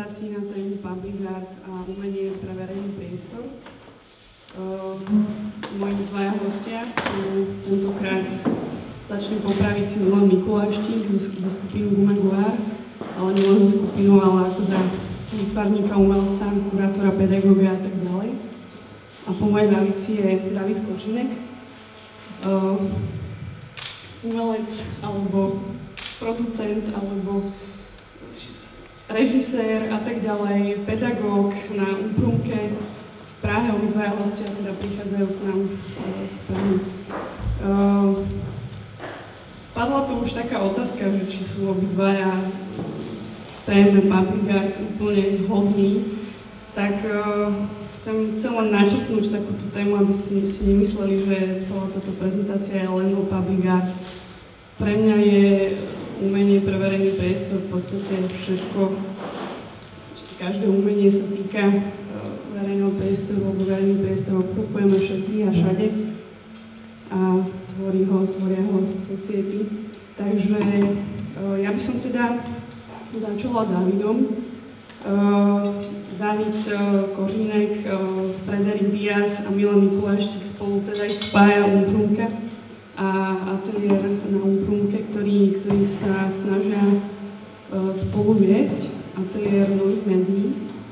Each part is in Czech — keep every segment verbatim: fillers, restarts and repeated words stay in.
prezentácii na tému Public Art a umenie pre verejný priestor. Uh, moji dvaja hostia sú tentokrát, začnem popraviť si Milan Mikuláštík za skupinu Gumenguár, ale nielen za skupinu, ale ako za výtvarníka, umelca, kurátora, pedagóga a tak ďalej. A po mojej lavici je David Kočinek, uh, umelec alebo producent alebo režisér a tak ďalej, pedagóg na Umprumke v Prahe. Obidvaja hostia teda prichádzajú k nám z Prahy. Uh, padla tu už taká otázka, že či sú obidvaja v téme Public Art úplne hodní, tak uh, chcem, chcem len načrtnúť takúto tému, aby ste si nemysleli, že celá táto prezentácia je len o Public Art. Pre mňa je umenie pre verejný priestor v podstate všetko. Každé umenie sa týka verejného priestoru, lebo verejný priestor obklopujeme všetci a všade a tvorí ho, tvoria ho society. Takže ja by som teda začala Davidom. David Kořínek, Frederik Diaz a Milan Mikuláštík spolu teda ich spája Umprumka a ateliér na Umprumke, ktorý, ktorý sa snažia uh, spolu viesť, ateliér nových médií.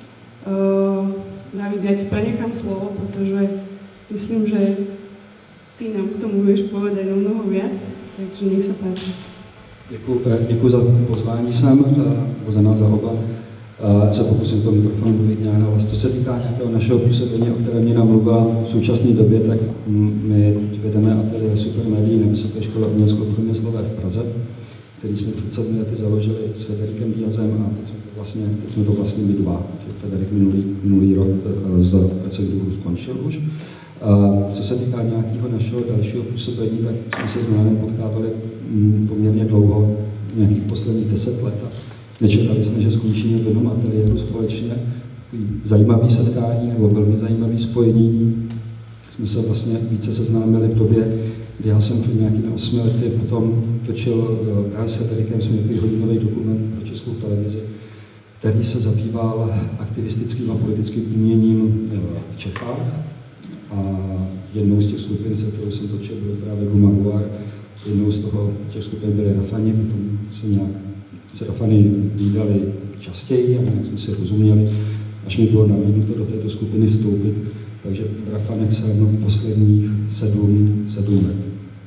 Uh, David, ja ti prenechám slovo, pretože myslím, že ty nám k tomu budeš povedať o mnoho viac, takže nech sa páči. Děkuji za pozvání sem, za nás za oba. Se pokusím to mikrofonu mluvit nějak na vás. Co se týká nějakého našeho působení, o kterém mě namluvila v současné době, tak my vedeme ateliér Supermédií na Vysoké škole umělecko-průmyslové v Praze, který jsme před sedmi lety založili s Federikem Díazem a teď jsme to vlastně, teď jsme to vlastně my dva. Federik minulý, minulý rok z pracovní dobu skončil už. Co se týká nějakého našeho dalšího působení, tak jsme se s Milanem potkávali poměrně dlouho, nějakých posledních deset let. Nečekali jsme, že skončíme v jednom ateliéru společně. Takový zajímavý setkání nebo velmi zajímavý spojení. Jsme se vlastně více seznámili v době, kdy já jsem před nějakými osmi lety potom točil právě s Federikem jsme hodinový dokument pro Českou televizi, který se zabýval aktivistickým a politickým uměním v Čechách. A jednou z těch skupin, se kterou jsem točil, byl právě Gumenguár. Jednou z toho těch skupin byly Rafani, potom se nějak se Rafany vídali častěji a nějak jsme si rozuměli, až mi bylo nabídnuto do této skupiny vstoupit. Takže v Rafanech jsem posledních sedm, sedm let.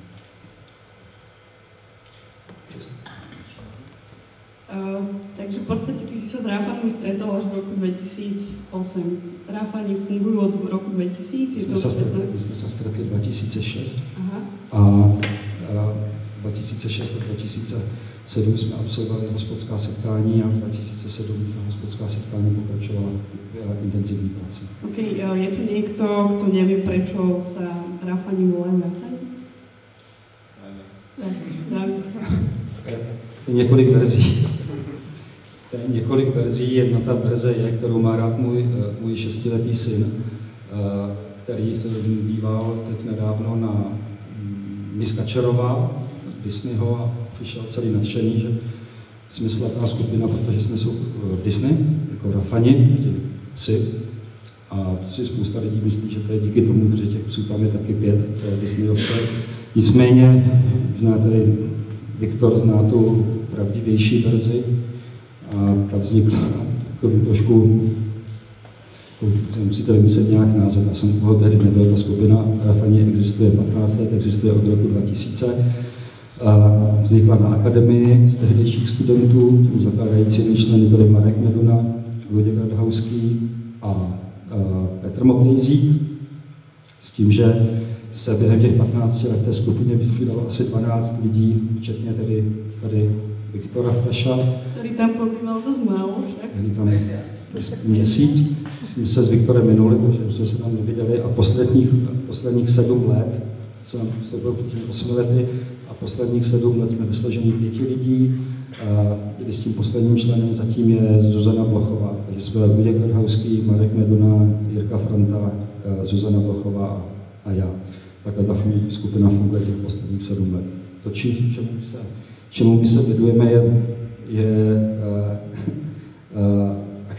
Uh, takže v podstate ty si sa s Rafanmi stretol až v roku dvetisícosem. Rafani fungujú od roku dvetisíc? My sme sa stretli, my sme sa stretli dva tisíce šest. Aha. A, a dva tisíce šest a dva tisíce sedm jsme absolvovali hospodská setkání a v dva tisíce sedm ta hospodská setkání pokračovala v intenzivní práci. OK, je tu niekto, kto nevie, prečo sa Rafani volajú Rafani? David. To je několik verzí. To je několik verzí. Jedna ta verze je, kterou má rád můj, můj šestiletý syn, který se díval teď nedávno na Miska Čarová Disneyho a přišel celý nadšený, že jsme slavná skupina, protože jsme jsou v Disney, jako Rafani, ti psi. A to si spousta lidí myslí, že to je díky tomu, že těch psů tam je taky pět, to je Disneyovce. Nicméně, zná tady Viktor zná tu pravdivější verzi a ta vznikla takovým trošku, musíte vymyslet nějak název, já jsem toho tehdy nebyl, ta skupina Rafani existuje patnáct let, existuje od roku dva tisíce. Vznikla na akademii z tehdejších studentů, zakládajícími členy byli Marek Meduna, Luděk Radhauský a Petr Motejzík, s tím, že se během těch patnácti let té skupině vystřídalo asi dvanáct lidí, včetně tedy tady Viktora Freša. Který tam pobýval dost málo, však? Který tam měsíc. Jsme se s Viktorem minuli, protože jsme se tam neviděli a posledních, posledních sedm let, jsem vstoupil před těmi osmi lety, a posledních sedm let jsme ve složení pěti lidí. A s tím posledním členem zatím je Zuzana Blochová. Takže jsme Luděk Radhauský, Marek Meduna, Jirka Franta, Zuzana Blochová a já. Takhle ta skupina funguje těch posledních sedm let. To, čím, čemu, se, čemu my se věnujeme, je, je uh, uh,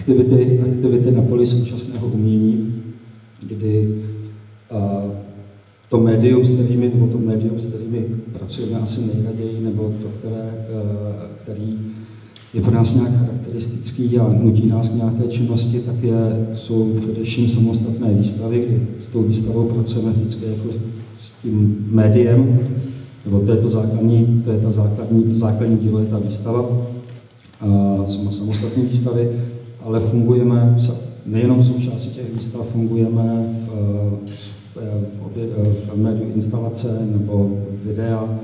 aktivity, aktivity na poli současného umění, kdy uh, to médium, s kterými, nebo to médium, s kterými pracujeme asi nejraději, nebo to, které, uh, který je pro nás nějak charakteristický a nutí nás k nějaké činnosti, tak je, jsou především samostatné výstavy, kdy s tou výstavou pracujeme vždycky jako s tím médiem, nebo to je to základní, to je ta základní, to základní dílo, je ta výstava, jsou samostatné výstavy, ale fungujeme nejenom v součástí těch výstav, fungujeme v, v, v, obě, v médiu instalace nebo videa,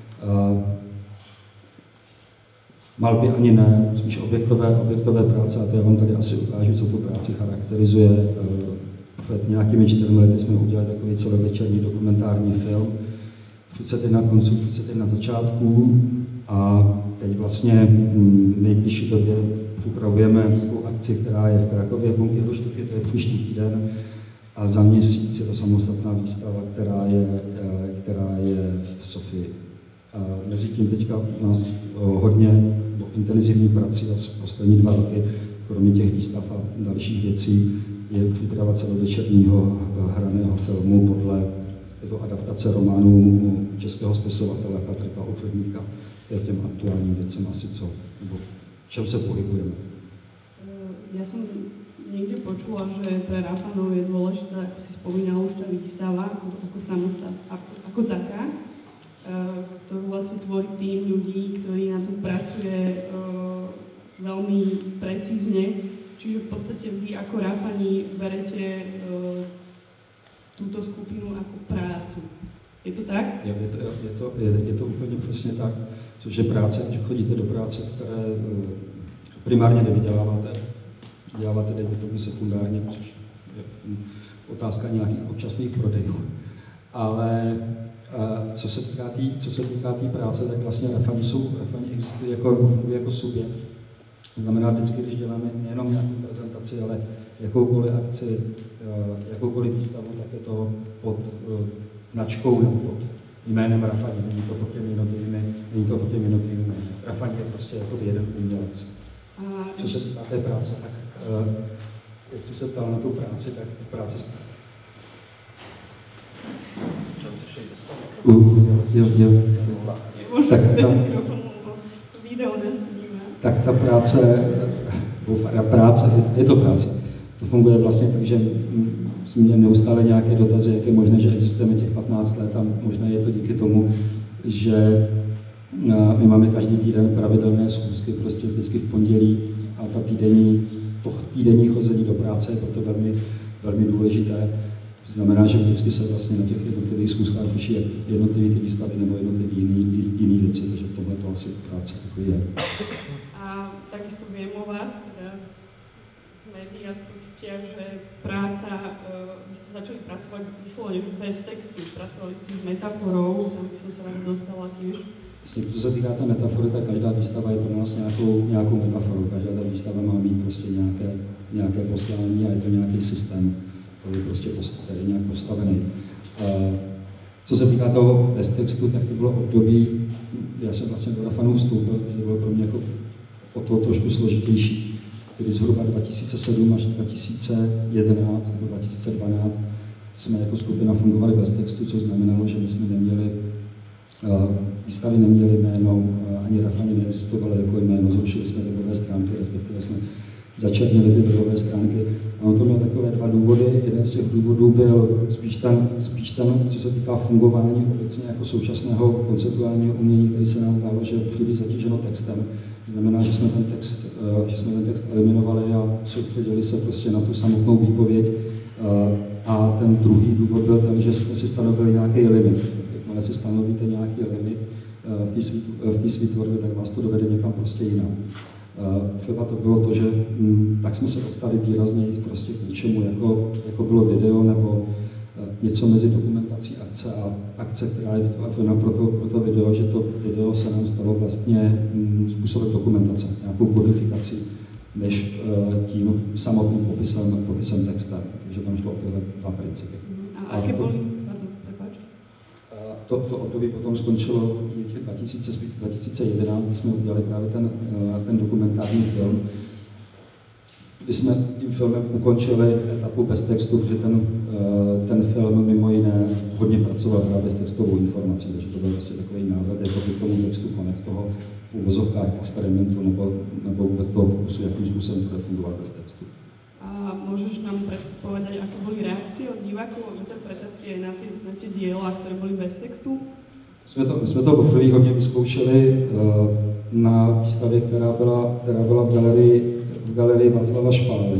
malby ani ne, spíš objektové, objektové práce, a to já vám tady asi ukážu, co tu práci charakterizuje. Před nějakými čtyřmi lety jsme udělali takový celovečerní dokumentární film, třicet jedna konců, třicet jedna začátků, a teď vlastně v nejbližší době připravujeme takovou akci, která je v Krakově, Bunkýho štuky, to je příští týden, a za měsíc je to samostatná výstava, která je, která je v Sofii. A mezi tím teďka u nás hodně intenzivní prací asi poslední dva roky, kromě těch výstav a dalších věcí, je příprava celovečerního hraného filmu podle je to adaptace románu českého spisovatele Patrika Očodníka. To je těm aktuálním věcem asi co, nebo v čem se pohybujeme. Ja som niekde počula, že pre Rafanov je dôležité, ako si spomínal, už tá výstava ako samostat, ako, ako taká, ktorú vlastne tvorí tým ľudí, ktorí na tom pracuje veľmi precízne. Čiže v podstate vy ako Rafani berete túto skupinu ako prácu. Je to tak? Je, je, to, je, to, je, je to úplně přesně tak, což je práce, když chodíte do práce, které primárně nevyděláváte, děláváte, dejme tomu sekundárně, což je otázka nějakých občasných prodejů. Ale co se týká té co se týká té práce, tak vlastně Rafani jsou, Rafani existují jako, fungují jako subjekt. To znamená, vždycky, když děláme nejenom nějakou prezentaci, ale jakoukoliv akci, jakoukoliv výstavu, tak je to pod značkou nebo pod jménem Rafani. Není to pod těmi jednotlivými, není to pod těmi jednotlivými jmény. Rafani je prostě jako jeden umělec. Co se týká té práce, tak jak jsi se ptal na tu práci, tak práce Jo, jo, jo. Tak, ta, tak ta práce, práce, je to práce. To funguje vlastně tak, že jsme měli neustále nějaké dotazy, jak je možné, že existujeme těch patnáct let, a možná je to díky tomu, že my máme každý týden pravidelné schůzky, prostě vždycky v pondělí, a ta týdenní, to týdenní chození do práce je proto velmi, velmi důležité. To znamená, že vždycky se vlastně na těch jednotlivých schůzkách řeší jednotlivé ty výstavy nebo jednotlivé jiné jiný věci, takže v tomhle to asi práce takový je. A takisto viem o vás, teda z médií a z počutia, že práca, vy ste začali pracovať vyslovene bez textu, pracovali ste s metaforou, tam by som sa rád dostala tiež. Vlastně, co se týká té metafory, tak každá výstava je pro nás nějakou, nějakou metaforou. Každá ta výstava má mít prostě nějaké, nějaké poslání a je to nějaký systém, který je prostě post, který je nějak postavený. Co se týká toho bez textu, tak to bylo období, já jsem vlastně do Rafanů vstoupil, že bylo pro mě jako o to trošku složitější, kdy zhruba dva tisíce sedm až dva tisíce jedenáct nebo dva tisíce dvanáct jsme jako skupina fungovali bez textu, což znamenalo, že my jsme neměli výstavy neměly jméno, ani Rafani neexistovaly jako jméno, zrušili jsme webové stránky, respektive jsme začernili ty webové stránky. A on to měl takové dva důvody. Jeden z těch důvodů byl spíš ten, spíš ten, co se týká fungování obecně jako současného konceptuálního umění, který se nám zdálo, že je příliš zatíženo textem. To znamená, že jsme ten text, že jsme ten text eliminovali a soustředili se prostě na tu samotnou výpověď. A ten druhý důvod byl ten, že jsme si stanovili nějaký limit. Jakmile si stanovíte nějaký limit v té své tvorbě, tak vás to dovede někam prostě jinam. Třeba to bylo to, že m, tak jsme se dostali výrazně prostě k něčemu, jako, jako bylo video nebo něco mezi dokumentací akce a akce, která je vytvářena pro to, pro to video, že to video se nám stalo vlastně m, způsobem dokumentace, nějakou kodifikací, než uh, tím samotným popisem, popisem textem. Takže tam šlo o tyhle dva principy. A, a aké boli? Prepáč. To, to období potom skončilo v dva tisíce jedenáct, kdy jsme udělali právě ten, ten dokumentární film. kdy jsme tím filmem ukončili etapu bez textu, protože ten, ten film mimo jiné hodně pracoval právě s textovou informací, takže to byl vlastně takový návrat jako k tomu textu, konec toho v uvozovkách experimentu nebo, nebo vůbec toho pokusu, jakým způsobem to bude fungovat bez textu. A môžeš nám povedať, aké boli reakcie od divákov, interpretácie na tie, na tie diela, ktoré boli bez textu? Jsme to, my jsme to poprvé hodně vyzkoušeli uh, na výstavě, která byla, která byla v galerii, v galerii Václava Špály.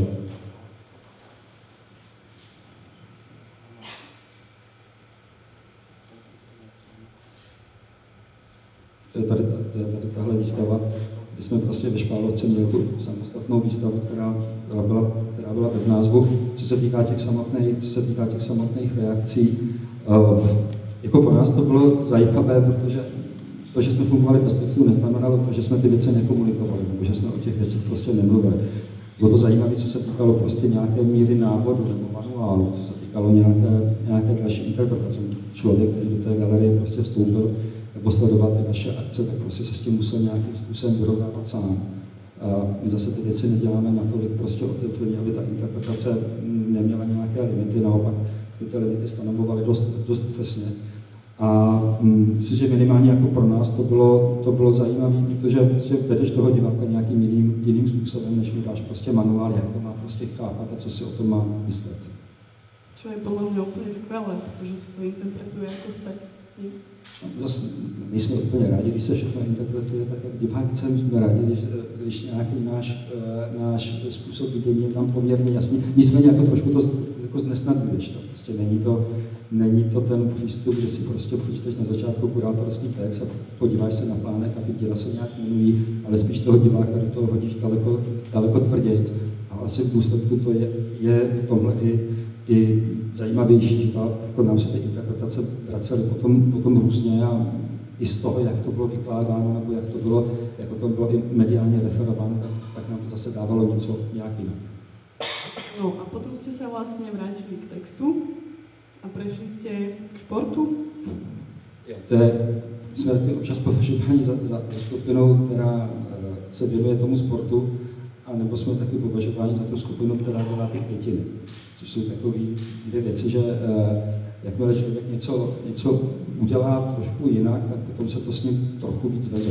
To je tady, to je tady tahle výstava, kdy jsme prostě ve Špálovce měli tu samostatnou výstavu, která byla, která byla bez názvu. Co se týká těch samotných, co se týká těch samotných reakcí, uh, jako pro nás to bylo zajímavé, protože to, že jsme fungovali bez textu, neznamenalo to, že jsme ty věci nekomunikovali, nebo že jsme o těch věcech prostě nemluvili. Bylo to zajímavé, co se týkalo prostě nějaké míry návodu nebo manuálu, co se týkalo nějaké, nějaké další interpretace. Člověk, který do té galerie prostě vstoupil nebo sledoval ty naše akce, tak prostě se s tím musel nějakým způsobem vyrovnávat sám. A my zase ty věci neděláme natolik prostě otevřeně, aby ta interpretace neměla nějaké limity, naopak jsme ty limity stanovovaly dost, dost přesně. A myslím, že minimálně jako pro nás to bylo, to bylo zajímavé, protože prostě vedeš toho diváka nějakým jiným, jiným způsobem, než mu dáš prostě manuál, jak to má prostě chápat a co si o tom má myslet. Čo je podle mě úplně skvělé, protože se to interpretuje jako chce. Zase nejsme úplně rádi, když se všechno interpretuje tak, jak divák chce, jsme rádi, když, když nějaký náš, náš způsob vidění je tam poměrně jasný. Nicméně jako trošku to jako znesnadňuješ to. Prostě není to, není to ten přístup, kde si prostě přečteš na začátku kurátorský text a podíváš se na plánek a ty díla se nějak jmenují, ale spíš toho diváka do toho hodíš daleko, daleko tvrdějc. A asi v důsledku to je, je v tomhle i, i zajímavější, že ta, jako nám se ty interpretace vracely potom, potom různě a i z toho, jak to bylo vykládáno, nebo jak to bylo, jako to bylo i mediálně referováno, tak, tak nám to zase dávalo něco nějak jinak. No a potom jste se vlastně vrátili k textu a prešli jste k športu. To je, jsme taky občas považováni za, za skupinu, která se věnuje tomu sportu, a nebo jsme taky považováni za tu skupinu, která dělá ty květiny. Což jsou takové dvě věci, že jakmile člověk něco, něco udělá trošku jinak, tak potom se to s ním trochu víc veze.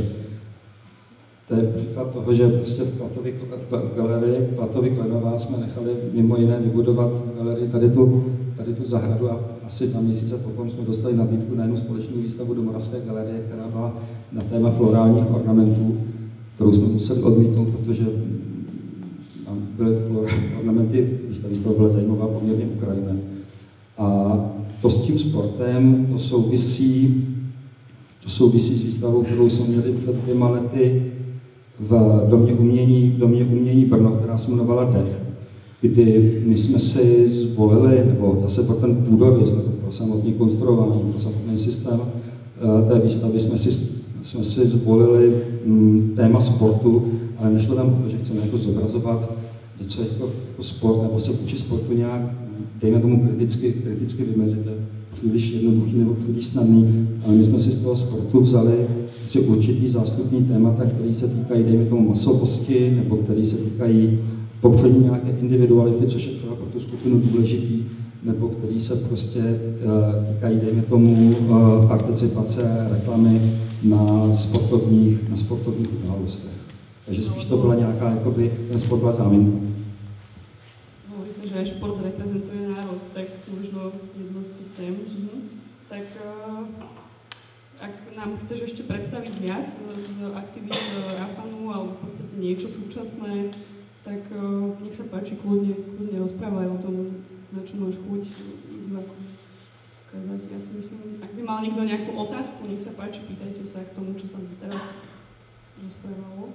To je příklad toho, že prostě v Klatovi, v galerii Klatovi Klenová jsme nechali mimo jiné vybudovat v galerii tady tu, tady tu zahradu a asi dva měsíce potom jsme dostali nabídku na jednu společnou výstavu do Moravské galerie, která byla na téma florálních ornamentů, kterou jsme museli odmítnout, protože tam byly florální ornamenty, když ta výstava byla zajímavá, poměrně ukrajinná. A to s tím sportem, to souvisí, to souvisí s výstavou, kterou jsme měli před dvěma lety v Domě umění, v Domě umění Brno, která se jmenovala Dech, kdy my jsme si zvolili, nebo zase pro ten půdorys, nebo pro samotné konstruování, pro samotný systém té výstavy jsme si, jsme si zvolili m, téma sportu, ale nešlo tam o to, že chceme jako zobrazovat něco jako, jako sport, nebo se vůči sportu nějak, dejme tomu kriticky, kriticky vymezit, je příliš jednoduchý nebo příliš snadný, ale my jsme si z toho sportu vzali si určitý zástupní témata, které se týkají, dejme tomu, masovosti, nebo které se týkají popřední nějaké individuality, což je třeba pro tu skupinu důležitý, nebo který se prostě uh, týkají, dejme tomu, uh, participace, reklamy na sportovních, na sportovních událostech. Takže spíš to byla nějaká, jakoby, ten sport byla záminka. Hovorí se, že šport reprezentuje národ, tak možno jedno z tých tém. Mhm. Tak uh, ak nám chceš ešte predstaviť viac z, z aktivít Rafanu, alebo v podstate niečo súčasné, tak uh, nech sa páči, kľudne, kľudne rozprávaj o tom, na čo máš chuť diváku ukázať. Ja si myslím, ak by mal niekto nejakú otázku, nech sa páči, pýtajte sa k tomu, čo sa teraz rozprávalo.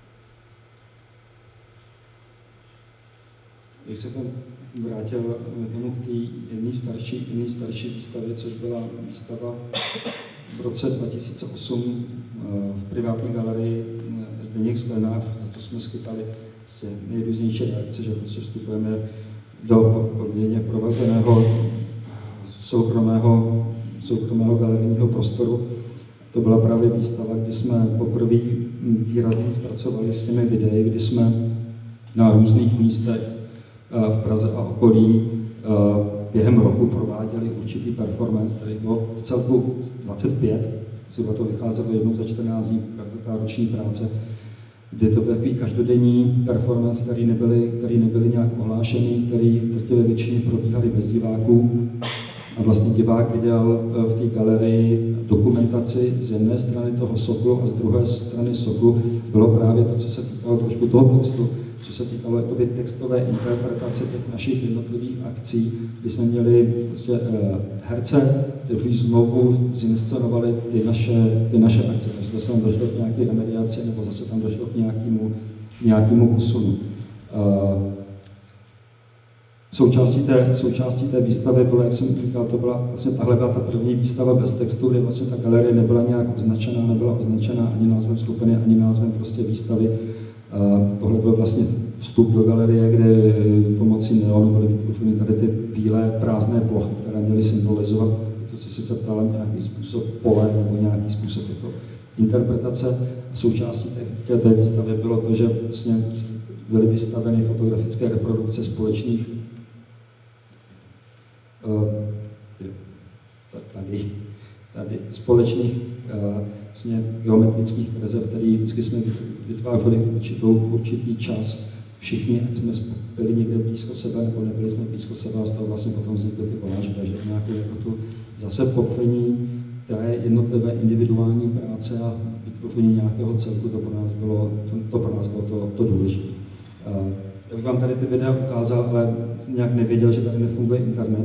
Jak se tam vrátil tomu k té jedné starší, jedné starší výstavě, což byla výstava v roce dva tisíce osm v privátní galerii Zdeněk Sklenář, na to jsme schytali prostě nejrůznější reakce, že prostě vstupujeme do poměrně provařeného soukromého, soukromého galerijního prostoru. To byla právě výstava, kdy jsme poprvé výrazně zpracovali s těmi videi, kdy jsme na různých místech v Praze a okolí během roku prováděli určitý performance, který bylo v celku dvacet pět, zhruba to vycházelo jednou za čtrnáct dní, taková roční práce, kdy to byl takový každodenní performance, který nebyly, který nebyly nějak ohlášený, který v drtivé většině probíhaly bez diváků. A vlastně divák viděl v té galerii dokumentaci z jedné strany toho soklu a z druhé strany soklu bylo právě to, co se týkalo trošku toho textu, co se týkalo jakoby textové interpretace těch našich jednotlivých akcí, kdy jsme měli prostě herce, kteří znovu zinscenovali ty naše, ty naše akce. Takže zase tam došlo k nějaké remediaci, nebo zase tam došlo k nějakému, nějakému posunu. Součástí té, součástí té výstavy bylo, jak jsem říkal, to byla vlastně tahle byla ta první výstava bez textu, kde vlastně ta galerie nebyla nějak označená, nebyla označená ani názvem skupiny, ani názvem prostě výstavy. Uh, tohle byl vlastně vstup do galerie, kde pomocí neonu byly vytvořeny tady ty bílé prázdné plochy, které měly symbolizovat to, co si se ptala, nějaký způsob pole nebo nějaký způsob jako interpretace. A součástí té, té výstavy bylo to, že vlastně byly vystaveny fotografické reprodukce společných uh, tady, tady společných uh, vlastně geometrických kreseb, které vždycky jsme vytvářeli v, určitou, v určitý čas. Všichni, ať jsme byli někde blízko sebe, nebo nebyli jsme blízko sebe, a z toho vlastně potom vznikly ty koláže, takže nějakou jako tu zase potvrzení té jednotlivé individuální práce a vytvoření nějakého celku, to pro nás bylo to, to, pro nás bylo to, to důležité. Uh, já bych vám tady ty videa ukázal, ale nějak nevěděl, že tady nefunguje internet.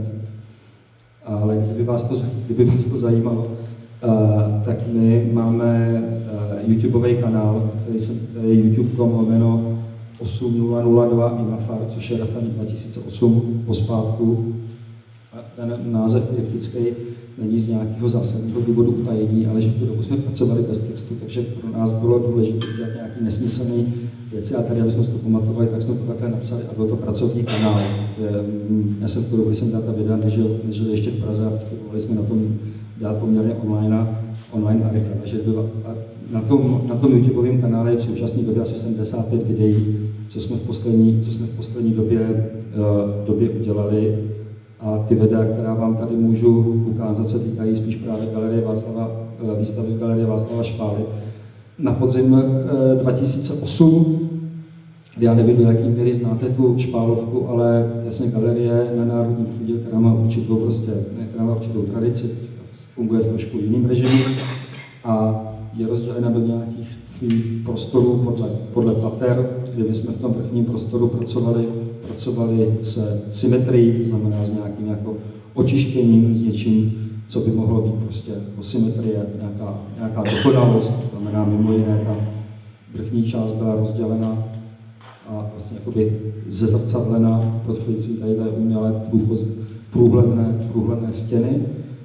Ale kdyby vás to, kdyby vás to zajímalo, uh, tak my máme uh, YouTubeový kanál, který, se, který je youtube tečka com lomeno osm nula nula dva Inafar, což je referent dva tisíce osm pospátku. A ten název kryptický není z nějakého zásadního důvodu utajení, ale že v tu dobu jsme pracovali bez textu, takže pro nás bylo důležité dělat nějaký nesmyslný věci a tady, abychom si to pamatovali, tak jsme to takhle napsali a byl to pracovní kanál. Já jsem v tu dobu, když jsem dělal ta videa, nežil, nežil ještě v Praze a potřebovali jsme na tom dělat poměrně online a, online a rychle. Takže na tom, na tom YouTubeovém kanále je v současné době asi sedmdesát pět videí, co jsme v poslední, co jsme v poslední době, uh, době udělali. A ty videa, která vám tady můžu ukázat, se týkají spíš právě galerie Václava, výstavy v galerii Václava Špály. Na podzim dva tisíce osm, já nevím, do jaký míry znáte tu Špálovku, ale jasně galerie na Národní třídě, která má určitou, prostě, která má určitou tradici, funguje v trošku jiným režimu a je rozdělena do nějakých tří prostorů podle, podle pater, kde jsme v tom vrchním prostoru pracovali, pracovali se symetrií, to znamená s nějakým jako očištěním, s něčím, co by mohlo být prostě o symetrie, nějaká, nějaká dokonalost, to znamená mimo jiné ta vrchní část byla rozdělena a vlastně jakoby zezrcadlena prostřednictvím tady té umělé průhledné, průhledné stěny,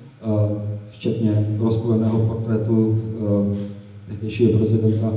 včetně rozpůleného portrétu tehdejšího prezidenta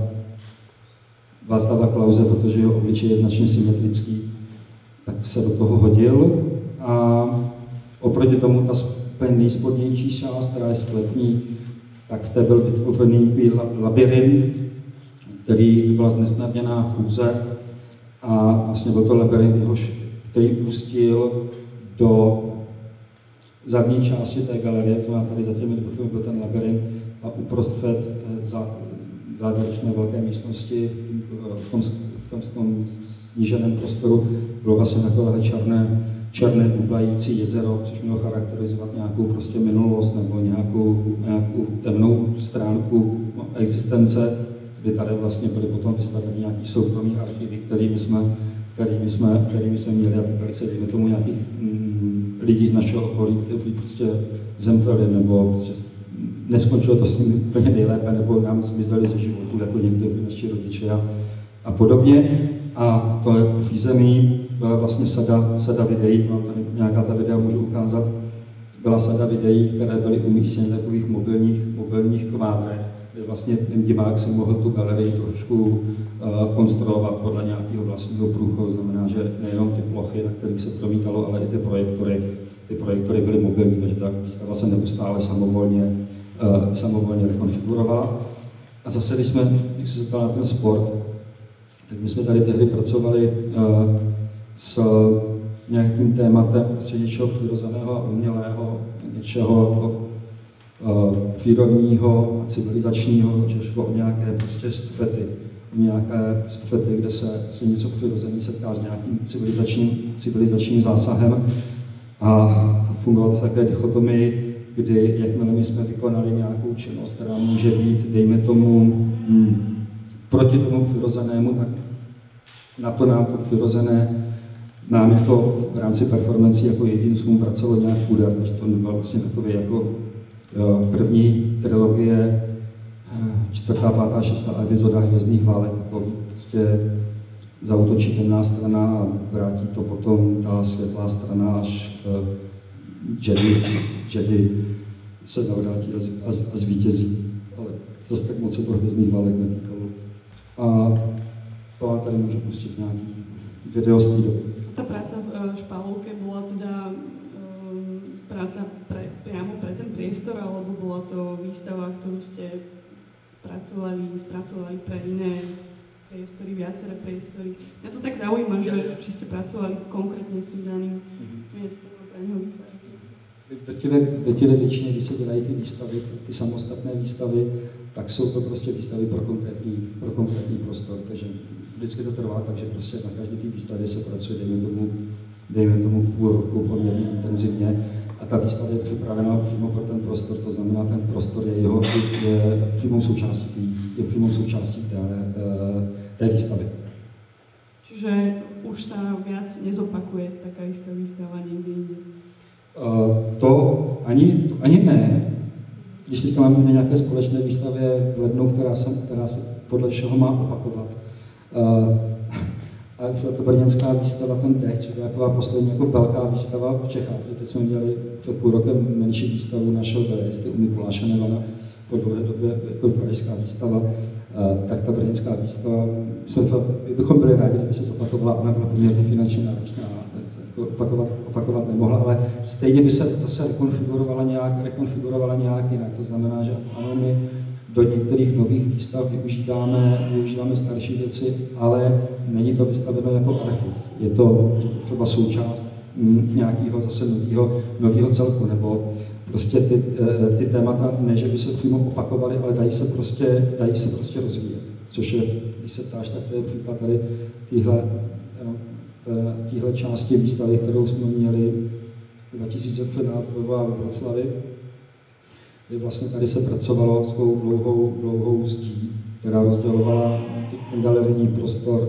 Václava Klause, protože jeho obličej je značně symetrický, tak se do toho hodil. A oproti tomu ta nejspodnější část, která je sklepní, tak v té byl vytvořený labyrint, který byla znesnadněná chůze a vlastně byl to labyrint, jehož, který ústil do zadní části té galerie, to znamená tady za těmi dvořmi byl ten labyrint a uprostřed té závěrečné velké místnosti v tom, v tom, v tom sníženém prostoru bylo vlastně takové černé, černé bublající jezero, což mělo charakterizovat nějakou prostě minulost nebo nějakou, nějakou temnou stránku existence, kdy tady vlastně byly potom vystaveny nějaký soukromý archivy, kterými jsme, kterými jsme, kterými jsme měli a týkali se dejme tomu nějakých mm, lidí z našeho okolí, kteří prostě zemřeli nebo prostě neskončilo to s nimi úplně nejlépe, nebo nám zmizeli ze životu, jako někteří naši rodiče a, a podobně. A v tom přízemí byla vlastně sada, sada videí, mám tady nějaká ta videa můžu ukázat, byla sada videí, které byly umístěny v takových mobilních, mobilních kvádrech, kde vlastně ten divák si mohl tu galerii trošku uh, konstruovat podle nějakého vlastního průchodu, znamená, že nejenom ty plochy, na kterých se promítalo, ale i ty projektory, ty projektory byly mobilní, takže ta výstava se neustále samovolně, uh, samovolně rekonfigurovala. A zase, když jsme, když se zeptal na ten sport, tak my jsme tady tehdy pracovali uh, s nějakým tématem prostě něčeho přirozeného a umělého, něčeho uh, přírodního a civilizačního, že šlo o nějaké prostě střety, o nějaké střety, kde se, se něco přirozeného setká s nějakým civilizačním, civilizačním zásahem. A fungovalo to v takové dichotomii, kdy jakmile my jsme vykonali nějakou činnost, která může být, dejme tomu, hmm, proti tomu přirozenému, tak na to nám to přirozené nám jako v rámci performancí jako jedincům vracelo nějak úder, že to byl vlastně takový jako první trilogie, čtvrtá, pátá, šestá epizoda Hvězdných válek, jako prostě zaútočí temná strana a vrátí to potom ta světlá strana, až Jedi, Jedi se navrátí a, a, a zvítězí. Ale zase tak moc se to Hvězdných válek netýkalo. A to tady můžu pustit nějaký video z té doby. Ta práca v Špálovke bola teda um, práca pre, priamo pre ten priestor, alebo bola to výstava, ktorú ste pracovali, spracovali pre iné priestory, viaceré priestory? Mňa to tak zaujíma, že či ste pracovali konkrétne s tým daným miestom a pre neho vytvárali věci. V drtivé většině, když se dělají ty výstavy, ty samostatné výstavy, tak jsou to prostě výstavy pro konkrétní, pro konkrétní prostor. Takže vždycky to trvá, takže prostě na každé té výstavě se pracuje, dejme tomu, dejme tomu půl roku poměrně intenzivně. A ta výstava je připravená přímo pro ten prostor, to znamená, ten prostor je jeho je přímou součástí, je přímou součástí té, té výstavy. Čiže už sa viac nezopakuje taká istá výstava niekde inde? Uh, to ani, to ani ne. Když teďka máme na nějaké společné výstavě v lednu, která se, která se podle všeho má opakovat. Uh, a třeba ta brněnská výstava, ten Dech, což je taková poslední jako velká výstava v Čechách, protože teď jsme měli před půl rokem menší výstavu našeho galeristy u Mikuláše Nevana, po dlouhé době jako pražská výstava, uh, tak ta brněnská výstava, jsme to, bychom byli rádi, kdyby se zopakovala, ona byla poměrně finančně náročná, opakovat, opakovat nemohla, ale stejně by se zase rekonfigurovala nějak, rekonfigurovala nějak jinak. To znamená, že ano, my do některých nových výstav využíváme, využíváme starší věci, ale není to vystaveno jako archiv. Je to třeba součást nějakého zase nového, nového celku, nebo prostě ty, ty témata, ne, že by se přímo opakovaly, ale dají se prostě, dají se prostě rozvíjet. Což je, když se ptáš, tak to je příklad tady týhle, téhle části výstavy, kterou jsme měli dva tisíce třináct v Vroclavi, kdy vlastně tady se pracovalo s tou dlouhou, dlouhou zdí, která rozdělovala ten galerijní prostor,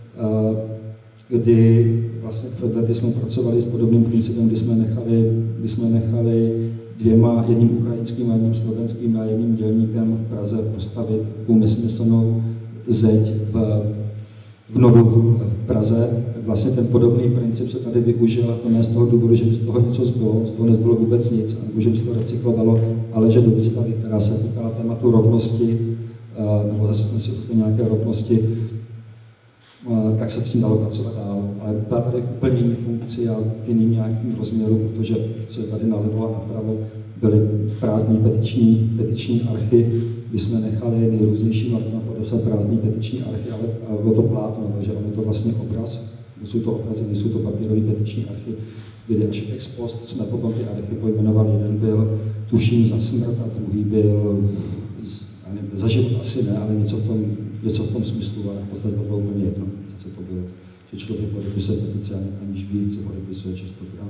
kdy vlastně před lety jsme pracovali s podobným principem, kdy jsme nechali, kdy jsme nechali dvěma, jedním ukrajinským a jedním slovenským nájemným dělníkem v Praze postavit takovou nesmyslnou zeď v, v Nodu v Praze. Vlastně ten podobný princip se tady využil, a to ne z toho důvodu, že by z toho něco zbylo, z toho nezbylo vůbec nic, nebo že by se to recyklovalo, ale že do výstavy, která se týkala tématu rovnosti, nebo zase jsme si řekli nějaké rovnosti, tak se s tím dalo pracovat dál. Ale byla tady v úplně jiný funkci a v jiným nějakým rozměru, protože co je tady nalevo a napravo, byly prázdný petiční, petiční archy, kdy jsme nechali nejrůznější markna podepsat prázdný petiční archy, ale bylo to plátno, takže ono je to vlastně obraz. Jsou to obrazy, nejsou to papírové petiční archy, kdy až ex post jsme potom ty archy pojmenovali. Jeden byl tuším za smrt a druhý byl nevím, za život asi ne, ale něco v tom, něco v tom smyslu, ale v podstatě to bylo úplně jedno, co to bylo. Že člověk podepisuje petice, aniž ví, co podepisuje častokrát.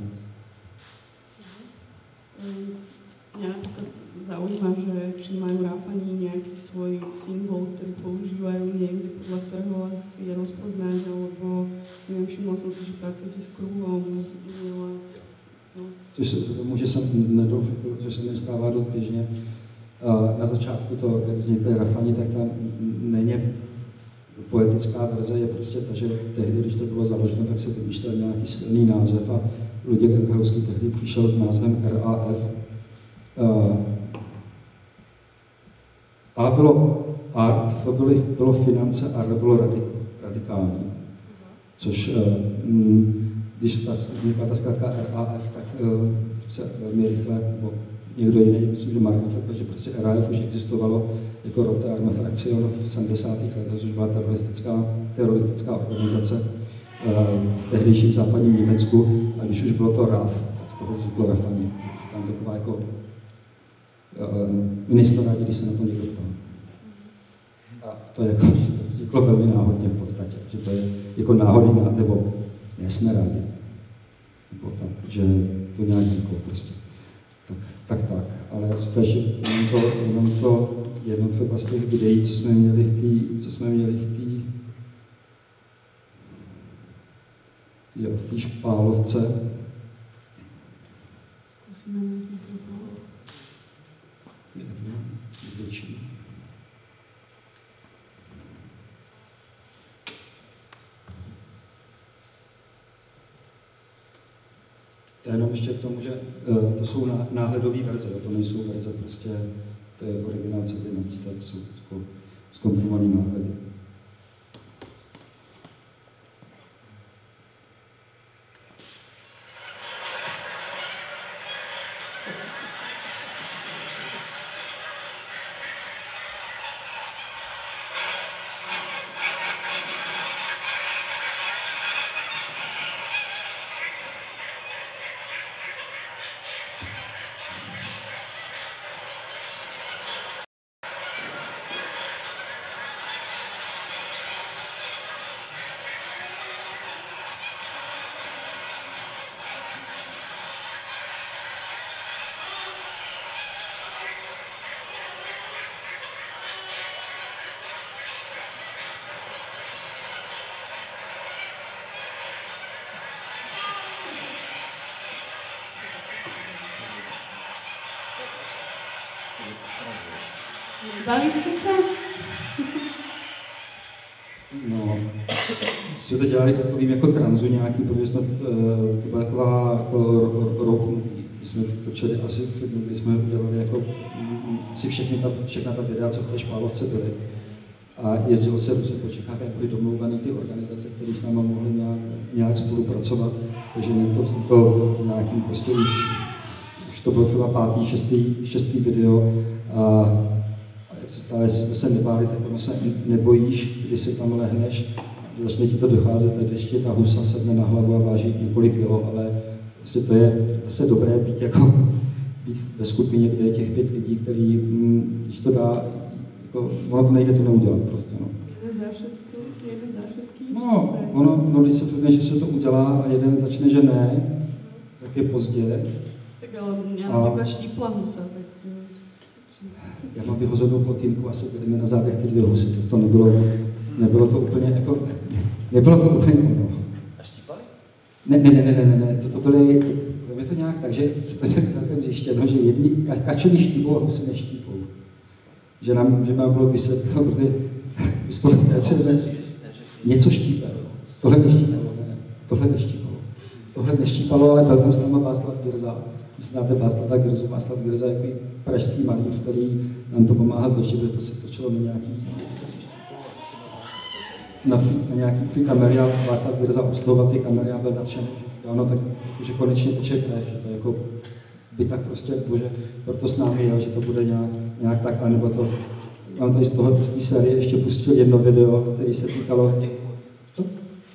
Mňa napríklad zaujíma, že či majú Ráfani nejaký svoj symbol, ktorý používajú niekde, podľa ktorého vás je rozpoznať, alebo neviem, všimla som si, že pracujete s kruhom, vás to... Což se tomu, že jsem nedoufil, že se mi stává dost běžně. Na začátku to, jak vznikly Ráfani, tak tam není poetická verze, je prostě ta, že tehdy, když to bylo založeno, tak se vymýšlel nějaký silný název a Luděk Rnhauský tehdy přišel s názvem R A F. Uh, A bylo art, to byly, bylo finance, a bylo radik, radikální. Což, uh, když vznikla ta zkratka R A F, tak uh, se velmi rychle, nebo někdo jiný, myslím, že Marko řekl, že prostě R A F už existovalo jako Rote Arme Fraktion v sedmdesátých letech, což byla teroristická, teroristická organizace v tehdejším západním Německu, a když už bylo to R A F, tak z toho vzniklo Refani. Tam taková jako my nejsme rádi, když se na to někdo ptá. A to je jako, to vzniklo velmi náhodně v podstatě, že to je jako náhodný, nebo nejsme rádi. Nebo tak, že to nějak vzniklo prostě. Tak, tak, tak. Ale já si že jenom to, jenom to jedno třeba z těch videí, co jsme měli v té, co jsme měli v té, jo, v té špálovce. Zkusíme z mikrofonu. Je to větší. Já jenom ještě k tomu, že uh, to jsou náhledové verze, to nejsou verze, prostě to je originál, co je na místech, jsou zkomprimované náhledy. Bali jste se? No, jsme to dělali v takovým jako tranzu nějaký, protože jsme, to byla taková jako road movie, kdy jsme točili asi tři dny, kdy jsme dělali jako si všechny ta, všechna ta videa, co v té špálovce byly. A jezdilo se různě po Čechách, jak byly domluvané ty organizace, které s náma mohly nějak, nějak spolupracovat. Takže to vzniklo v nějakým prostě už, už to bylo třeba pátý, šestý, šestý video. A jak se stále, jestli jsme se nebáli, tak ono se nebojíš, když si tam lehneš, začne ti to docházet, tak ještě ta husa sedne na hlavu a váží několik kilo, ale prostě to je zase dobré být, jako, být ve skupině, kde je těch pět lidí, který, když to dá, jako, ono to nejde to neudělat prostě, no. Jeden zášetky, jeden zášetky. No, ono, no, když se řekne, že se to udělá a jeden začne, že ne, tak je pozdě. Tak ale mě například štípla husa, tak... Já mám vyhozenou plotínku a se byli na zádech ty dvě husy, to nebylo, nebylo to úplně jako, nebylo to úplně ono. A štípali? Ne, ne, ne, ne, ne, ne, to, to byly, to, to je to nějak tak, že se to nějak celkem zjištěno, že jedni kačeli štípou a husy neštípou. Že nám, že nám bylo vysvětleno, protože společně něco štípalo, tohle neštípalo, ne, tohle neštípalo. Tohle neštípalo, ale byl tam s náma Václav Girza. Vy znáte Václava Girzu, Václav Girza je takový pražský malíř, který nám to pomáhal točit, protože to se točilo na nějaký, na, tři, na nějaký tři kamery a Václav Girza obsluhoval ty kamery a byl nadšený, že ono tak, že konečně teče krev, že to jako by tak prostě, bože, proto s námi jel, že to bude nějak, nějak tak, anebo to, mám tady z toho, z té série ještě pustil jedno video, který se týkalo, co?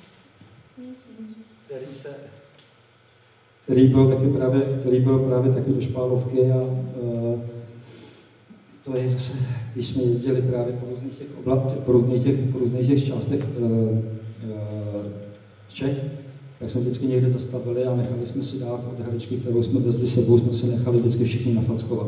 Který se... Který byl taky právě, který byl právě taky do špálovky a uh, to je zase, když jsme jezdili právě po různých těch oblastech, po různých těch, po různých těch částech uh, uh, Čech, tak jsme vždycky někde zastavili a nechali jsme si dát od hračky, kterou jsme vezli sebou, jsme si nechali vždycky všichni nafackovat.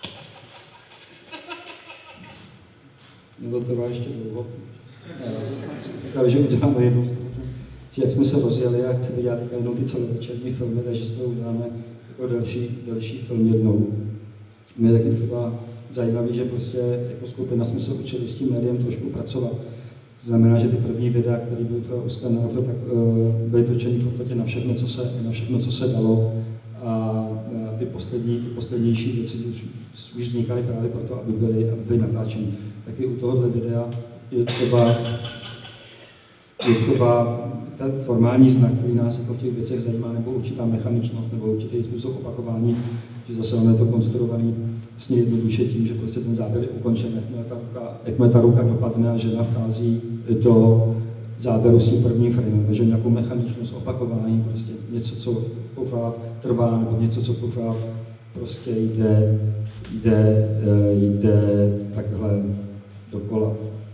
No to trvá ještě dlouho. říkali, že uděláme jednou z toho, že jak jsme se rozjeli a chceme dělat jenom ty celovečerní filmy, takže z toho uděláme jako delší, delší film jednou. Mě je taky třeba zajímavý, že prostě jako skupina jsme se učili s tím médiem trošku pracovat. To znamená, že ty první videa, které byly pro Uskanáře, tak uh, byly točeny v podstatě na všechno, co se, na všechno, co se dalo. A ty, poslední, ty poslednější věci už, už vznikaly právě proto, aby byly, aby byly natáčeny. Taky u tohohle videa je třeba, je třeba ten formální znak, který nás jako v těch věcech zajímá, nebo určitá mechaničnost, nebo určitý způsob opakování, že zase on je to konstruovaný vlastně jednoduše tím, že prostě ten záběr je ukončen, jakmile ta ruka, jakmile ta ruka dopadne a žena vchází do záběru s tím prvním framem, takže nějakou mechaničnost, opakování, prostě něco, co pořád trvá, nebo něco, co pořád prostě jde, jde, jde takhle dokola.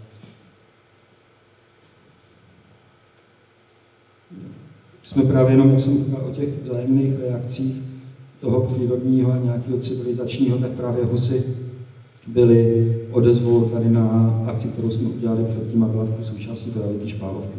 Jsme právě jenom, jak jsem říkal, o těch vzájemných reakcích toho přírodního a nějakého civilizačního, tak právě Husy byly odezvou tady na akci, kterou jsme udělali předtím a byla v součástí právě ty špálovky.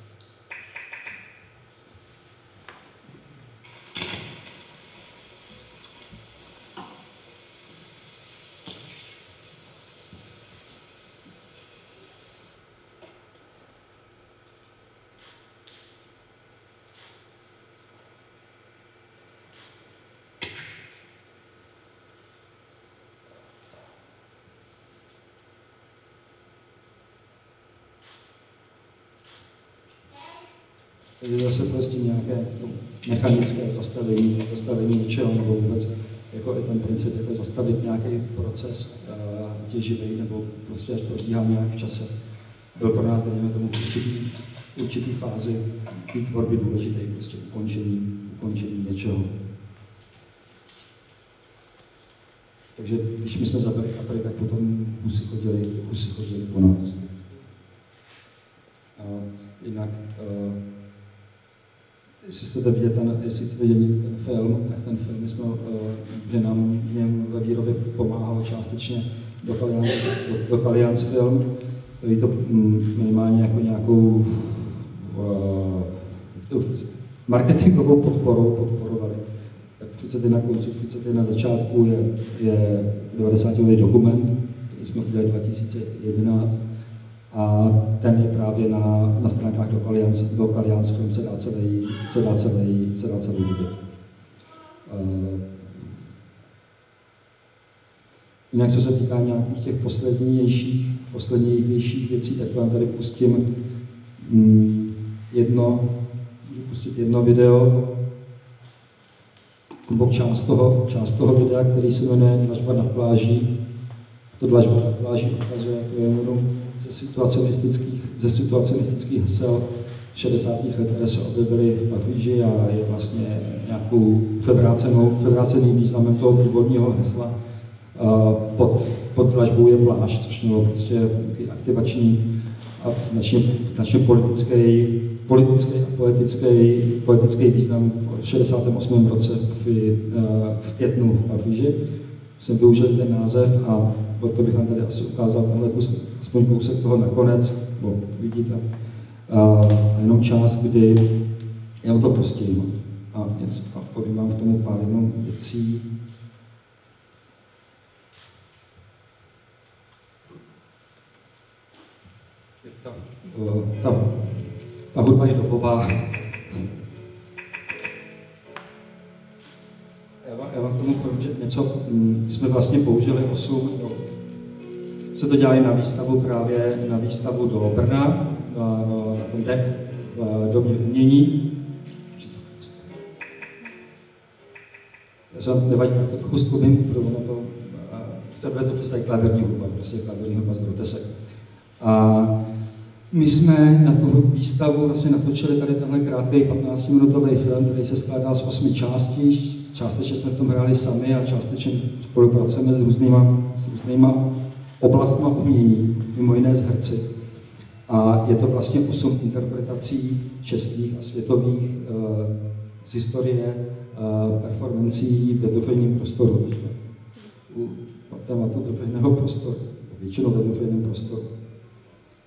Takže zase prostě nějaké mechanické zastavení, zastavení něčeho, nebo vůbec jako i ten princip jako zastavit nějaký proces těživý, nebo prostě až probíhá nějak v čase. Byl pro nás, dejme tomu, v určitý, v určitý fázi té tvorby důležitý, prostě ukončení, ukončení něčeho. Takže když my jsme zabili kapely, tak potom Husy chodili, Husy chodili po nás. A jinak, uh, jestli chcete vidět ten, jestli chcete vidět ten film, tak ten film jsme, uh, že nám v něm ve výrobě pomáhal částečně do Kalians, do, do Kalians film, který to um, minimálně jako nějakou uh, marketingovou podporou podporovali. Tak třicet na konci, třicet na začátku je, je devadesátiletý dokument, který jsme udělali dva tisíce jedenáct. A ten je právě na, na stránkách do Kalians, do Kalians film se dá celý, se dá celý, se dá celý vidět. Uh, jinak, co se týká nějakých těch poslednějších, poslednějších věcí, tak vám tady pustím mm, jedno, můžu pustit jedno video, nebo část toho, část toho videa, který se jmenuje Dlažba na pláži. To Dlažba na pláži ukazuje tu jenom ze situaconistických, ze situaconistických hesel šedesátých let, které se objevily v Paříži a je vlastně nějakou převrácenou, převráceným významem toho původního hesla. Pod, pod dlažbou je pláž, což mělo prostě aktivační a značně, značně politický, politický a poetický, poetický význam v šedesátém osmém roce v, v květnu v Paříži. Jsem využil ten název a proto bych vám tady asi ukázal tenhle kus, aspoň kousek toho nakonec, bo vidíte, a jenom část, kdy já to pustím a, něco, a povím vám k tomu pár jenom věcí. Ta, ta, ta hudba je dobová. Já vám k tomu povím, že něco, my jsme vlastně použili osm, se to dělali na výstavu právě, na výstavu do Brna, na, na ten dech v domě umění. Já jsem nevadí, tak to trochu zklubím, protože ono to, se bude to představit klaverní hudba, prostě klaverní hudba z grotesek. A my jsme na tu výstavu vlastně natočili tady tenhle krátký patnáctiminutový film, který se skládá z osmi částí. Částečně jsme v tom hráli sami a částečně spolupracujeme s různýma, s různýma oblastma umění, mimo jiné s herci. A je to vlastně osm interpretací českých a světových uh, z historie uh, performancí ve veřejném prostoru. U tématu veřejného prostoru, většinou ve veřejném prostoru.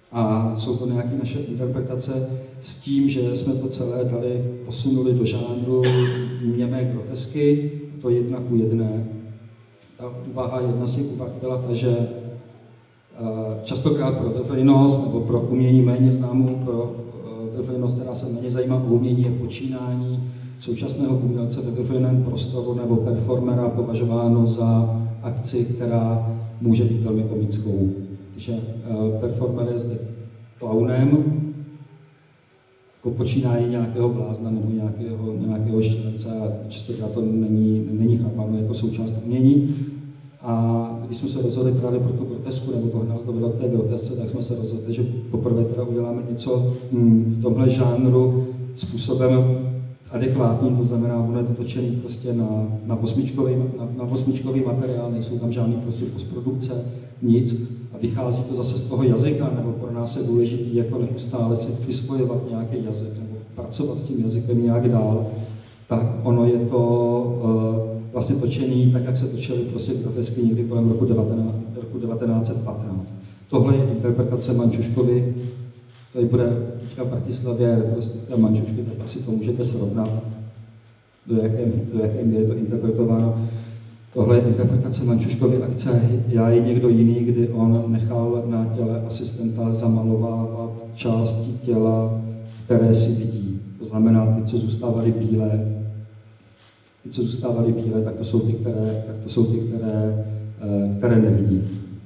A jsou to nějaké naše interpretace s tím, že jsme to celé dali, posunuli do žánru němé grotesky, to jedna ku jedné. Ta úvaha, jedna z těch úvah byla ta, že častokrát pro veřejnost nebo pro umění méně známou, pro veřejnost, která se méně zajímá o umění, je počínání současného umělce ve veřejném prostoru nebo performera považováno za akci, která může být velmi komickou. Takže performer je zde klaunem, jako počínání nějakého blázna nebo nějakého, nějakého šílence a častokrát to není, není chápáno jako součást umění. A když jsme se rozhodli právě pro tu grotesku, nebo toho nás dovedlo k té grotesce, tak jsme se rozhodli, že poprvé teda uděláme něco v tomhle žánru způsobem adekvátním, to znamená, ono je to točený prostě na, na, osmičkový, na, na osmičkový materiál, nejsou tam žádný prostě postprodukce, nic. A vychází to zase z toho jazyka, nebo pro nás je důležitý jako neustále si přispojovat nějaký jazyk, nebo pracovat s tím jazykem nějak dál, tak ono je to uh, vlastně točený tak, jak se točily prostě grotesky někdy kolem roku, devatenáct set patnáct. Tohle je interpretace Mančuškovy, tady bude teďka v Bratislavě retrospektiva Mančušky, tak asi to můžete srovnat, do jaké, do jaké míry je to interpretováno. Tohle je interpretace Mančuškovy akce Já je někdo jiný, kdy on nechal na těle asistenta zamalovávat části těla, které si vidí. To znamená, ty, co zůstávaly bílé, ty, co zůstávaly bílé, tak to jsou ty, které, tak to jsou ty, které, které nevidí.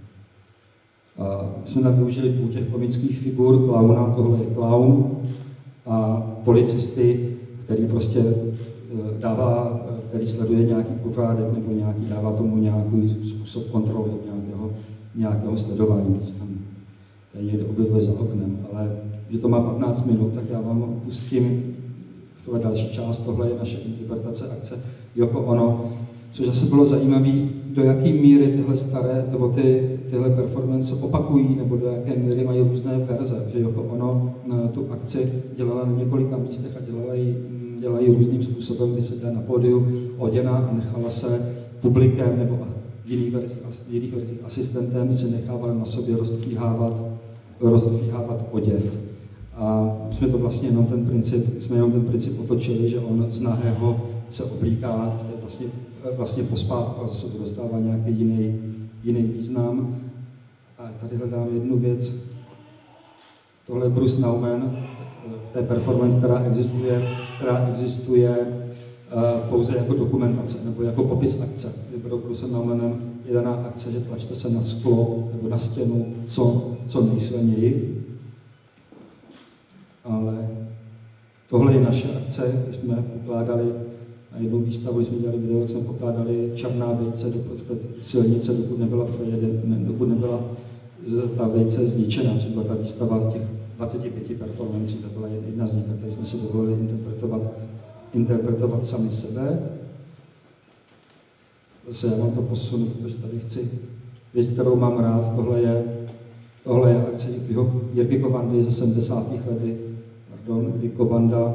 My jsme tam využili dvou těch komických figur, klauna, tohle je klaun, a policisty, který prostě dává, který sleduje nějaký pořádek nebo nějaký, dává tomu nějaký způsob kontroly nějakého, nějakého sledování, když tam někde objevuje za oknem. Ale že to má patnáct minut, tak já vám pustím tohle další část, tohle je naše interpretace akce Yoko Ono, což zase bylo zajímavé, do jaké míry tyhle staré, nebo ty, tyhle performance opakují, nebo do jaké míry mají různé verze, že Yoko Ono tu akci dělala na několika místech a dělala ji dělají různým způsobem, kdy se jde na pódiu oděna a nechala se publikem nebo v jiných verzích, v jiných verzích asistentem si nechávala na sobě rozstříhávat, rozstříhávat oděv. A jsme to vlastně jenom ten princip, jsme jenom ten princip otočili, že on z nahého se oblíká, to je vlastně, vlastně pospátku a zase to dostává nějaký jiný, jiný význam. A tady hledám jednu věc. Tohle je Bruce Nauman, té performance, která existuje, která existuje uh, pouze jako dokumentace nebo jako popis akce. Kdy pro Bruce Naumanem je daná akce, že tlačte se na sklo nebo na stěnu co, co nejsilněji. Ale tohle je naše akce, když jsme pokládali na jednu výstavu, když jsme dělali video, jak jsme pokládali černá vejce doprostřed silnice, dokud nebyla přejeden, dokud nebyla ta vejce zničena, což byla ta výstava těch dvaceti pěti performancí, to byla jedna z nich, tak tady jsme si dovolili interpretovat, interpretovat sami sebe. Zase já vám to posunu, protože tady chci věc, kterou mám rád, tohle je, tohle je akce Jirky Kovandy ze sedmdesátých let, pardon, kdy Kovanda,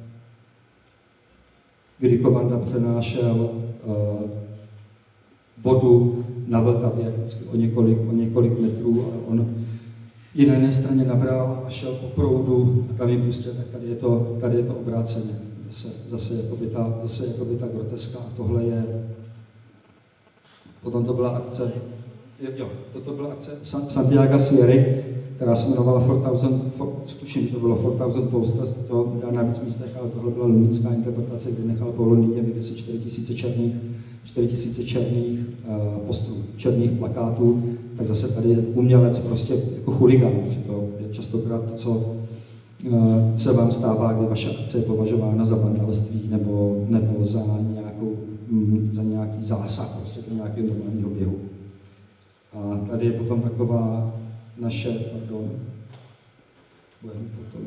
kdy Kovanda přenášel uh, vodu na Vltavě o několik, o několik metrů a on i na jedné straně nabral a šel po proudu a tam ji pustil, tak tady je to, tady je to obráceně. Zase, zase, jakoby ta, zase jakoby ta groteska a tohle je, potom to byla akce, jo, toto byla akce Santiago Sierry, která se jmenovala four thousand, tuším, to bylo four thousand posters, to dá na víc místech, ale tohle byla londýnská interpretace, kdy nechal po Londýně vyvěsit čtyři tisíce černých, čtyři tisíce černých uh, postrů, černých plakátů, tak zase tady je umělec prostě jako chuligán, že to je častokrát to, co uh, se vám stává, kdy vaše akce je považována za vandalství nebo, nebo za, nějakou, mm, za nějaký zásah prostě do nějakého normálního běhu. A tady je potom taková naše, pardon, budeme potom.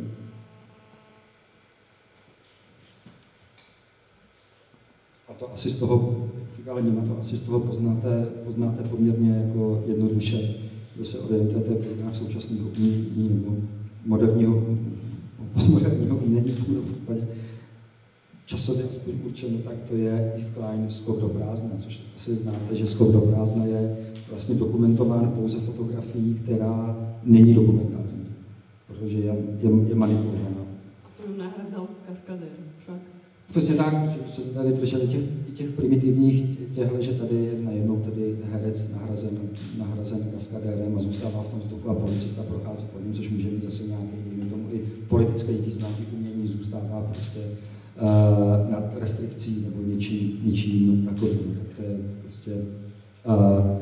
A to asi z toho, říkala Nina, to asi z toho poznáte, poznáte poměrně jako jednoduše, kdo se orientujete v dějinách současného umění nebo moderního, postmoderního umění, v případě časově aspoň určeno, tak to je Yves Klein Skok do prázdna, což asi znáte, že Skok do prázdna je vlastně dokumentován pouze fotografií, která není dokumentární. protože je, je, je manipulovaná. A to ju nahradzal kaskadér, však? Přesně tak, že se tady drželi těch, těch primitivních těchto, že tady je najednou tady herec nahrazen, nahrazen kaskadérem a zůstává v tom vzduchu a policista prochází po něm, což může mít zase nějaký, dejme tomu, i politický význam, i umění zůstává prostě uh, nad restrikcí nebo něčím, něčím takovým. Tak to je prostě uh,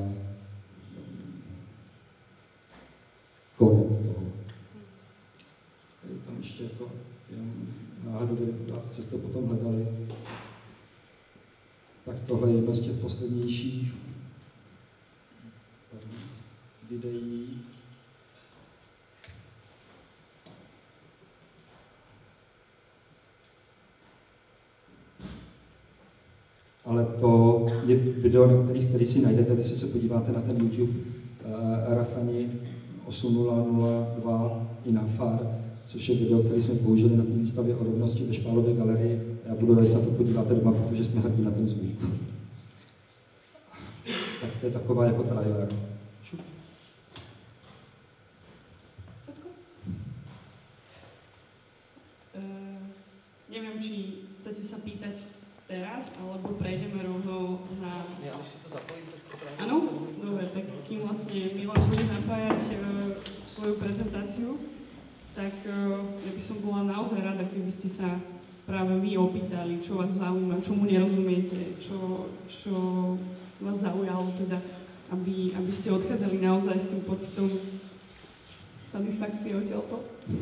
konec toho. Tam ještě jako jenom náhodou, kdyby jste to potom hledali, tak tohle je jedno z těch poslednějších videí. Ale to je video, který, který si najdete, když se podíváte na ten YouTube uh, Rafani osm nula nula dva Inafar, což je video, který jsme použili na té výstavě o rovnosti ve Špálově galerii. Já budu rád, že se na to podíváte doma, protože jsme hrdí na ten zvuk. Tak to je taková jako trailer. Šup. Uh, neviem, či chcete sa pýtať teraz, alebo prejdeme rovno na... Ja, když si to zapojím, tak to právě... Áno? Dobre, tak kým vlastne Milan bude zapájať uh, svoju prezentáciu, tak uh, ja by som bola naozaj rada, keby ste sa práve vy opýtali, čo vás zaujíma, čomu nerozumiete, čo, čo vás zaujalo, teda, aby, aby ste odchádzali naozaj s tým pocitom satisfakcie odtiaľto.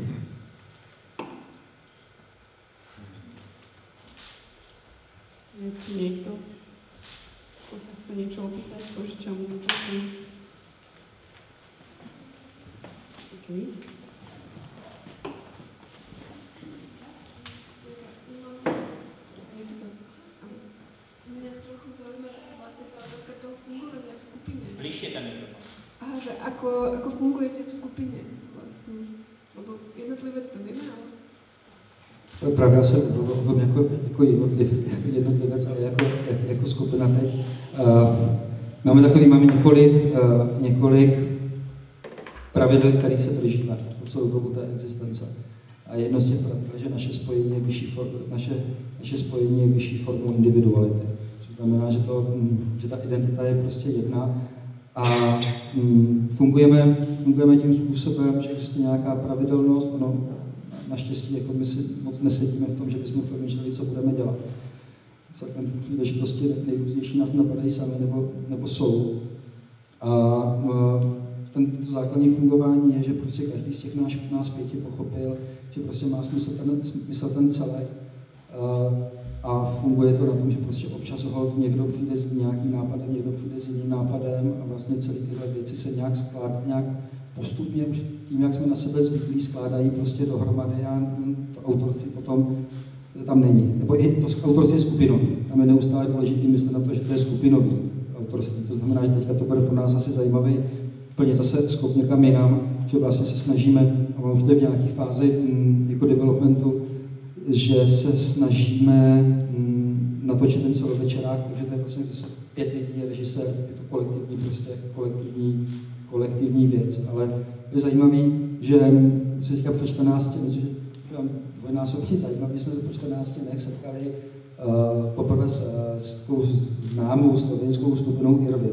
Je tu niekto, kto sa chce niečo opýtať, požičam mu mikrofón. OK. Mňa trochu zaujíma vlastne tá otázka toho fungovania v skupine. Bližšie ten mikrofón. Aha, že ako, ako fungujete v skupine vlastne? Lebo jednotlivec to nemá, ale... Právě já jsem mluvil o tom jako, jako jednotlivec, jako jednotlivec, ale jako, jak, jako skupina teď. Uh, máme takový, máme několik, uh, několik pravidel, kterých se držíme po celou dobu té existence. A jedno z těch pravidel je, že naše spojení je vyšší, for, naše, naše spojení je vyšší formou individuality. To znamená, že, to, že ta identita je prostě jedna a mm, fungujeme, fungujeme tím způsobem, že existuje nějaká pravidelnost. Ono, naštěstí jako my si moc nesedíme v tom, že bychom přemýšleli, co budeme dělat. Celkem ty příležitosti nejrůznější nás napadají sami nebo, nebo jsou. A ten, to základní fungování je, že prostě každý z těch nás, nás pěti pochopil, že prostě má smysl ten, smysl ten celek. A funguje to na tom, že prostě občas ho někdo přijde s nějakým nápadem, někdo přijde s jiným nápadem a vlastně celé tyhle věci se nějak skládají, nějak postupně už tím, jak jsme na sebe zvyklí, skládají prostě dohromady a to autorství potom tam není. Nebo i to autorství je skupinový. Tam je neustále důležitý myslet na to, že to je skupinový autorství. To znamená, že teďka to bude pro nás asi zajímavý plně zase skok někam jinam, že vlastně se snažíme, a už to je v nějaké fázi m, jako developmentu, že se snažíme m, natočit ten celovečerák, takže to je vlastně zase pět lidí, je režisér, je to kolektivní, prostě kolektivní, kolektivní věc. Ale je zajímavý, že se teďka před čtrnácti, myslím, že dvojnásobně zajímavý, jsme se po čtrnácti dnech setkali uh, poprvé s, s takovou známou slovenskou skupinou Irvin,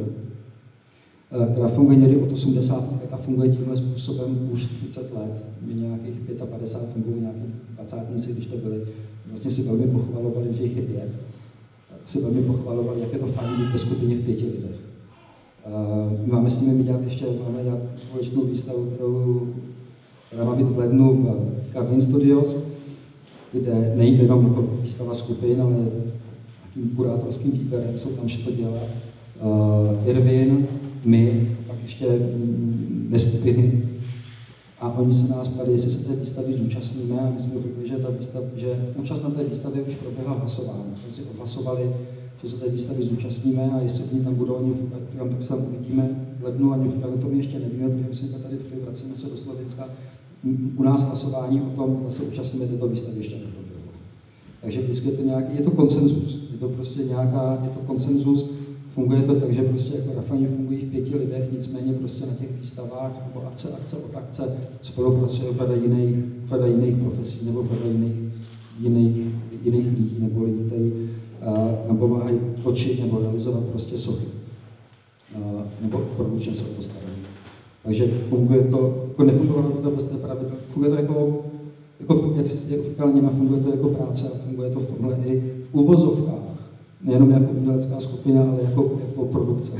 uh, která funguje někdy od osmdesátých let a funguje tímhle způsobem už třicet let. My nějakých padesát pět fungují nějakých dvacátníci, když to byli. Vlastně si velmi pochvalovali, že jich je pět. Si velmi pochvalovali, jak je to fajn být ve skupině v pěti lidech. Uh, máme s nimi dělat ještě, máme dělat společnou výstavu, kterou která má být v lednu v Carvin Studios, kde není to jenom jako výstava skupin, ale nějakým kurátorským výběrem, jsou tam čtyři děla. Uh, Irvin, my, pak ještě neskupiny. A oni se nás ptali, jestli se té výstavy zúčastníme, a my jsme řekli, že, ta výstav, že účast na té výstavě už proběhla hlasování. Jsme si odhlasovali, že se té výstavy zúčastníme a jestli oni tam budou, ani říkám, tak se tam uvidíme v lednu, ani říkám, o tom ještě nevíme, protože my jsme tady tři, vracíme se do Slovenska. U nás hlasování o tom, zda se účastníme této výstavy, ještě neproběhlo. Takže vždycky je to nějaký, je to konsenzus, je to prostě nějaká, je to konsenzus funguje to tak, že prostě jako Rafani fungují v pěti lidech, nicméně prostě na těch výstavách nebo akce, akce od akce spolupracují řada jiných, řada jiných profesí nebo řada jiných, jiných, jiných lidí nebo lidí, kteří nám pomáhají točit nebo realizovat prostě sochy. Uh, nebo produčně se o to starají. Takže funguje to, jako nefungovalo to bez té pravidla, funguje to jako, jako jak si jak říkal Nina, funguje to jako práce a funguje to v tomhle i v uvozovkách. Nejenom jako umělecká skupina, ale jako, jako produkce.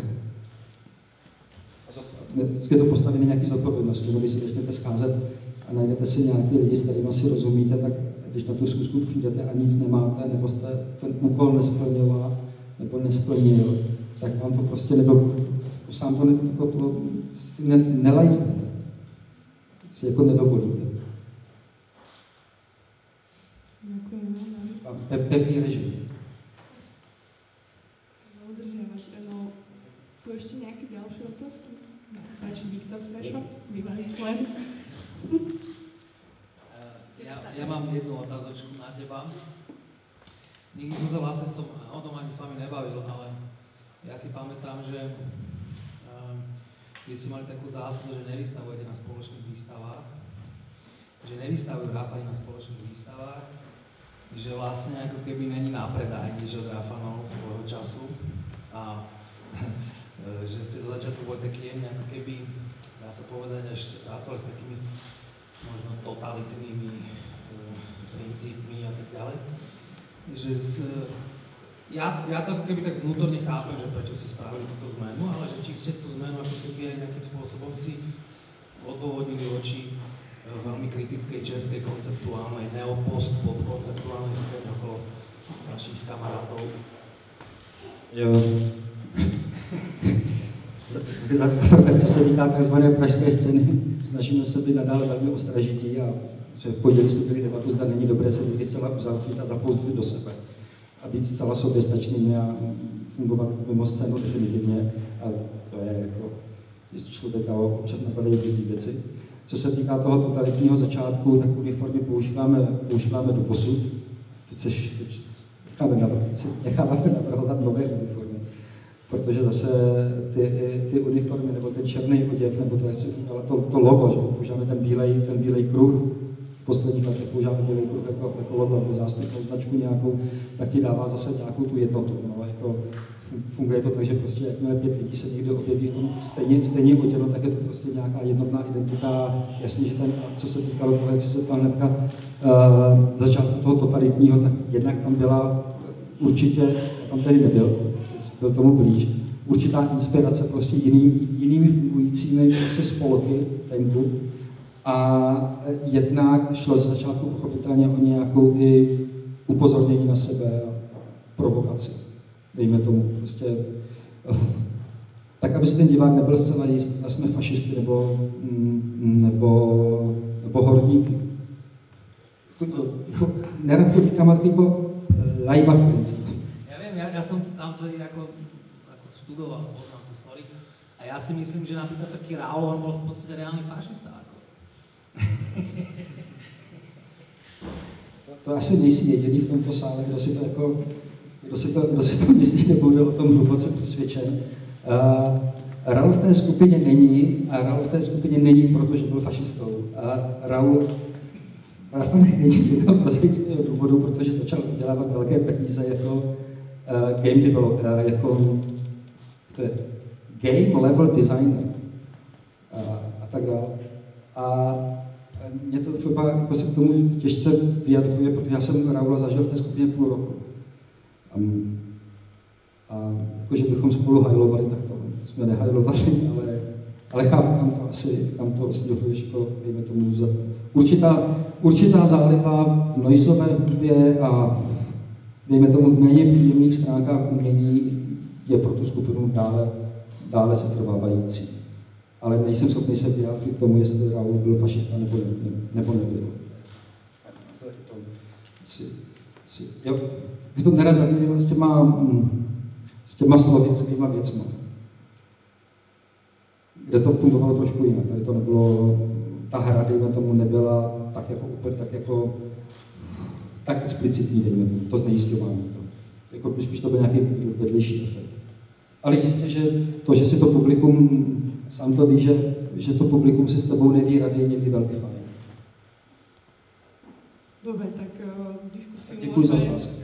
Vždycky je to postavené nějaký zodpovědnosti, když si začnete scházet a najdete si nějaký lidi, s kterými si rozumíte, tak když na tu schůzku přijdete a nic nemáte, nebo jste ten úkol nesplnila, nebo nesplnil, tak vám to prostě nedo, sám to, ne, to, to si ne, nelajznete, si jako nedovolíte. Děkujeme. A pe, pevný režim. Udržiavať. No, sú ešte nejaké ďalšie otázky? Páči, Viktor Prešo, bývalý člen. Ja, ja mám jednu otázočku na teba. Nikdy som sa vlastne s tom, o tom ani s vami nebavil, ale ja si pamätám, že uh, vy ste mali takú zásadu, že nevystavujete na spoločných výstavách, že nevystavujú Rafani na spoločných výstavách, že vlastne ako keby není na predaj nič od Rafanov tvojho času a že ste zo začiatku boli taký jemne ako keby, dá sa povedať, až pracovali s takými možno totalitnými uh, princípmi a tak ďalej. Že z, ja, ja to ako keby tak vnútorne chápem, že prečo ste spravili túto zmenu, ale že či ste tú zmenu ako keby aj nejakým spôsobom si odôvodnili voči veľmi kritickej českej konceptuálnej, neopost-pop konceptuálnej scény okolo vašich kamarátov. Jo. Zaprvé, co se týká tzv. Pražské scény, snažíme se být nadále velmi ostražití a že v pondělí jsme měli debatu, zda není dobré se někdy zcela uzavřít a zapouzlit do sebe a být zcela soběstačnými a fungovat mimo scénu definitivně. A to je jako, jestli člověka občas napadají různé věci. Co se týká toho totalitního začátku, tak uniformy používáme, používáme do posud. Teď, seš, teď necháme, navrhovat, necháme navrhovat nové uniformy, protože zase ty, ty uniformy, nebo ten černý oděv, nebo to, jestli, to, to logo, že používáme ten bílej, ten bílej kruh, v posledních letech používáme bílej kruh jako, jako logo, nebo zástupnou značku nějakou, tak ti dává zase nějakou tu jednotu. No, jako, funguje to tak, že prostě jakmile pět lidí se někdo objeví v tom stejně, stejně oděno, tak je to prostě nějaká jednotná identita. Jasně, že ten, co se týkalo toho, jak jsi se ptal hnedka, uh, začátku toho totalitního, tak jednak tam byla určitě, tam tady nebyl, byl tomu blíž, určitá inspirace prostě jiný, jinými fungujícími prostě spolky tempu. A jednak šlo z začátku pochopitelně o nějakou i upozornění na sebe a provokaci. Dejme tomu, prostě, tak aby si ten divák nebyl zcela jist, zda jsme fašisty nebo, nebo, nebo horníky. Nerad to říkám, ale jako Laibach princip. Ja viem, ja, ja som tam vtedy ako, ako studoval, poznám tú story a ja si myslím, že napríklad taký Raul, on bol v podstate reálny fašista. Ako. To, to asi nejsi jediný v tomto sále, kdo si to jako Kdo si, to, kdo si to myslí, nebo byl o tom hluboce přesvědčen. Uh, Raul v té skupině není a Raul v té skupině není, protože byl fašistou. A Raul Raul není z jednoho prozaického důvodu, protože začal vydělávat velké peníze jako uh, game developer, uh, jako to je, game level designer uh, a tak dále. A mě to třeba jako se k tomu těžce vyjadřuje, protože já jsem Raula zažil v té skupině půl roku. Um, a jakože bychom spolu hajlovali, tak to jsme nehajlovali, ale, ale chápu, kam to asi, kam to směřuješ, jako dejme tomu, za, určitá, určitá záliba v noizové hudbě a dejme tomu v méně příjemných stránkách umění je pro tu skupinu dále, dále setrvávající. Ale nejsem schopný se vyjádřit k tomu, jestli Raul byl fašista nebo, ne, nebo nebyl. Si, si, jo. Bych to nerad zaměnil s těma, s těma slovinskýma věcma, kde to fungovalo trošku jinak, tady to nebylo, ta hra, dejme tomu, nebyla tak jako úplně, tak jako, tak explicitní, dejme tomu, to znejisťování. To. Jako spíš to byl nějaký vedlejší efekt. Ale jistě, že to, že si to publikum, sám to ví, že, že to publikum si s tebou neví rady, je někdy velmi fajn. Dobre, tak uh, diskusiu Děkuji za môžeme... otázku.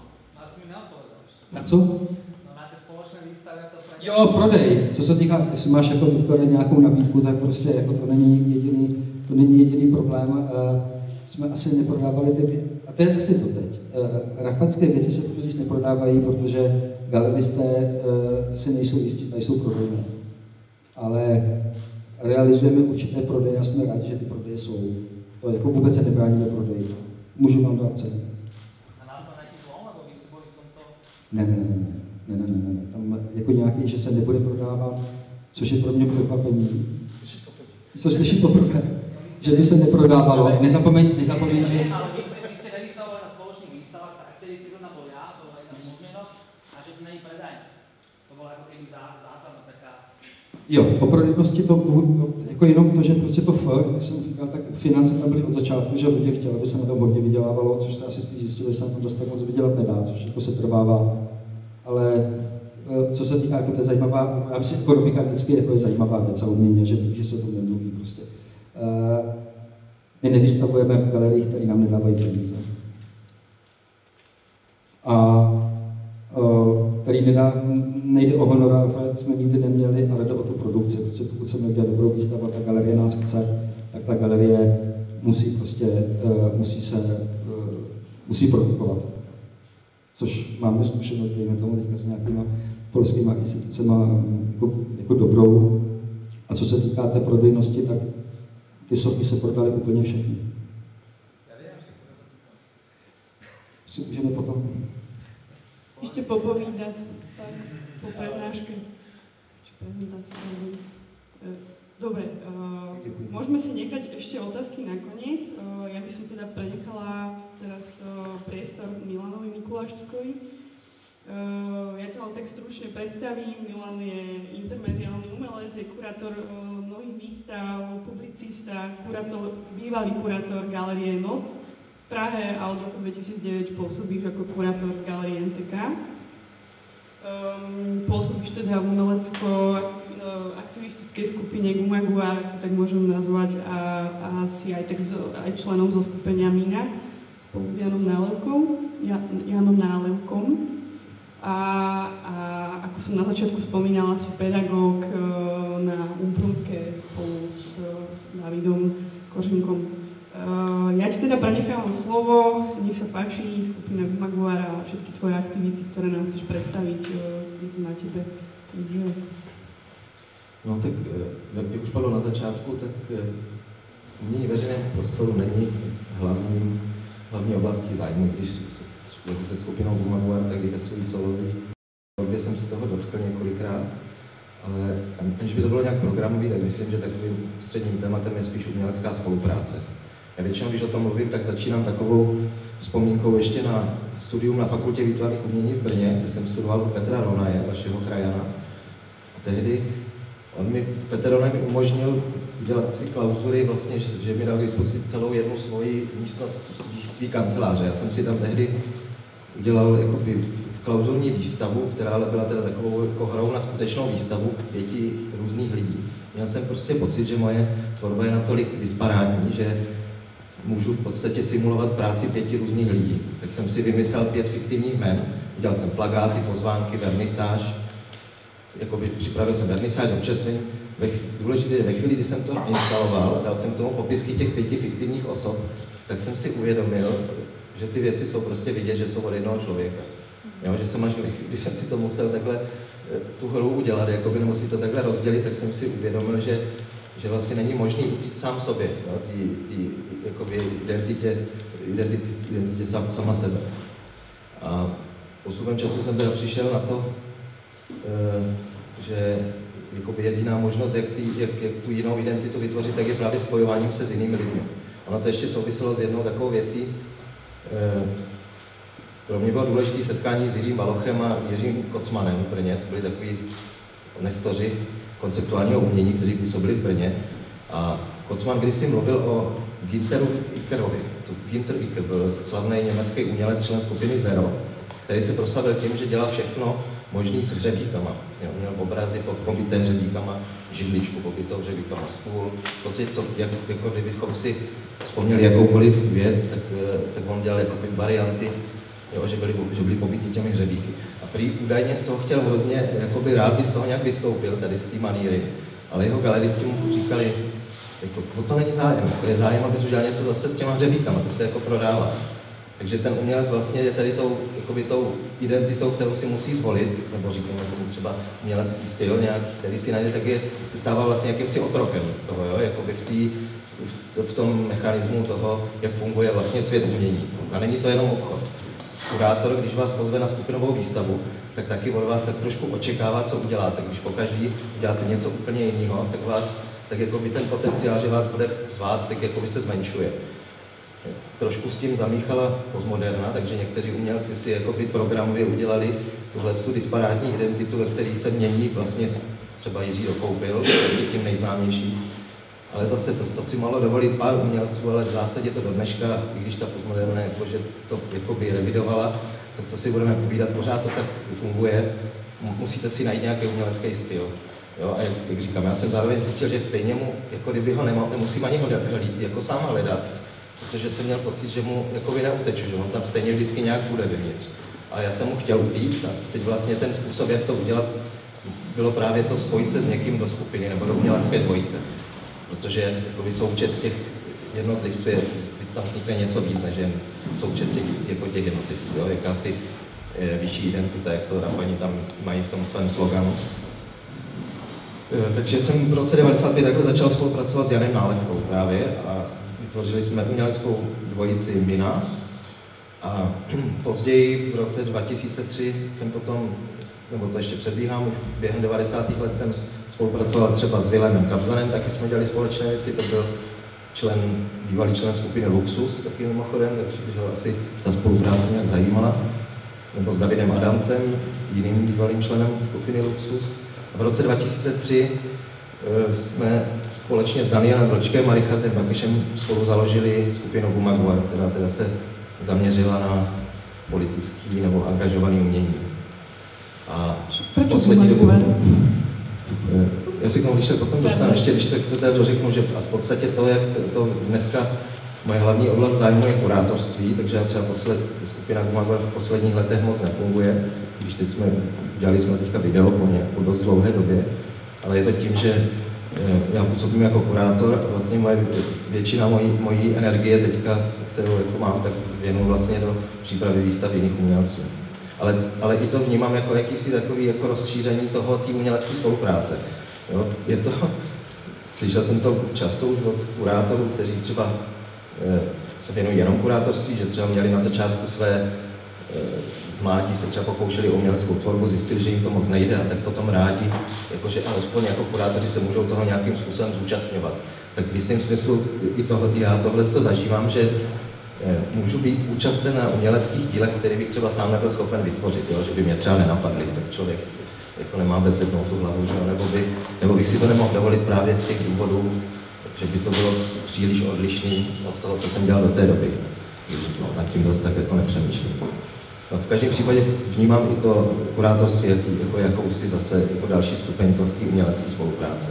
Na co? No máte spoločné výstavy, to pre... Jo, prodej. Co se týká, jestli máš jako Viktore nějakou nabídku, tak prostě jako to není jediný, to není jediný problém. Uh, jsme asi neprodávali ty, a to je asi to teď. Uh, Rafatské věci se totiž neprodávají, protože galeristé uh, si nejsou jistí, zda jsou prodejné. Ale realizujeme určité prodeje a jsme rádi, že ty prodeje jsou. To jako vůbec se nebráníme prodeji. Můžu vám dát cenu. A nástal nějaký zlom, nebo vy jste byli v tomto? Ne, ne, ne, ne, ne, ne, ne, ne. Tam jako nějaký, že se nebude prodávat, což je pro mě překvapení. Co slyší poprvé? Že by se neprodávalo. Nezapomeň, nezapomeň, že... Ale vy jste, vy jste nevystavovali na spoločných výstavách, tak vtedy to bol ja, to bola jedna možnosť, a že to není predajné. To bola ako keby základná taká... Jo, o prodejnosti to, jako jenom to, že prostě to F, jak jsem říkal, tak finance tam byly od začátku, že hodně chtěl, aby se na tom hodně vydělávalo, což se asi spíš zjistilo, že se na tom dost tak moc vydělat nedá, což jako se trvává. Ale co se týká, jako to je zajímavá, já myslím, ekonomika vždycky jako je zajímavá věc a umění, že, že se o tom nemluví prostě. Uh, my nevystavujeme v galeriích, které nám nedávají peníze. A uh, který nedá, nejde o honoráře, jsme nikdy neměli, ale jde o tu produkci, protože pokud chceme udělat dobrou výstavu, ta galerie nás chce, tak ta galerie musí prostě, uh, musí se, uh, musí produkovat. Což máme zkušenost, dejme tomu teďka s nějakýma polskýma institucema jako, jako dobrou. A co se týká té prodejnosti, tak ty sochy se prodaly úplně všechny. Si můžeme potom... Ešte popovídať, tak, po prednáške, či prezentácii. Dobre, uh, môžeme si nechať ešte otázky nakoniec. Uh, ja by som teda prenechala teraz uh, priestor Milanovi Mikuláštikovi. Uh, ja ťa len tak stručne predstavím. Milan je intermediálny umelec, je kurátor uh, mnohých výstav, publicista, kurátor, bývalý kurátor Galerie Not v Prahe a od roku dvetisícdeväť pôsobíš ako kurátor Galerie en té ká. Um, pôsobíš teda v umelecko-aktivistickej skupine Gumaguar, ak to tak môžem nazvať, a, a si aj, tak, aj členom zo skupenia Mina spolu s Janom Nálevkom, ja, Janom Nálevkom. A, a ako som na začiatku spomínala, si pedagóg uh, na Umprumke spolu s uh, Davidom Kořenkom. Uh, ja ti teda prenechávam slovo, nech sa páči, skupina Gumaguar a všetky tvoje aktivity, ktoré nám chceš predstaviť, uh, je to na tebe. Takže... No tak, jak už padlo na začátku, tak umění veřejného prostoru není hlavním, hlavní oblastí zájmu, když se, se skupinou Gumaguar, tak i ve svojí solový tvorbě jsem se toho dotkl několikrát, ale aniž by to bylo nějak programový, tak myslím, že takovým středním tématem je spíš umělecká spolupráce. Já většinou, když o tom mluvím, tak začínám takovou vzpomínkou ještě na studium na Fakultě výtvarných umění v Brně, kde jsem studoval u Petra Ronaje, vašeho krajana. A tehdy on mi, Petr Ronaj mi umožnil udělat si klauzury, vlastně, že, že mi dal k dispozici celou jednu svoji místnost svý, svý kanceláře. Já jsem si tam tehdy udělal jakoby klauzurní výstavu, která byla teda takovou jako hrou na skutečnou výstavu pěti různých lidí. Měl jsem prostě pocit, že moje tvorba je natolik disparátní, že můžu v podstatě simulovat práci pěti různých lidí. Tak jsem si vymyslel pět fiktivních jmen, udělal jsem plakáty, pozvánky, vernisáž, jakoby připravil jsem vernisáž, občerstvení. Důležité je, ve chvíli, kdy jsem to instaloval, dal jsem tomu popisky těch pěti fiktivních osob, tak jsem si uvědomil, že ty věci jsou prostě vidět, že jsou od jednoho člověka. Jo, že jsem až, když jsem si to musel takhle tu hru udělat, jakoby, nebo si to takhle rozdělit, tak jsem si uvědomil, že, že vlastně není možný utíct sám sobě, jo, tý, tý, jakoby identitě, identitě, identitě sam, sama sebe. A postupem času jsem teda přišel na to, e, že jakoby jediná možnost, jak, tý, jak, jak tu jinou identitu vytvořit, tak je právě spojováním se s jinými lidmi. Ono to ještě souviselo s jednou takovou věcí. E, pro mě bylo důležité setkání s Jiřím Balochem a Jiřím Kocmanem v Brně. To byli takový nestoři konceptuálního umění, kteří působili v Brně. A Kocman kdysi mluvil o Günteru Ickerovi. To Günter Icker byl slavný německý umělec, člen skupiny Zero, který se proslavil tím, že dělal všechno možný s hřebíkama. Jo, měl obrazy pod pobité hřebíkama, židličku pobytou hřebíkama, stůl. Pocit, co, jak, jako kdybychom si vzpomněli jakoukoliv věc, tak, tak on dělal jakoby varianty, jo, že byli, že byli pobytí těmi hřebíky. A prý údajně z toho chtěl hrozně, jakoby rád by z toho nějak vystoupil, tady z té maníry, ale jeho galeristi mu říkali, jako, o to není zájem, jako je zájem, aby udělal něco zase s těma hřebíkama, to se jako prodává. Takže ten umělec vlastně je tady tou, jakoby tou identitou, kterou si musí zvolit, nebo říkáme tomu třeba umělecký styl nějaký, který si najde, tak je, se stává vlastně jakýmsi otrokem toho, jo, jakoby v, tý, v, v tom mechanismu toho, jak funguje vlastně svět umění. A není to jenom obchod. Kurátor, když vás pozve na skupinovou výstavu, tak taky od vás tak trošku očekává, co uděláte. Když pokaždý uděláte něco úplně jiného, tak vás, tak jakoby ten potenciál, že vás bude zvát, tak jakoby se zmenšuje. Trošku s tím zamíchala postmoderna, takže někteří umělci si jakoby programově udělali tuhle tu disparátní identitu, ve které se mění vlastně třeba Jiří Dokoupil, je tím nejznámější. Ale zase to, to si malo dovolit pár umělců, ale v zásadě to do dneška, i když ta postmoderna jakože to jakoby revidovala, tak co si budeme povídat, pořád to tak funguje, musíte si najít nějaký umělecký styl. Jo, a jak, jak říkám, já jsem zároveň zjistil, že stejně mu, jako kdyby ho nemal, nemusím ani hledat, jako sám hledat, protože jsem měl pocit, že mu jakoby neuteču, že on tam stejně vždycky nějak bude vevnitř. A já jsem mu chtěl utíct a teď vlastně ten způsob, jak to udělat, bylo právě to spojit se s někým do skupiny nebo do umělecké dvojice. Protože jakoby součet těch jednotlivců je, tam vznikne něco víc, než jen součet těch, jako těch jednotlivců, jo, jakási je, vyšší identita, jak to Rafani tam mají v tom svém sloganu. E, takže jsem v roce devadesát pět takhle začal spolupracovat s Janem Nálevkou právě a vytvořili jsme uměleckou dvojici Mina a později v roce dva tisíce tři jsem potom, nebo to ještě předbíhám, už během devadesátých let jsem spolupracoval třeba s Vilémem Kabzanem, taky jsme dělali společné věci, to byl člen, bývalý člen skupiny Luxus, taky mimochodem, takže ho asi ta spolupráce nějak zajímala. Nebo s Davidem Adamcem, jiným bývalým členem skupiny Luxus. A v roce dva tisíce tři e, jsme společně s Danielem Vlčkem a Richardem Bakešem spolu založili skupinu Gumaguar, která teda se zaměřila na politický nebo angažovaný umění. A Proč poslední dobu... Já si k tomu, když se potom dostanu, ještě když to teda dořeknu, že v podstatě to, jak to dneska moje hlavní oblast zájmu je kurátorství, takže já třeba posled, skupina Gumaguar v posledních letech moc nefunguje, když teď jsme dělali jsme teďka video po nějakou dost dlouhé době, ale je to tím, že já působím jako kurátor a vlastně moje, většina mojí, mojí energie teďka, kterou jako mám, tak věnu vlastně do přípravy výstav jiných umělců. Ale, ale i to vnímám jako jakýsi takový jako rozšíření toho té umělecké spolupráce. Jo? Je to, slyšel jsem to často už od kurátorů, kteří třeba e, se věnují jenom kurátorství, že třeba měli na začátku své e, mládí, se třeba pokoušeli o uměleckou tvorbu, zjistili, že jim to moc nejde a tak potom rádi, jakože alespoň jako kurátoři se můžou toho nějakým způsobem zúčastňovat. Tak v jistém smyslu i, tohle, i já tohle to zažívám, že můžu být účasten na uměleckých dílech, které bych třeba sám nebyl schopen vytvořit, jo? Že by mě třeba nenapadly, tak člověk jako nemá besednou tu hlavu, že? Nebo, by, nebo bych si to nemohl dovolit právě z těch důvodů, že by to bylo příliš odlišný od toho, co jsem dělal do té doby. No, nad tím dost tak jako nepřemýšlím. No, v každém případě vnímám i to kurátorství jako, jako jakousi zase jako další stupeň toho té umělecké spolupráce.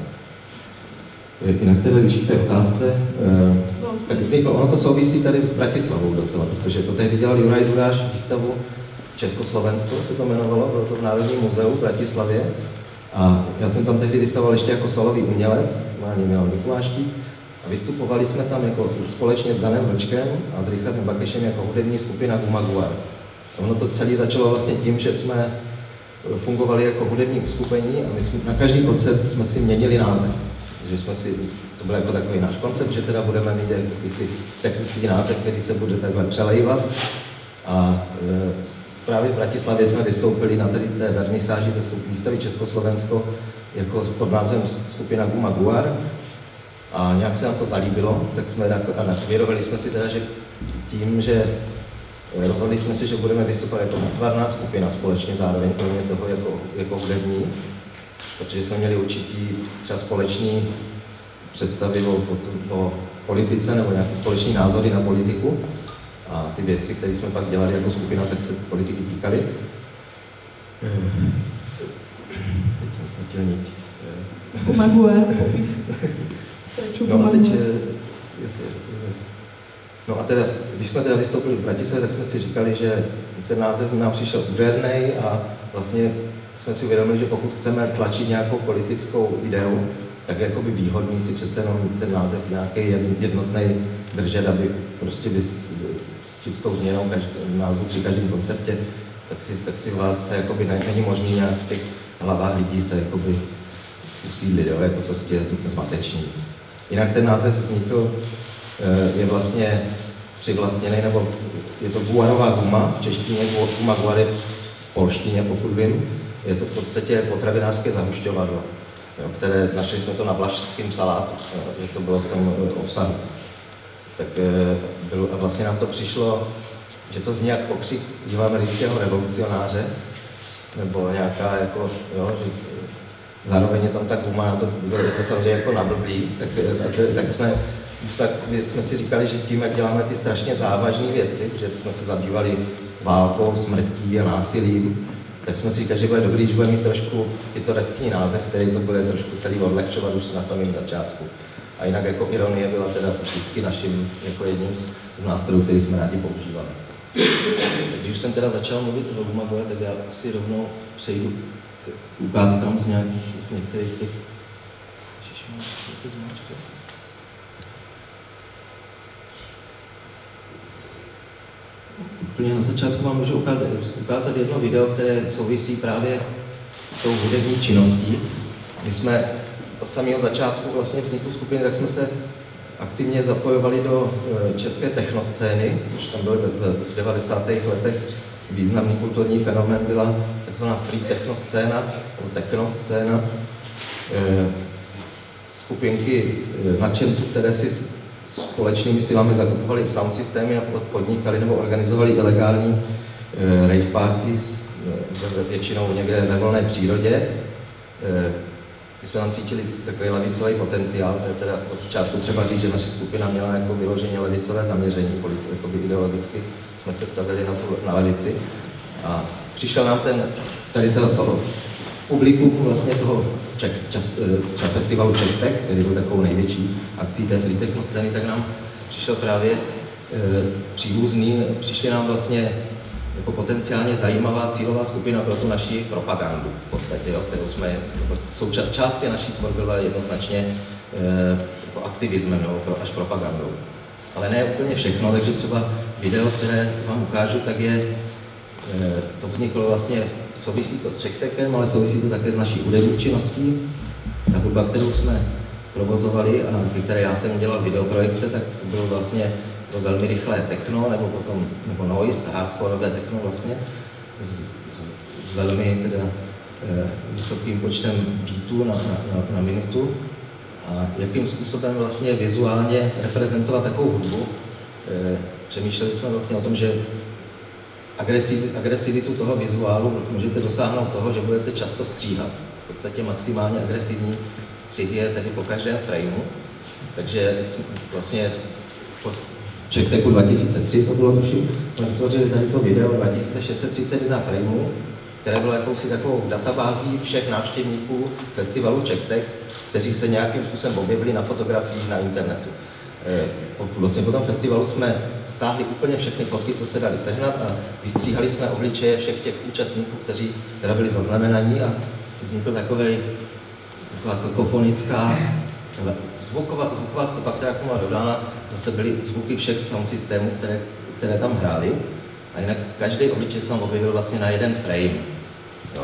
Jinak teda, když k té otázce, no, tak vzniklo, ono to souvisí tady v Bratislavou docela, protože to tehdy dělal Juraj Duráš výstavu Československo, se to jmenovalo, bylo to v Národním muzeu v Bratislavě. A já jsem tam tehdy vystavoval ještě jako solový umělec, normálně Milan Mikuláštík, a vystupovali jsme tam jako společně s Danem Vlčkem a s Richardem Bakešem jako hudební skupina Gumaguar. Ono to celé začalo vlastně tím, že jsme fungovali jako hudební uskupení a my jsme, na každý koncert jsme si měnili název. Že jsme si, to byl jako takový náš koncept, že teda budeme mít jakýsi technický název, který se bude takhle přelejvat. A e, právě v Bratislavě jsme vystoupili na tady té vernisáži té výstavy Československo jako pod názvem skupina Gumaguar. A nějak se nám to zalíbilo, tak jsme vyrovili jsme si teda, že tím, že rozhodli jsme si, že budeme vystupovat jako výtvarná skupina společně zároveň, kromě toho jako, jako hudební, protože jsme měli určitý třeba společný představy o, o, o politice nebo nějaké společné názory na politiku a ty věci, které jsme pak dělali jako skupina, tak se politiky týkaly. Teď jsem ztratil niť. Maguire, popis. No a teď, jasně, no a teda, když jsme teda vystoupili v Bratislavě, tak jsme si říkali, že ten název nám přišel úderný a vlastně jsme si uvědomili, že pokud chceme tlačit nějakou politickou ideu, tak je jakoby výhodný si přece jenom ten název nějaký jednotný držet, aby prostě by s, s, s tou změnou každý, názvu při každém koncertě, tak si, tak si vás se jakoby není možný nějak v těch hlavách lidí se jakoby usídlit, jo? Je to prostě zmatečný. Jinak ten název vznikl, je vlastně přivlastněný, nebo je to guanová guma, v češtině guma guary, v polštině, pokud vím. Je to v podstatě potravinářské zahušťovadlo, které našli jsme to na vlašském salátu, že to bylo v tom obsahu. Tak bylo, a vlastně nám to přišlo, že to zní jak pokřik jihoamerického revolucionáře, nebo nějaká jako, jo, že zároveň je tam ta guma, na to, je to samozřejmě jako nablblý, tak, tak, tak jsme tak jsme si říkali, že tím, jak děláme ty strašně závažné věci, protože jsme se zabývali válkou, smrtí a násilím, tak jsme si říkali, že bude dobrý, že bude mít trošku pitoreský název, který to bude trošku celý odlehčovat už na samém začátku. A jinak jako ironie byla teda vždycky naším jako jedním z, z nástrojů, který jsme rádi používali. Tak když jsem teda začal mluvit o Gumagore, tak já si rovnou přejdu k ukázkám z nějakých, z některých těch... Úplně na začátku vám můžu ukázat, ukázat jedno video, které souvisí právě s tou hudební činností. My jsme od samého začátku vlastně vzniku skupiny, tak jsme se aktivně zapojovali do české technoscény, což tam bylo v devadesátých letech významný kulturní fenomén, byla takzvaná free technoscéna, nebo technoscéna. Skupinky nadšenců, které si společnými silami zakupovali sound systémy a podnikali nebo organizovali ilegální e, rave parties, e, většinou někde ve volné přírodě. E, my jsme tam cítili takový levicový potenciál, teda od začátku třeba říct, že naše skupina měla jako vyloženě levicové zaměření, jako ideologicky jsme se stavili na, tu, na levici. A přišel nám ten, tady to, toho publikum vlastně toho Czech, čas, třeba festivalu Czech Tech, který byl takovou největší akcí té free techno scény, tak nám přišel právě e, příbuzný, přišli nám vlastně jako potenciálně zajímavá cílová skupina pro tu naši propagandu v podstatě, jo, kterou jsme, souča, část té naší tvorby byla jednoznačně e, jako aktivismem, jo, pro, až propagandou. Ale ne úplně všechno, takže třeba video, které vám ukážu, tak je, e, to vzniklo vlastně, souvisí to s Czech Techem, ale souvisí to také s naší hudební činností. Ta hudba, kterou jsme provozovali a ke které já jsem dělal videoprojekce, tak to bylo vlastně to velmi rychlé techno, nebo potom nebo noise, hardcoreové techno vlastně, s, s, s velmi teda, eh, vysokým počtem beatů na, na, na, na minutu. A jakým způsobem vlastně vizuálně reprezentovat takovou hudbu. Eh, přemýšleli jsme vlastně o tom, že agresivitu toho vizuálu můžete dosáhnout toho, že budete často stříhat. V podstatě maximálně agresivní střih je tedy po každém frameu. Takže vlastně po Czech Techu dva tisíce tři to bylo tuším, jsme vytvořili tady to video dva tisíce šest set třicet jedna frameů, které bylo jakousi takovou databází všech návštěvníků festivalu Czech Tech, kteří se nějakým způsobem objevili na fotografiích na internetu. Vlastně po tom festivalu jsme stáhli úplně všechny fotky, co se dali sehnat a vystříhali jsme obličeje všech těch účastníků, kteří teda byli zaznamenaní a vznikla takovej, taková kakofonická zvuková, zvuková stopa, která k tomu byla dodána, zase byly zvuky všech sound systémů, které, které tam hrály a jinak každý obličej se tam objevil vlastně na jeden frame. Jo.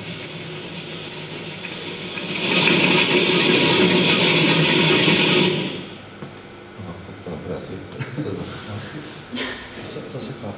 Zaseká.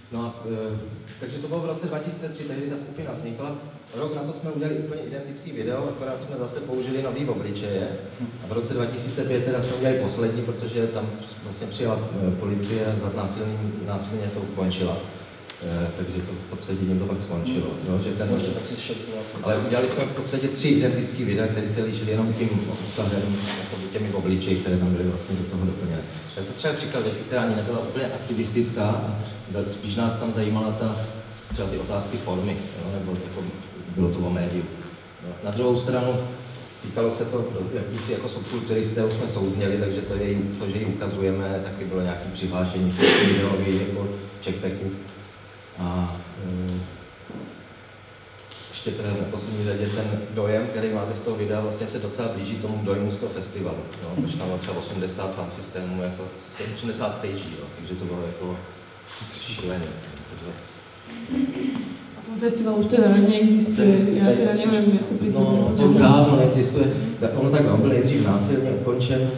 No a, e, takže to bylo v roce dva tisíce tři, tehdy ta skupina vznikla. Rok na to jsme udělali úplně identický video, akorát jsme zase použili nový obličeje. A v roce dva tisíce pět teda jsme udělali poslední, protože tam vlastně přijela policie a za násilný, násilně to ukončila. E, takže to v podstatě tím to pak skončilo. Jo, že ten, ale udělali jsme v podstatě tři identické videa, které se lišily jenom tím obsahem, jako těmi obličeji, které tam byly vlastně do toho doplněné. Tak to třeba příklad věcí, která ani nebyla úplně aktivistická, spíš nás tam zajímala ta, třeba ty otázky formy, jo, nebo jako, bylo to o médiu. Jo. Na druhou stranu týkalo se to jakýsi jako subkulturisté, už jsme souzněli, takže to, je, to, že ji ukazujeme, taky bylo nějaké přihlášení k ideologii jako Čekteku. A e, ještě teda na poslední řadě ten dojem, který máte z toho videa, vlastně se docela blíží tomu dojmu z toho festivalu. No, protože tam bylo třeba osmdesát sound systémů, jako osmdesát stagí, jo, takže to bylo jako šílené. A ten festival už teda neexistuje, já teda nevím, já se přiznám. No, to dávno neexistuje. Ono tak on byl nejdřív násilně ukončen,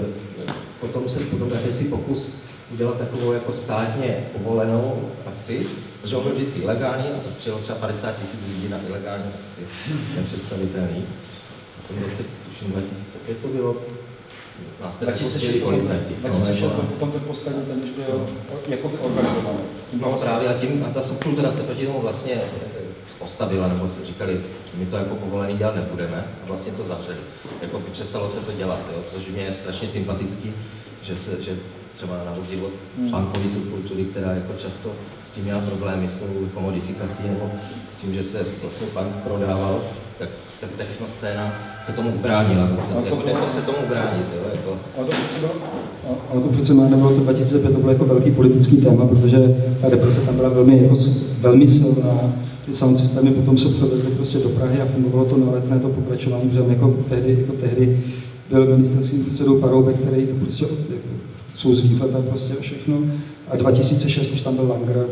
potom se potom si pokus udělat takovou jako státně povolenou akci, protože on byl vždycky ilegální a to přijelo třeba padesát tisíc lidí na ilegální akci, nepředstavitelný. V tom roce, tuším, dva tisíce pět to bylo, nás teda postěli policajti. dva tisíce šest potom ten poslední, ten už byl jako organizovaný. No právě a, tím, a ta subkultura se proti tomu vlastně postavila, nebo si říkali, my to jako povolený dělat nebudeme a vlastně to zavřeli. Jako by přestalo se to dělat, jo, což mě je strašně sympatický, že, se, že třeba na rozdíl od punkové subkultury, která jako často s tím měla problémy s tou komodifikací nebo s tím, že se vlastně punk prodával, tak, tak techno scéna se tomu ubránila. To, jako, to, to se tomu ubránit. Jo, jako. Ale to přece bylo, ale to přece nebylo to dva tisíce pět, to bylo jako velký politický téma, protože ta represe tam byla velmi, jako, velmi silná. Ty sound systémy potom se převezly prostě do Prahy a fungovalo to na letné to pokračování, protože jako tehdy, jako tehdy byl ministerským předsedou Paroubek, který to prostě jsou z výhled a prostě všechno. A dva tisíce šest už tam byl Langer,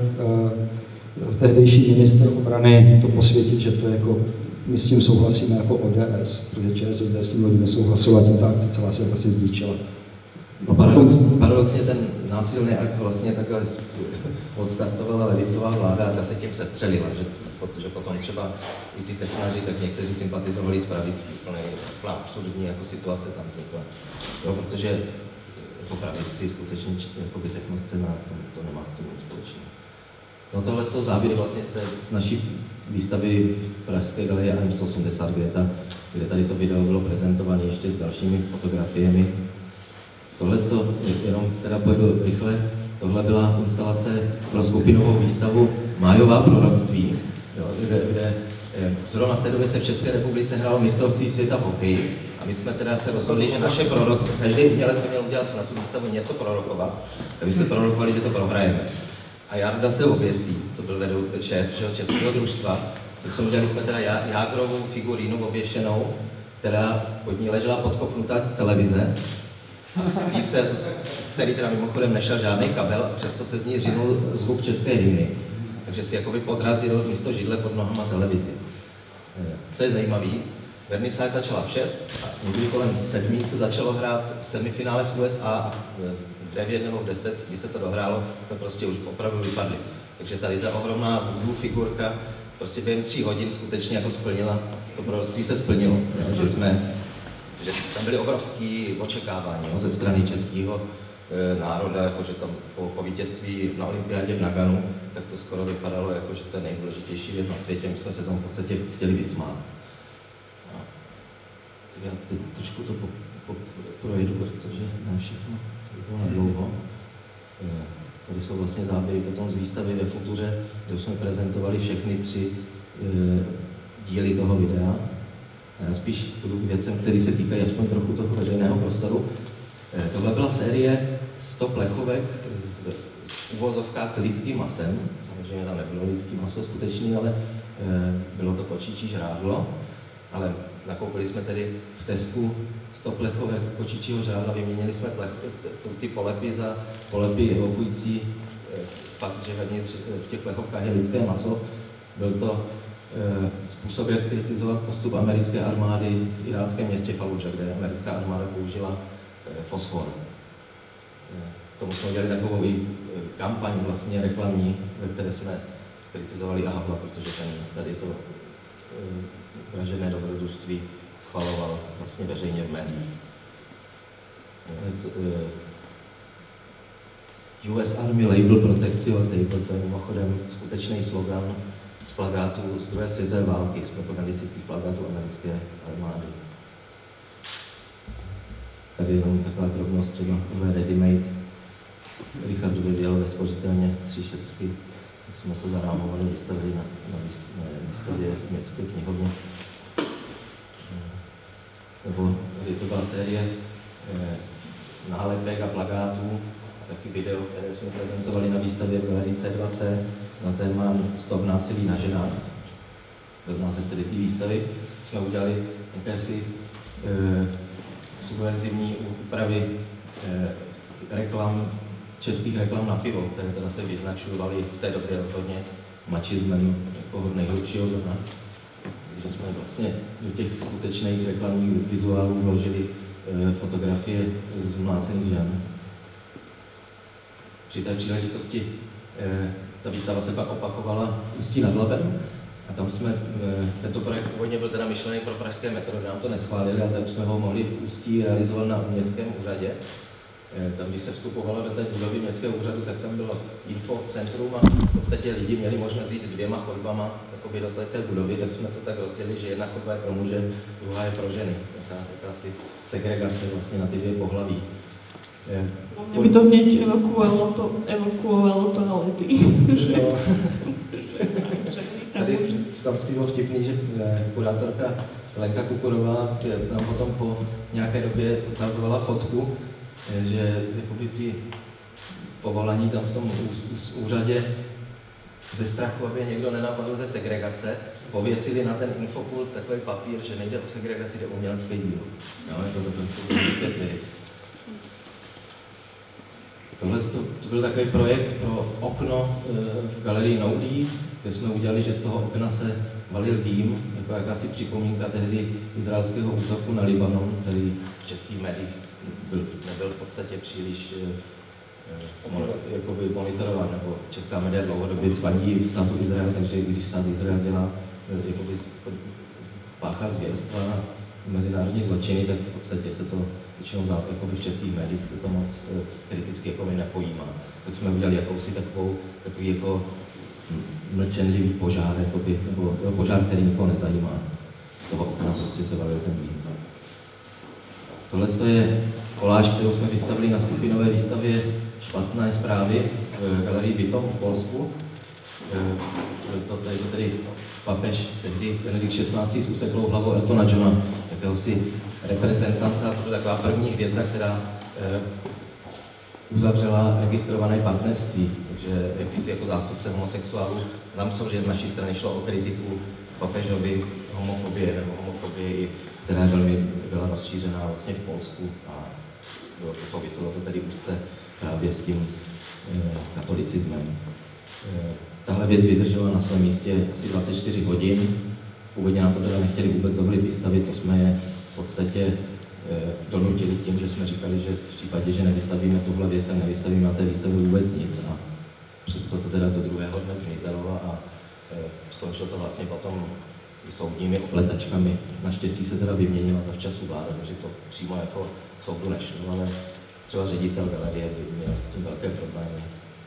uh, tehdejší ministr obrany, to posvětit, že to je jako, my s tím souhlasíme jako O D S, protože ČSSD s tím lidi nesouhlasila, tím ta akce celá se vlastně zničila. No, paradox, paradoxně ten násilný akt vlastně takhle odstartovala levicová vláda a ta se tím přestřelila, že, protože potom třeba i ty technaři, tak někteří sympatizovali s pravicí, úplně absurdní jako situace tam vznikla. Jo, protože jako pravici skutečně jako by technoscéna, to, to nemá s tím nic společného. No tohle jsou záběry vlastně z té naší výstavy v Pražské galerii A M sto osmdesát, kde, ta, kde tady to video bylo prezentované ještě s dalšími fotografiemi. Tohle to, jenom teda pojedu rychle, tohle byla instalace pro skupinovou výstavu Májová proroctví, jo, kde, kde zrovna v té době se v České republice hrálo mistrovství světa v hokeji a my jsme teda se rozhodli, že naše proroci, každý umělec se měl udělat na tu výstavu něco prorokovat, aby se prorokovali, že to prohrajeme. A Jarda se oběsí, to byl vedou šéf českého družstva, tak jsme udělali jsme teda Jágrovou figurínu oběšenou, která pod ní ležela podkopnutá televize, z, se, z který teda mimochodem nešel žádný kabel a přesto se z ní řinul zvuk české hymny. Takže si jakoby podrazil místo židle pod nohama televizi. Co je zajímavé, vernisáž začala v šest a někdy kolem sedmi se začalo hrát semifinále s U S A a v devět nebo v deset, když se to dohrálo, to prostě už opravdu vypadli. Takže tady ta ohromná voodoo figurka prostě během tří hodin skutečně jako splnila, to proroctví se splnilo, jo, že jsme, že tam byly obrovské očekávání jo, ze strany českého e, národa, jako že tam po, po vítězství na olympiádě v Naganu, tak to skoro vypadalo jako, že to je nejdůležitější věc na světě, my jsme se tomu v podstatě chtěli vysmát. No. Já teď trošku to po, po, projedu, protože ne všechno, to by bylo nedlouho. E, tady jsou vlastně záběry potom z výstavy ve Futuře, kde jsme prezentovali všechny tři e, díly toho videa. Já spíš půjdu k věcem, které se týkají aspoň trochu toho veřejného prostoru. E, tohle byla série sto plechovek z, z uvozovkách s lidským masem. Samozřejmě tam nebylo lidský maso skutečný, ale e, bylo to kočičí žrádlo. Ale nakoupili jsme tedy v Tesku sto plechovek kočičího žrádla, vyměnili jsme plech, ty polepy za polepy evokující e, fakt, že vevnitř v těch plechovkách je lidské maso. Byl to způsob, jak kritizovat postup americké armády v iráckém městě Falluja, kde americká armáda použila fosfor. K tomu jsme udělali takovou i kampaň vlastně reklamní, ve které jsme kritizovali Havla, protože ten tady to vražené dobrodružství schvaloval vlastně veřejně v médiích. U S Army Label Protect Your Table, to je mimochodem skutečný slogan z plakátů z druhé světové války, z propagandistických plakátů americké armády. Tady jenom taková drobnost, třeba ready-made. Richard vyvěděl ve spořitelně tři šestky, tak jsme to zarámovali, vystavili na, na, na výstavě v městské knihovně. Nebo tady to byla série eh, nálepek a plakátů, taky video, které jsme prezentovali na výstavě v galerii C dva C na téma Stop násilí na ženách. Byl název tedy té výstavy. Jsme udělali jakési eh, subverzivní úpravy eh, reklam, českých reklam na pivo, které teda se vyznačovaly v té době rozhodně mačismem jako nejhlubšího zrna. Takže jsme vlastně do těch skutečných reklamních vizuálů vložili eh, fotografie zmlácených žen. Při té příležitosti eh, ta výstava se pak opakovala v Ústí nad Labem a tam jsme, eh, tento projekt původně byl teda myšlený pro pražské metro, nám to neschválili, ale tam jsme ho mohli v Ústí realizovat na městském úřadě. Eh, tam, když se vstupovalo do té budovy městského úřadu, tak tam bylo infocentrum a v podstatě lidi měli možnost jít dvěma chodbama jakoby do té, té budovy, tak jsme to tak rozdělili, že jedna chodba je pro muže, druhá je pro ženy. Taká, taká segregace vlastně na ty dvě pohlaví. Mne by to hneď evokuovalo to, evokuovalo to Alety. No. Tady tam bylo vtipný, že kurátorka Lenka Kukurová nám potom po nějaké době ukazovala fotku, že jakoby ty povolání tam v tom úřadě ze strachu, aby někdo nenapadl ze segregace, pověsili na ten infopult takový papír, že nejde o segregaci, jde o umělecké dílo. No, jako to prostě vysvětlili. Tohle to, to byl takový projekt pro okno e, v galerii Noudí, kde jsme udělali, že z toho okna se valil dým, jako jakási připomínka tehdy izraelského útoku na Libanon, který v českých médiích byl, nebyl v podstatě příliš e, jakoby monitorován, nebo česká média dlouhodobě zvadí státu Izrael, takže když stát Izrael dělá e, jakoby, páchá zvěrstva na mezinárodní zločiny, tak v podstatě se to většinou jakoby v českých médiích se to moc e, kriticky jako nepojímá. Tak jsme udělali jakousi takovou, takový jako mlčenlivý požár, jakoby, nebo jo, požár, který nikoho nezajímá. Z toho okna prostě se valil ten dým. Tohle je koláž, kterou jsme vystavili na skupinové výstavě Špatné zprávy v galerii Bytom v Polsku. E, to tady, to tady papež, tehdy Benedikt šestnáctý s úseklou hlavou Eltona Johna, jakéhosi reprezentanta, to byla taková první hvězda, která e, uzavřela registrované partnerství, takže jakýsi jako zástupce homosexuálů. Tam samozřejmě z naší strany šlo o kritiku papežovi homofobie nebo homofobii, která velmi byla rozšířená vlastně v Polsku a bylo to souviselo to tedy úzce právě s tím e, katolicismem. E, tahle věc vydržela na svém místě asi dvacet čtyři hodin. Původně nám to teda nechtěli vůbec dovolit vystavit, to jsme je v podstatě e, donutili tím, že jsme říkali, že v případě, že nevystavíme tuhle věc, tak nevystavíme na té výstavě vůbec nic. A přesto to teda do druhého dne zmizelo a e, skončilo to vlastně potom soudními opletačkami. Naštěstí se teda vyměnila za včasu vláda, takže to přímo jako soudu nešlo, ale třeba ředitel galerie by měl s tím velké problémy.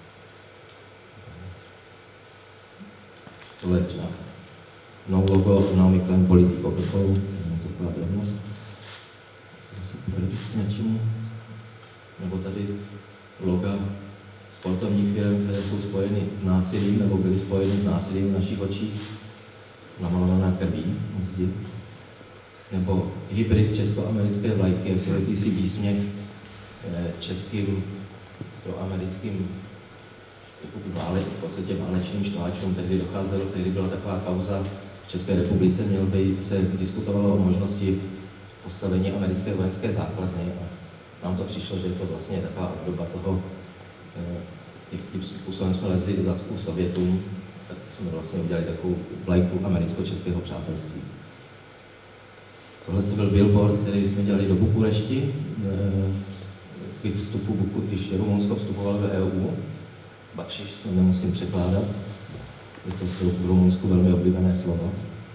Tohle je třeba no logo Naomi Klein Political People, taková drobnost. Zase projdu k něčemu. Nebo tady loga sportovních firm, které jsou spojeny s násilím, nebo byly spojeny s násilím v našich očích, namalovaná krví na zdi. Nebo hybrid česko-americké vlajky, jako jakýsi výsměch českým proamerickým vále, v podstatě válečným štváčům. Tehdy docházelo, tehdy byla taková kauza v České republice, měl by se diskutovalo o možnosti postavení americké vojenské základny a nám to přišlo, že je to vlastně taková obdoba toho, jakým způsobem jsme lezli do zadku Sovětům, tak jsme vlastně udělali takovou vlajku americko-českého přátelství. Tohle byl billboard, který jsme dělali do Bukurešti, k vstupu, když Rumunsko vstupovalo do E U. bakšiš, snad nemusím překládat. Je to v Rumunsku velmi oblíbené slovo.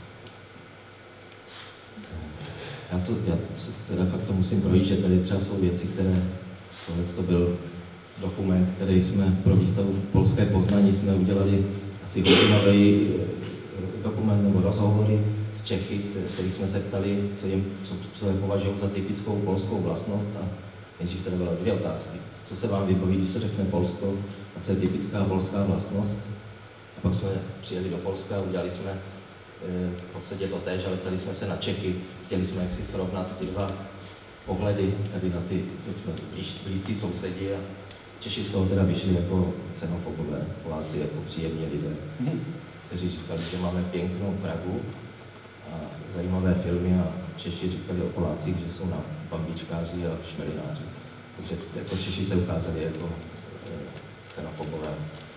Já to, já teda fakt to musím projít, že tady třeba jsou věci, které, tohle to byl dokument, který jsme pro výstavu v Polské Poznaní jsme udělali asi hodinový dokument nebo rozhovory s Čechy, který jsme se ptali, co, jim, co, co je považují za typickou polskou vlastnost. A nejdřív tady byla dvě otázky. Co se vám vybaví, když se řekne Polsko, a co je typická polská vlastnost? A pak jsme přijeli do Polska a udělali jsme e, v podstatě to též, ale ptali jsme se na Čechy. Chtěli jsme jaksi srovnat ty dva pohledy, tady na ty, teď jsme blízcí sousedi a Češi z toho teda vyšli jako xenofobové, Poláci jako příjemní lidé, kteří říkali, že máme pěknou Prahu a zajímavé filmy a Češi říkali o Polácích, že jsou na bambičkáři a šmelináři. Takže jako Češi se ukázali jako xenofobové.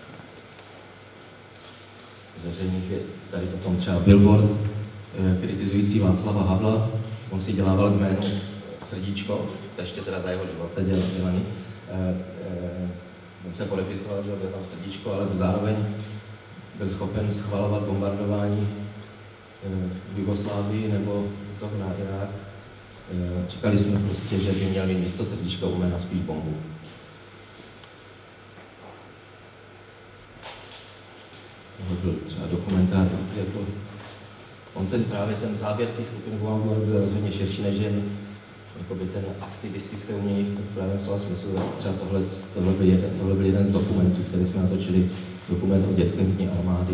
Veřejných je tady potom třeba billboard kritizující Václava Havla. On si dělával jméno srdíčko, ještě teda za jeho života dělaný. On se podepisoval, že byl tam srdíčko, ale zároveň byl schopen schvalovat bombardování v Jugoslávii nebo útok na Irák. Čekali jsme prostě, že by měl mít místo srdíčka u jména spíš bombu. To byl třeba dokumentár, jako on ten právě ten záběr té skupiny Guangdong byl rozhodně širší než jen jakoby ten aktivistické umění v pravém slova smyslu. Třeba tohle, tohle, byl jeden, tohle byl jeden z dokumentů, který jsme natočili, dokument o dětském dni armády.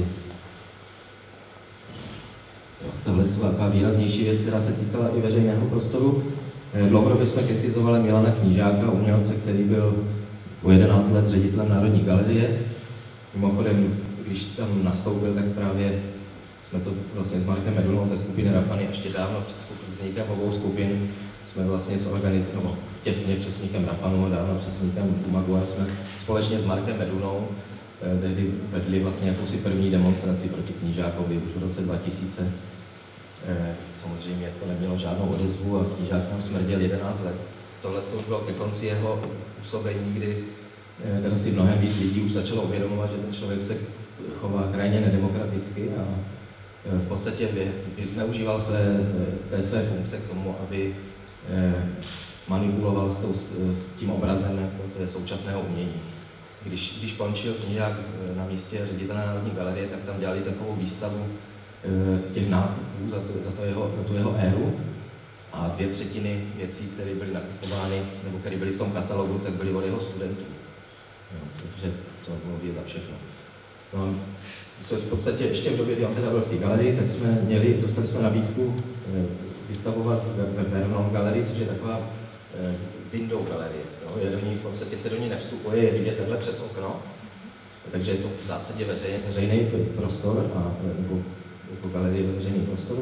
Jo, tohle je taková výraznější věc, která se týkala i veřejného prostoru. Dlouhodobě jsme kritizovali Milana Knížáka, umělce, který byl o jedenáct let ředitelem Národní galerie. Mimochodem, když tam nastoupil, tak právě jsme to vlastně s Markem Medulou ze skupiny Rafany ještě dávno před vznikem obou skupin jsme vlastně zorganizovali, no, těsně před vznikem Rafanu, dávno před vznikem Umaguar jsme společně s Markem Medunou eh, tehdy vedli vlastně jakousi první demonstraci proti Knížákovi už v roce dva tisíce. Eh, samozřejmě to nemělo žádnou odezvu a Knížák nám smrděl jedenáct let. Tohle to už bylo ke konci jeho působení, kdy eh, teda si mnohem víc lidí už začalo uvědomovat, že ten člověk se chová krajně nedemokraticky a v podstatě zneužíval své, té své funkce k tomu, aby manipuloval s, tou, s tím obrazem jako to je současného umění. Když, když končil Knížák na místě ředitele Národní galerie, tak tam dělali takovou výstavu těch nákupů za, to, za, to jeho, za tu jeho éru a dvě třetiny věcí, které byly nakupovány nebo které byly v tom katalogu, tak byly od jeho studentů. Jo, takže to mluví za všechno. No, v podstatě ještě v době, kdy on teda byl v té galerii, tak jsme měli, dostali jsme nabídku vystavovat ve Vernon galerii, což je taková window galerie. Jo. Je do ní, v podstatě se do ní nevstupuje, je vidět takhle přes okno, takže je to v zásadě veřejný, veřejný prostor a nebo jako galerie veřejný prostoru.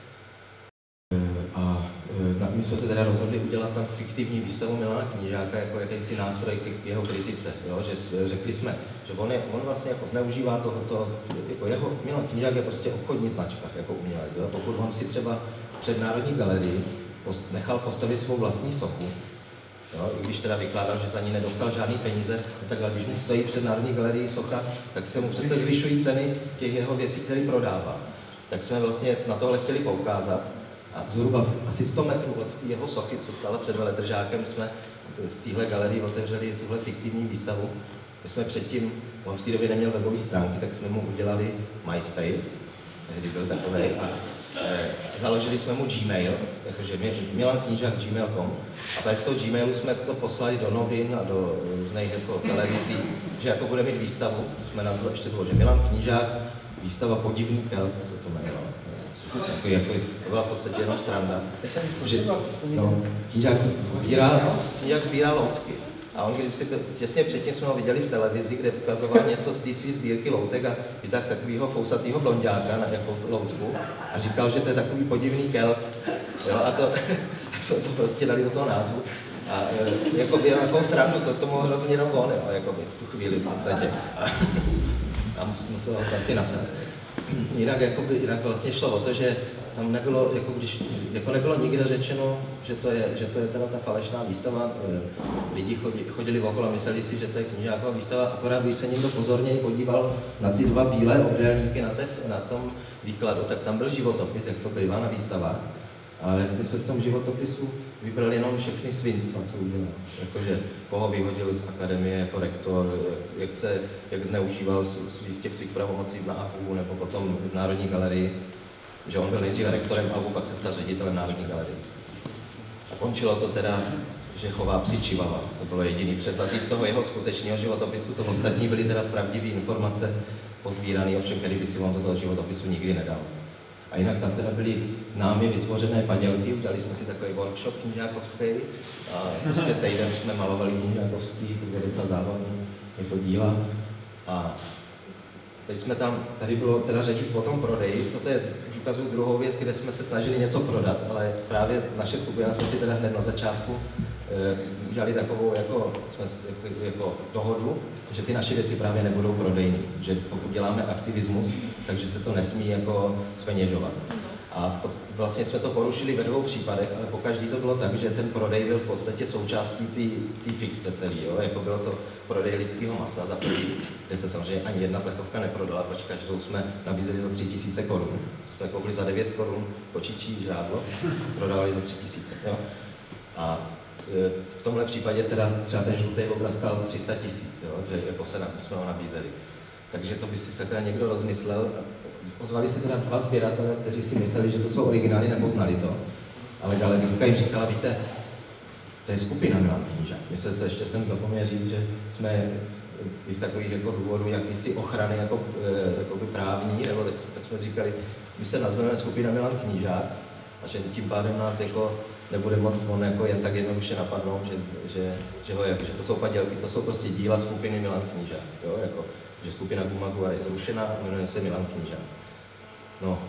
A my jsme se teda rozhodli udělat tam fiktivní výstavu Milana Knížáka jako jakýsi nástroj k jeho kritice, jo? Že řekli jsme, že on, je, on vlastně jako zneužívá tohoto, jako jeho, Milan Knížák je prostě obchodní značka jako umělec, jo? Pokud on si třeba před Národní galerii post, nechal postavit svou vlastní sochu, jo? I když teda vykládal, že za ní nedostal žádný peníze, tak ale když mu stojí před Národní galerii socha, tak se mu přece zvyšují ceny těch jeho věcí, které prodává. Tak jsme vlastně na tohle chtěli poukázat. A zhruba asi sto metrů od jeho sochy, co stála před Veletržákem, jsme v téhle galerii otevřeli tuhle fiktivní výstavu. My jsme předtím, on v té době neměl webové stránky, tak jsme mu udělali MySpace, tehdy byl takový, a e, založili jsme mu Gmail, jakože Milan Knížák gmail tečka com. A tady z toho Gmailu jsme to poslali do novin a do různých jako televizí, že jako bude mít výstavu, to jsme nazvali ještě toho, že Milan Knížák, výstava Podivný Kelt, co to jmenovalo. Jako, jako, to byla v podstatě jenom sranda. Že, no, Knížák sbírá, Knížák sbírá loutky. A on když si, těsně předtím jsme ho viděli v televizi, kde ukazoval něco z té své sbírky loutek a vytáhl takového fousatého blonďáka na jako loutku a říkal, že to je takový podivný Kelt. Jo, a to, tak jsme to prostě dali do toho názvu. A jako by nějakou srandu, to, to mohl rozumět jenom on, jo, jako by v tu chvíli v podstatě. A, a musel ho asi nasadit. Jinak, jakoby, jinak vlastně šlo o to, že tam nebylo, jako, když, jako nebylo nikde řečeno, že to je, že to je teda ta falešná výstava. Lidi chodili, chodili okolo a mysleli si, že to je knížáková výstava, akorát když se někdo pozorněji podíval na ty dva bílé obdélníky na, té, na tom výkladu, tak tam byl životopis, jak to bývá na výstavách. Ale my se v tom životopisu vybrali jenom všechny svinstva, co udělal. Jakože koho vyhodil z akademie jako rektor, jak, se, jak zneužíval svých, těch svých pravomocí na A V U nebo potom v Národní galerii. Že on byl nejdříve rektorem A V U, pak se stal ředitelem Národní galerie. A končilo to teda, že chová psi čivava. To bylo jediný převzatý z toho jeho skutečného životopisu. To ostatní byly teda pravdivé informace pozbírané, ovšem, který by si vám do toho životopisu nikdy nedal. A jinak tam teda byly námi vytvořené padělky, udělali jsme si takový workshop knížákovský a prostě týden jsme malovali knížákovský, to bylo docela zábavné jako díla. A teď jsme tam, tady bylo teda řeč už o tom prodeji, toto je, už ukazuju druhou věc, kde jsme se snažili něco prodat, ale právě naše skupina jsme si teda hned na začátku e, udělali takovou jako, jsme, jako, jako dohodu, že ty naše věci právě nebudou prodejní, že pokud děláme aktivismus, takže se to nesmí jako zpeněžovat. A v pod, vlastně jsme to porušili ve dvou případech, ale pokaždý to bylo tak, že ten prodej byl v podstatě součástí té fikce celý, jo? Jako bylo to prodej lidského masa za první, kde se samozřejmě ani jedna plechovka neprodala, protože každou jsme nabízeli za tři tisíce korun. Jsme koupili za devět korun kočičí žrádlo, prodávali za tři tisíce. Jo? A e, v tomhle případě teda třeba ten žlutý obraz stál tři sta tisíc, že jako se na, jsme ho nabízeli. Takže to by si se teda někdo rozmyslel. Ozvali se teda dva sběratelé, kteří si mysleli, že to jsou originály nebo znali to. Ale galeristka jim říkala, víte, to je skupina Milan Knížák. My se to ještě jsem zapomněl říct, že jsme z takových jako důvodů jakýsi ochrany jako, jako právní, nebo tak, tak jsme říkali, my se nazveme skupina Milan Knížák a že tím pádem nás jako nebude moc on jako jen tak jednoduše napadnout, že, že, že, ho, že to jsou padělky, to jsou prostě díla skupiny Milan Knížák. Jo? Jako, že skupina Gumagua je zrušená a jmenuje se Milan Knížák. No.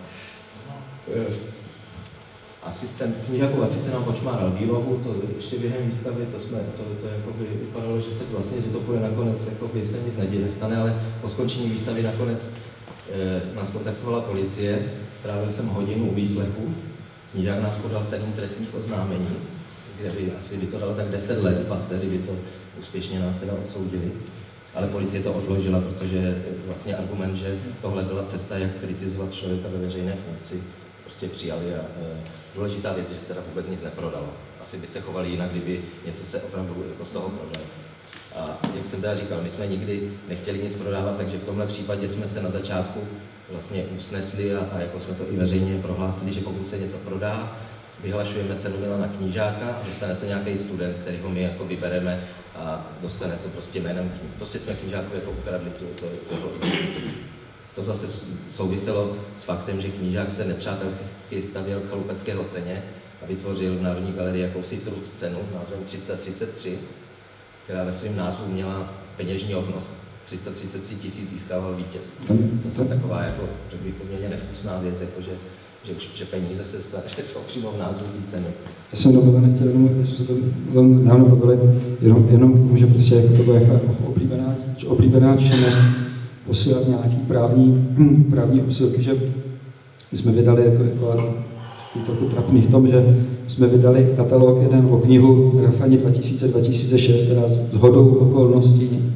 Asistent knížáků asi se nám počmáral výlohu, to ještě během výstavy, to jsme, to, to jakoby vypadalo, že se vlastně, že to půjde nakonec, jakoby se nic neděje, nestane, ale po skončení výstavy nakonec e, nás kontaktovala policie, strávil jsem hodinu u výslechu, knížák nás podal sedm trestních oznámení, kde by asi by to dalo tak deset let pase, kdyby to úspěšně nás teda odsoudili. Ale policie to odložila, protože vlastně argument, že tohle byla cesta, jak kritizovat člověka ve veřejné funkci, prostě přijali a e, důležitá věc, že se teda vůbec nic neprodalo. Asi by se chovali jinak, kdyby něco se opravdu jako z toho prodalo. A jak jsem teda říkal, my jsme nikdy nechtěli nic prodávat, takže v tomhle případě jsme se na začátku vlastně usnesli a, a jako jsme to i veřejně prohlásili, že pokud se něco prodá, vyhlašujeme cenu Milana Knížáka a dostane to nějaký student, kterýho my jako vybereme a dostane to prostě jménem knih. Prostě jsme Knížákovi jako ukradli tu, tu, tu jeho identitu. To zase souviselo s faktem, že Knížák se nepřátelsky stavěl k chalupeckého ceně a vytvořil v Národní galerii jakousi truc cenu s názvem tři sta třicet tři, která ve svém názvu měla peněžní obnos. tři sta třicet tři tisíc získával vítěz. To je taková, jako, řekl bych, poměrně nevkusná věc, jako že Že, už, že peníze se stane, že jsou přímo v názvu té ceny. Já jsem dobyla nechtěl jenom, že se to velmi dávno bavili, jenom, jenom že prostě jako to byla jaká oblíbená, oblíbená činnost posílat nějaký právní, právní posílky, že my jsme vydali jako, jako trochu trapný v tom, že jsme vydali katalog jeden o knihu Rafani dva tisíce dva tisíce šest, teda s hodou okolností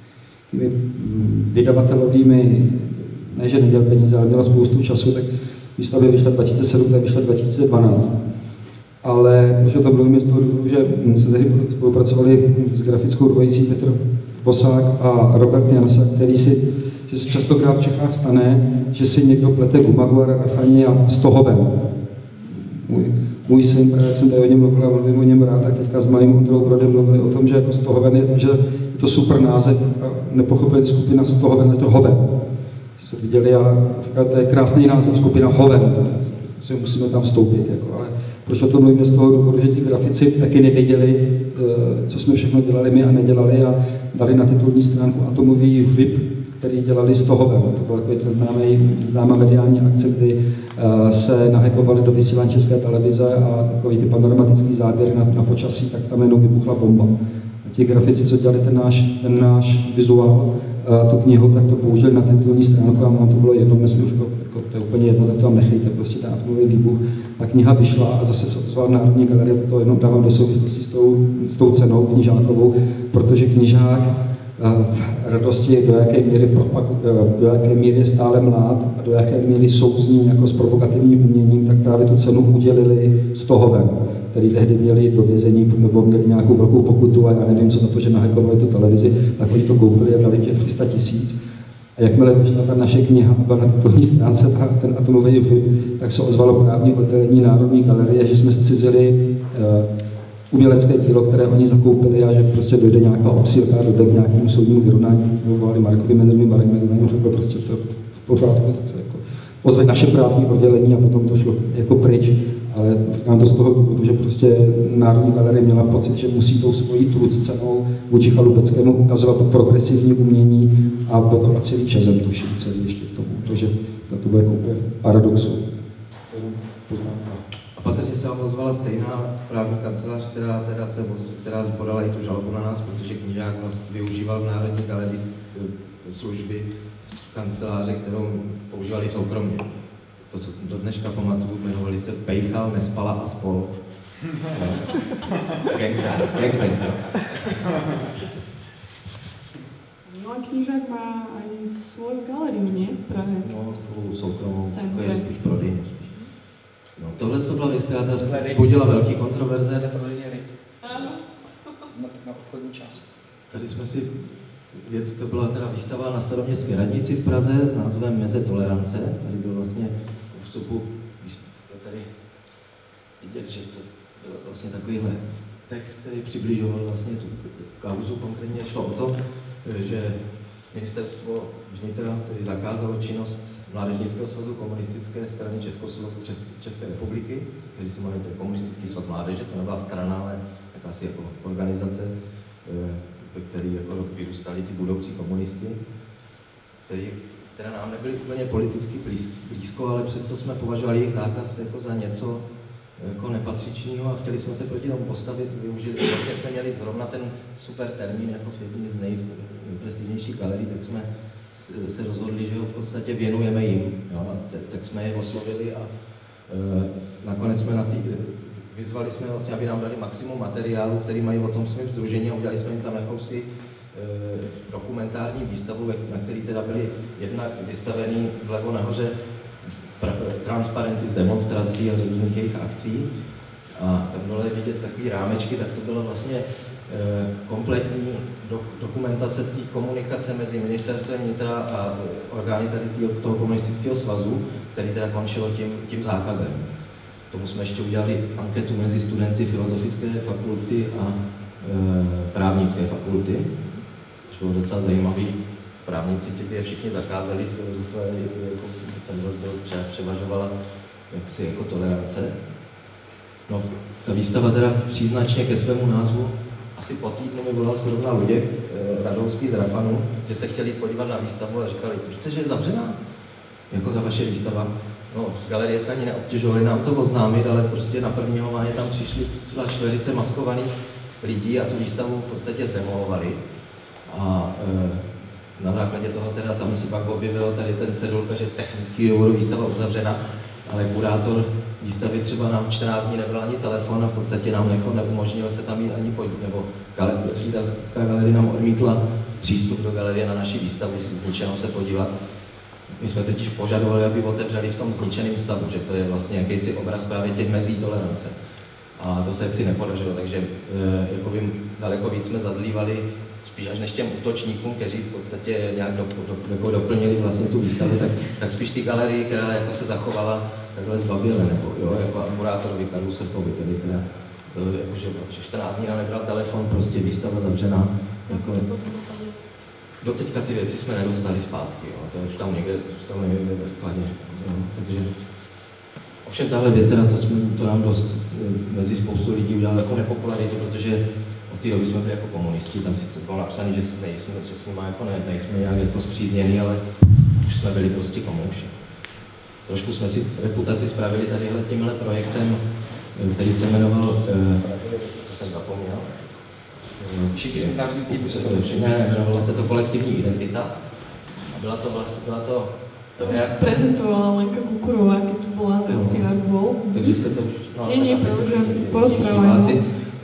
vydavatelovými, ne, že neměl peníze, ale měla spoustu času, tak výstavě vyšla dva tisíce sedm, tak vyšla dva tisíce dvanáct. Ale protože to mluvím z toho důvodu, že se tehdy spolupracovali s grafickou dvojicí Petr Bosák a Robert Jansa, který si, že se častokrát v Čechách stane, že si někdo plete Gumagua, Rafani a Stohoven. Můj, můj syn, právě jsem tady o něm mluvil a mluvím o něm rád, tak teďka s malým Ondrou Brodem mluvili o tom, že jako Stohoven je, že je to super název a nepochopili skupina Stohoven, je to Hoven. Se viděli a říkali, to je krásný název, skupina Hoven, si musíme tam vstoupit. Jako, ale proč o tom mluvíme z toho důvodu, že ti grafici taky nevěděli, co jsme všechno dělali my a nedělali a dali na titulní stránku atomový vip, který dělali z toho. To byla takový ten známý, známá mediální akce, kdy se nahackovali do vysílání České televize a takový ty panoramatický záběry na, na počasí, tak tam jenom vybuchla bomba. A ti grafici, co dělali ten náš, ten náš vizuál, tu knihu, tak to použili na titulní stránku a mám to bylo jedno, myslím, že jako, to je úplně jedno, tak to tam nechejte, prostě ten atomový výbuch. Ta kniha vyšla a zase se ozval Národní galerie, to jenom dávám do souvislosti s tou, s tou cenou knižákovou, protože knižák v radosti, do jaké míry propak, do jaké míry je stále mlád a do jaké míry souzní jako s provokativním uměním, tak právě tu cenu udělili Stohovem, který tehdy měli do vězení nebo měli nějakou velkou pokutu a já nevím, co za to, že nahackovali tu televizi, tak oni to koupili a dali těch tři sta tisíc. A jakmile vyšla ta naše kniha, byla na titulní stránce ta, ten atomový vliv, tak se ozvalo právní oddělení Národní galerie, že jsme zcizili uh, umělecké dílo, které oni zakoupili a že prostě dojde nějaká obsílka, dojde k nějakému soudnímu vyrovnání. Volali Markovi Medrinovi, Marek Medrinovi řekl prostě to v pořádku, to jako ozve naše právní oddělení a potom to šlo jako pryč. Ale říkám to z toho důvodu, že prostě Národní galerie měla pocit, že musí tou svojí truccenou vůči Chalupeckému ukazovat to progresivní umění a potom a celý časem tuším celý ještě k tomu, protože to bude jako úplně paradoxu. A patrně se vám ozvala stejná právní kancelář, která, teda se, která podala i tu žalobu na nás, protože knižák vlastně využíval v Národní galerii služby z kanceláře, kterou používali soukromně. To, co do dneška pamatuju, jmenovali se Pejchal, Nespala a spol. Gangbang. No a knižák má aj svoju galériu, nie? V Prahe. No, tu soukromou, Centrum. to je spíš prodejní. No, tohle to byla věc, která teda budila velký kontroverze. Áno. Na, na obchodní část. Tady jsme si věc, to byla teda výstava na Staroměstské radnici v Praze s názvem Meze tolerance. Tady byl vlastně u vstupu, když je tady vidět, že to byl vlastně takovýhle text, který přibližoval vlastně tu kauzu. Konkrétně šlo o to, že ministerstvo vnitra tedy zakázalo činnost Mládežnického svazu komunistické strany Českoslo, Čes, České republiky, který se jmenuje Komunistický svaz mládeže, to nebyla strana, ale jakási jako organizace, ve který jako vyrůstali ty budoucí komunisti, který teda nám nebyli úplně politicky blízko, ale přesto jsme považovali jejich zákaz jako za něco jako nepatřičného a chtěli jsme se proti tomu postavit, využili, vlastně jsme měli zrovna ten super termín jako v jedné z nejprestižnějších galerií, tak jsme se rozhodli, že ho v podstatě věnujeme jim, jo, a tak jsme je oslovili a e, nakonec jsme na tý, vyzvali jsme vlastně, aby nám dali maximum materiálu, který mají o tom svém sdružení a udělali jsme jim tam jakousi e, dokumentární výstavu, na který teda byly jednak vystavený vlevo nahoře transparenty z demonstrací a z různých jejich akcí. A tam dole vidět takový rámečky, tak to bylo vlastně e, kompletní do, dokumentace té komunikace mezi ministerstvem vnitra a orgány tady tý, toho komunistického svazu, který teda končilo tím, tím zákazem. K tomu jsme ještě udělali anketu mezi studenty filozofické fakulty a e, právnické fakulty. To bylo docela zajímavý. Právníci ti je všichni zakázali, filozofové jako ten rozdíl převažovala jaksi jako tolerance. No, ta výstava teda příznačně ke svému názvu, asi po týdnu mi volal zrovna Luděk e, Radouský z Rafanu, že se chtěli podívat na výstavu a říkali, víte, že je zavřená? Jako ta vaše výstava. No, z galerie se ani neobtěžovali nám to oznámit, ale prostě na prvního máje tam přišli třeba čtveřice maskovaných lidí a tu výstavu v podstatě zdemolovali. A e, na základě toho teda tam se pak objevilo tady ten cedulka, že z technických důvodů výstava uzavřena, ale kurátor výstavy třeba nám čtrnáct dní nebral ani telefon a v podstatě nám jako neumožnil se tam jít ani podívat, nebo ředitelská galerie nám odmítla přístup do galerie na naši výstavu, si zničenou se podívat. My jsme totiž požadovali, aby otevřeli v tom zničeném stavu, že to je vlastně jakýsi obraz právě těch mezí tolerance. A to se jaksi nepodařilo, takže e, jako by daleko víc jsme zazlívali spíš až než těm útočníkům, kteří v podstatě nějak do, do, jako doplnili vlastně tu výstavu, tak, tak spíš ty galerii, která jako se zachovala takhle zbavili, nebo jo, jako admurátorovi Karlu Srpovi, který teda, to, jako, že, že čtrnáct dní nám nebral telefon, prostě výstava zavřená. Jako, do teďka ty věci jsme nedostali zpátky, jo, to je už tam někde, už tam někde ve skladě, jo, takže ovšem tahle věc, to, jsme, to nám dost mezi spoustu lidí udělalo jako nepopularitu, protože od té doby jsme byli jako komunisti, tam sice bylo napsané, že, nejsme, že s nimi jako ne, nejsme nějak jako zpřízněni, ale už jsme byli prostě komouši. Trošku jsme si reputaci spravili tadyhle tímhle projektem, který se jmenoval, to jsem zapomněl, Všichni jsme tam týmu se to ne, jmenovalo se to kolektivní identita. A byla to vlastně, byla to... To už prezentovala Lenka Kukurová, keď tu bola v rámci Hardball. Takže jste to už... No, nie, nie, to už porozprávajú.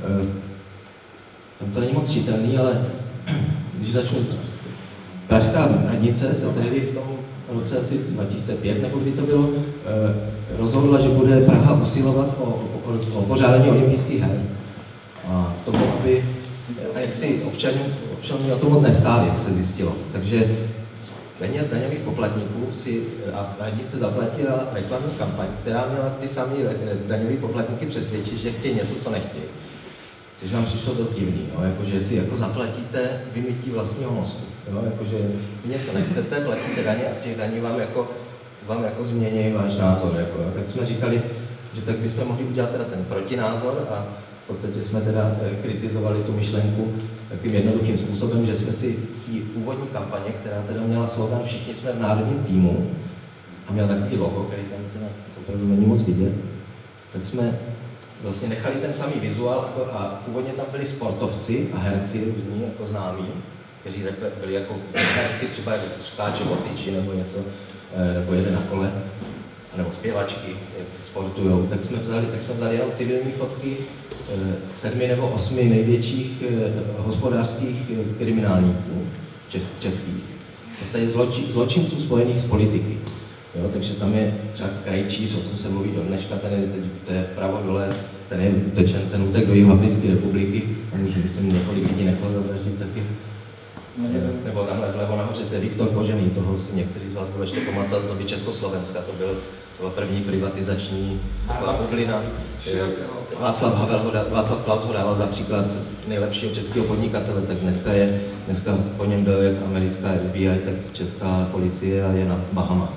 Tam to není moc čitelný, ale když začnu... Pražská radnice se tehdy v tom roce asi dva tisíce pět, nebo kdy to bylo, rozhodla, že bude Praha usilovat o, o, o pořádání olympijských her. A k tomu, aby... A jak si občani, občani o to moc nestáli, jak se zjistilo. Takže peněz daňových poplatníků si a radnice zaplatila reklamní kampaň, která měla ty samé daňové poplatníky přesvědčit, že chtějí něco, co nechtějí. Což nám přišlo dost divný, jo? Jako, že si jako zaplatíte vymytí vlastního mozku. Jo? Jako, že vy něco nechcete, platíte daně a z těch daní vám jako, vám jako změní váš názor. Jako, jo? Tak jsme říkali, že tak bychom mohli udělat teda ten protinázor a v podstatě jsme teda kritizovali tu myšlenku takovým jednoduchým způsobem, že jsme si z té původní kampaně, která teda měla slogan Všichni jsme v národním týmu a měla takový logo, který tam teda opravdu není moc vidět, tak jsme vlastně nechali ten samý vizuál a původně tam byli sportovci a herci různí, jako známí, kteří byli jako herci, třeba jako skáče botyči nebo něco, nebo jede na kole, nebo zpěvačky, jak sportujou, tak jsme vzali, tak jsme vzali jenom civilní fotky sedmi nebo osmi největších hospodářských kriminálníků čes, českých. V podstatě zloči, zločinců spojených s politiky. Jo, takže tam je třeba Krejčíř, o tom se mluví do dneška, ten je, ten je vpravo dole, ten je utečen, ten útek do Jihoafrické republiky, tam už myslím několik lidí nechal zavraždit taky. Nebo tamhle vlevo nahoře, to je Viktor Kožený, toho si někteří z vás budou ještě pamatovat z doby Československa, to byl, to byla první privatizační bublina. Václav Havel, Václav Klaus ho dával za příklad nejlepšího českého podnikatele, tak dneska je, dneska po něm byl jak americká F B I, tak česká policie a je na Bahamách.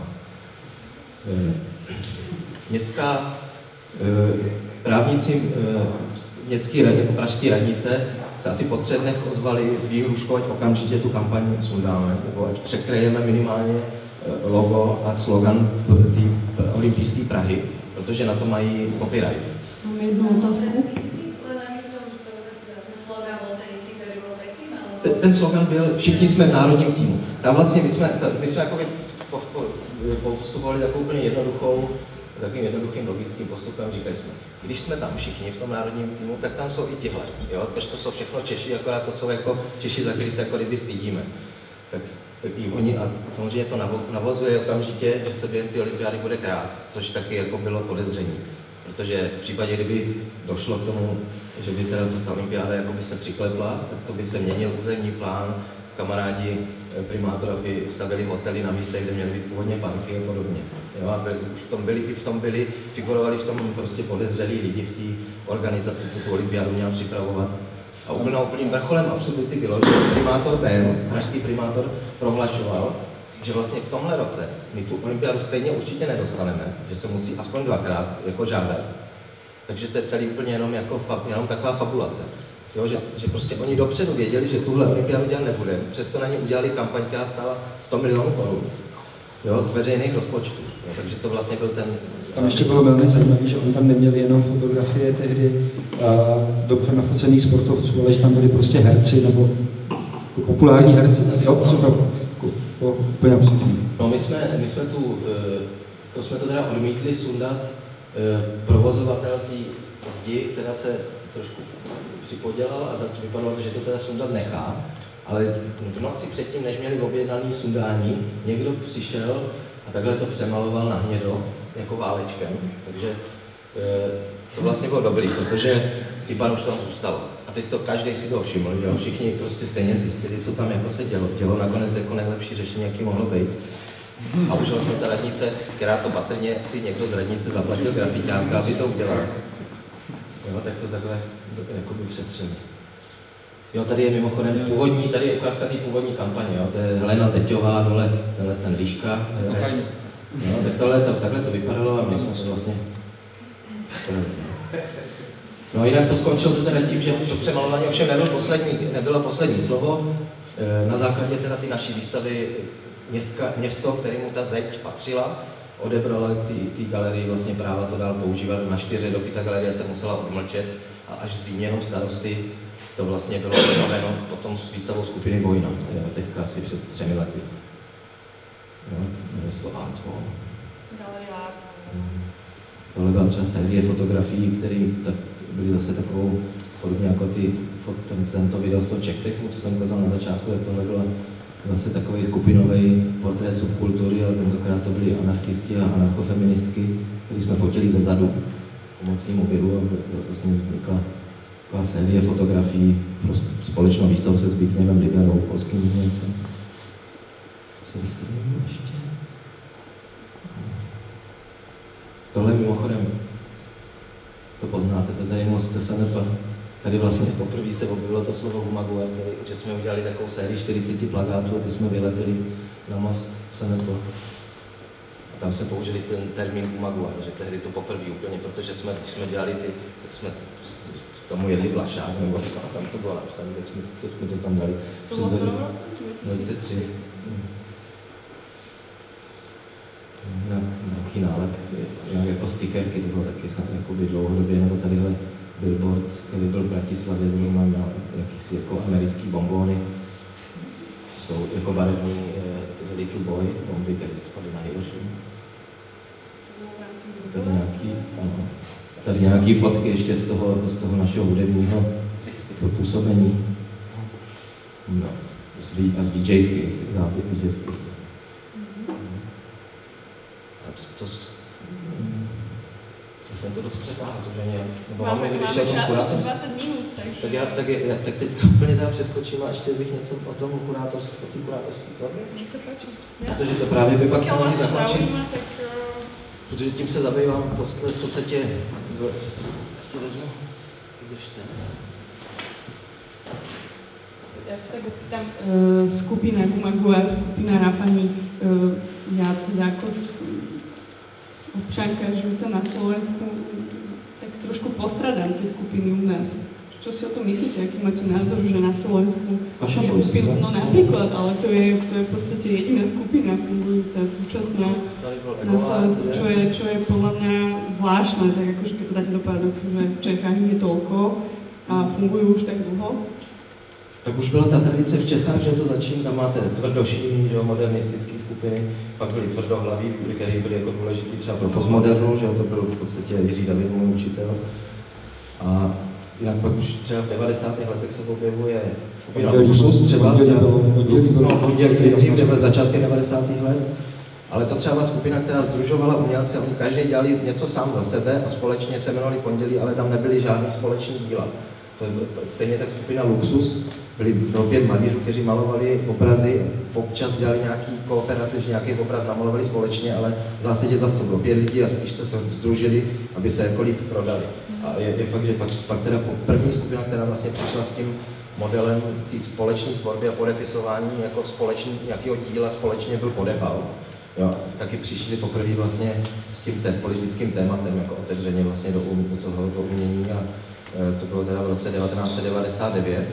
Městská právníci městský, jako pražský radnice se asi po třech dnech ozvali s výhruškou, ať okamžitě tu kampaň sundáme, nebo ať překrejeme minimálně logo a slogan té olympijské Prahy, protože na to mají copyright. Máme jednu otázku. Ten, ten slogan byl Všichni jsme v národním týmu. Tam vlastně my jsme, my jsme jako postupovali takovou úplně jednoduchou, takovým jednoduchým logickým postupem, říkali jsme, když jsme tam všichni v tom národním týmu, tak tam jsou i tihle, jo, protože to jsou všechno Češi, akorát to jsou jako Češi, za který se jako kdyby stydíme. Tak, tak i oni, a samozřejmě to navozuje okamžitě, že se během ty olympiády bude krást, což taky jako bylo podezření. Protože v případě, kdyby došlo k tomu, že by teda ta olympiáda jako by se přiklepla, tak to by se měnil územní plán, kamarádi primátora by stavili hotely na místech, kde měly být původně banky a podobně. Jo, a byli, už v tom byli, i v tom byli, figurovali v tom prostě podezřelí lidi v té organizaci, co tu olympiádu měla připravovat. A úplně úplným vrcholem absurdity bylo, že primátor Bém, pražský primátor, prohlašoval, že vlastně v tomhle roce my tu olympiádu stejně určitě nedostaneme, že se musí aspoň dvakrát jako žádat. Takže to je celý úplně jenom, jako, jenom taková fabulace. Jo, že, že prostě oni dopředu věděli, že tuhle olympiádu dělat nebude, přesto na ně udělali kampaň, která stála sto milionů korun, jo, z veřejných rozpočtů. Jo, takže to vlastně byl ten... Tam ještě bylo velmi zajímavé, že oni tam neměli jenom fotografie tehdy dobře nafocených sportovců, ale že tam byli prostě herci nebo jako populární herci. Jo, co to bylo úplně absurdní. No my jsme, my jsme tu, to jsme to teda odmítli sundat, provozovatel té zdi teda se trošku připodělal a vypadalo to, že to teda sundat nechá, ale v noci předtím, než měli objednaný sundání, někdo přišel a takhle to přemaloval na hnědo, jako válečkem, takže to vlastně bylo dobrý, protože chyba už tam zůstalo. A teď to každý si to všiml, že jo? Všichni prostě stejně zjistili, co tam jako se dělo. Dělo nakonec jako nejlepší řešení, jaký mohlo být. A už vlastně ta radnice, která to patrně si někdo z radnice zaplatil grafiťáka, aby to udělal. Jo, tak to takhle jakoby přetřeli. Jo, tady je mimochodem původní, tady je ukázka té původní kampaně, jo, to je Helena Zeťová, dole, tenhle ten Liška. Jo, tak tohle, to, takhle to vypadalo a my jsme se vlastně... No jinak to skončilo to teda tím, že to přemalování ovšem nebylo poslední, nebylo poslední slovo. Na základě teda ty naší výstavy městka, město, kterému ta zeď patřila, odebrala té galerii vlastně práva to dál používat na čtyři roky. Ta galerie se musela odmlčet a až s výměnou starosty to vlastně bylo vybaveno potom s výstavou skupiny Vojna, teďka asi před třemi lety. Jmenuje se to Art Hall. Tohle byla třeba série fotografií, které byly zase takovou, podobně jako ty, ten, tento video z toho CzechTechu, co jsem ukázal na začátku, tak tohle byla zase takový skupinový portrét subkultury, ale tentokrát to byli anarchisti a anarchofeministky, který jsme fotili ze zadu pomocí mobilu a vlastně vznikla taková série fotografií pro společnou výstavu se Zbigněvem Liberou, polským umělcem. To se vychylím ještě. Tohle mimochodem, to poznáte, to tady most S N P. Tady vlastně poprvé se objevilo to slovo Gumaguer, že jsme udělali takovou sérii čtyřicet plakátů a ty jsme vylepili na most S N P. A tam jsme použili ten termín Gumaguer, že tehdy to poprvé úplně, protože jsme, když jsme dělali ty, tak jsme k tomu jedli vlašák nebo co, a tam to bylo napsané, tak jsme, to jsme to tam dali. To bylo to dvacet tři. Na nějaký nálep, nějak jako stickerky, to bylo taky snad jakoby dlouhodobě, nebo tadyhle billboard, který byl v Bratislavě, zrovna na jakýsi jako americký bombóny. Jsou jako barevný uh, Little Boy, bomby, které spadly na Hirošimu. Tady nějaký, ano, tady nějaký fotky ještě z toho, z toho našeho hudebního působení. No, z, a z DJských, záběr DJských. To, to, to jsem to dost přetáhl, protože nějak, nebo máme, máme, máme čas ještě dvacet minut, takže... Tak já tak, já, tak teďka úplně teda přeskočím a ještě bych něco o tom kurátorství, o té kurátorské tvorbě. Nech se páči. Protože to právě by pak se mohli zakončit, tak... protože tím se zabývám v podstatě, to vezmu, když ten... Ja sa tak opýtam, uh, skupina Gumaguer, skupina Rafani, uh, ja teda ako občanka žijúca na Slovensku, tak trošku postradám tie skupiny u nás. Čo si o tom myslíte? Aký máte názor, že na Slovensku skupinu? No napríklad, ale to je, to je v podstate jediná skupina fungujúca, súčasná na Slovensku, čo je, čo je podľa mňa zvláštne, tak akože keď to dáte do paradoxu, že v Čechách je toľko a fungujú už tak dlho. Tak už byla ta tradice v Čechách, že to začíná, tam máte tvrdošíný, že jo, modernistické skupiny, pak byly tvrdohlaví, které byly jako důležitý třeba pro postmodernu, že jo, to byl v podstatě Jiří David, můj učitel. A jinak pak už třeba v devadesátých letech se objevuje skupina Luxus, třeba, no, pondělí dřív, začátky devadesátých let, ale to třeba skupina, která sdružovala umělce, oni každý dělali něco sám za sebe a společně se jmenovali Pondělí, ale tam nebyly žádný společný díla. To je stejně tak skupina Luxus, byli pět malířů, kteří malovali obrazy, občas dělali nějaký kooperace, že nějaký obraz namalovali společně, ale v zásadě zase to bylo pět lidí a spíš se sdružili, aby se jako líp prodali. A je, je fakt, že pak, pak teda první skupina, která vlastně přišla s tím modelem té společné tvorby a podepisování jako společný, nějakého díla společně byl Podebal. Jo, taky přišli poprvé vlastně s tím té, politickým tématem, jako otevřeně vlastně do, do toho do umění a to bylo teda v roce devatenáct set devadesát devět,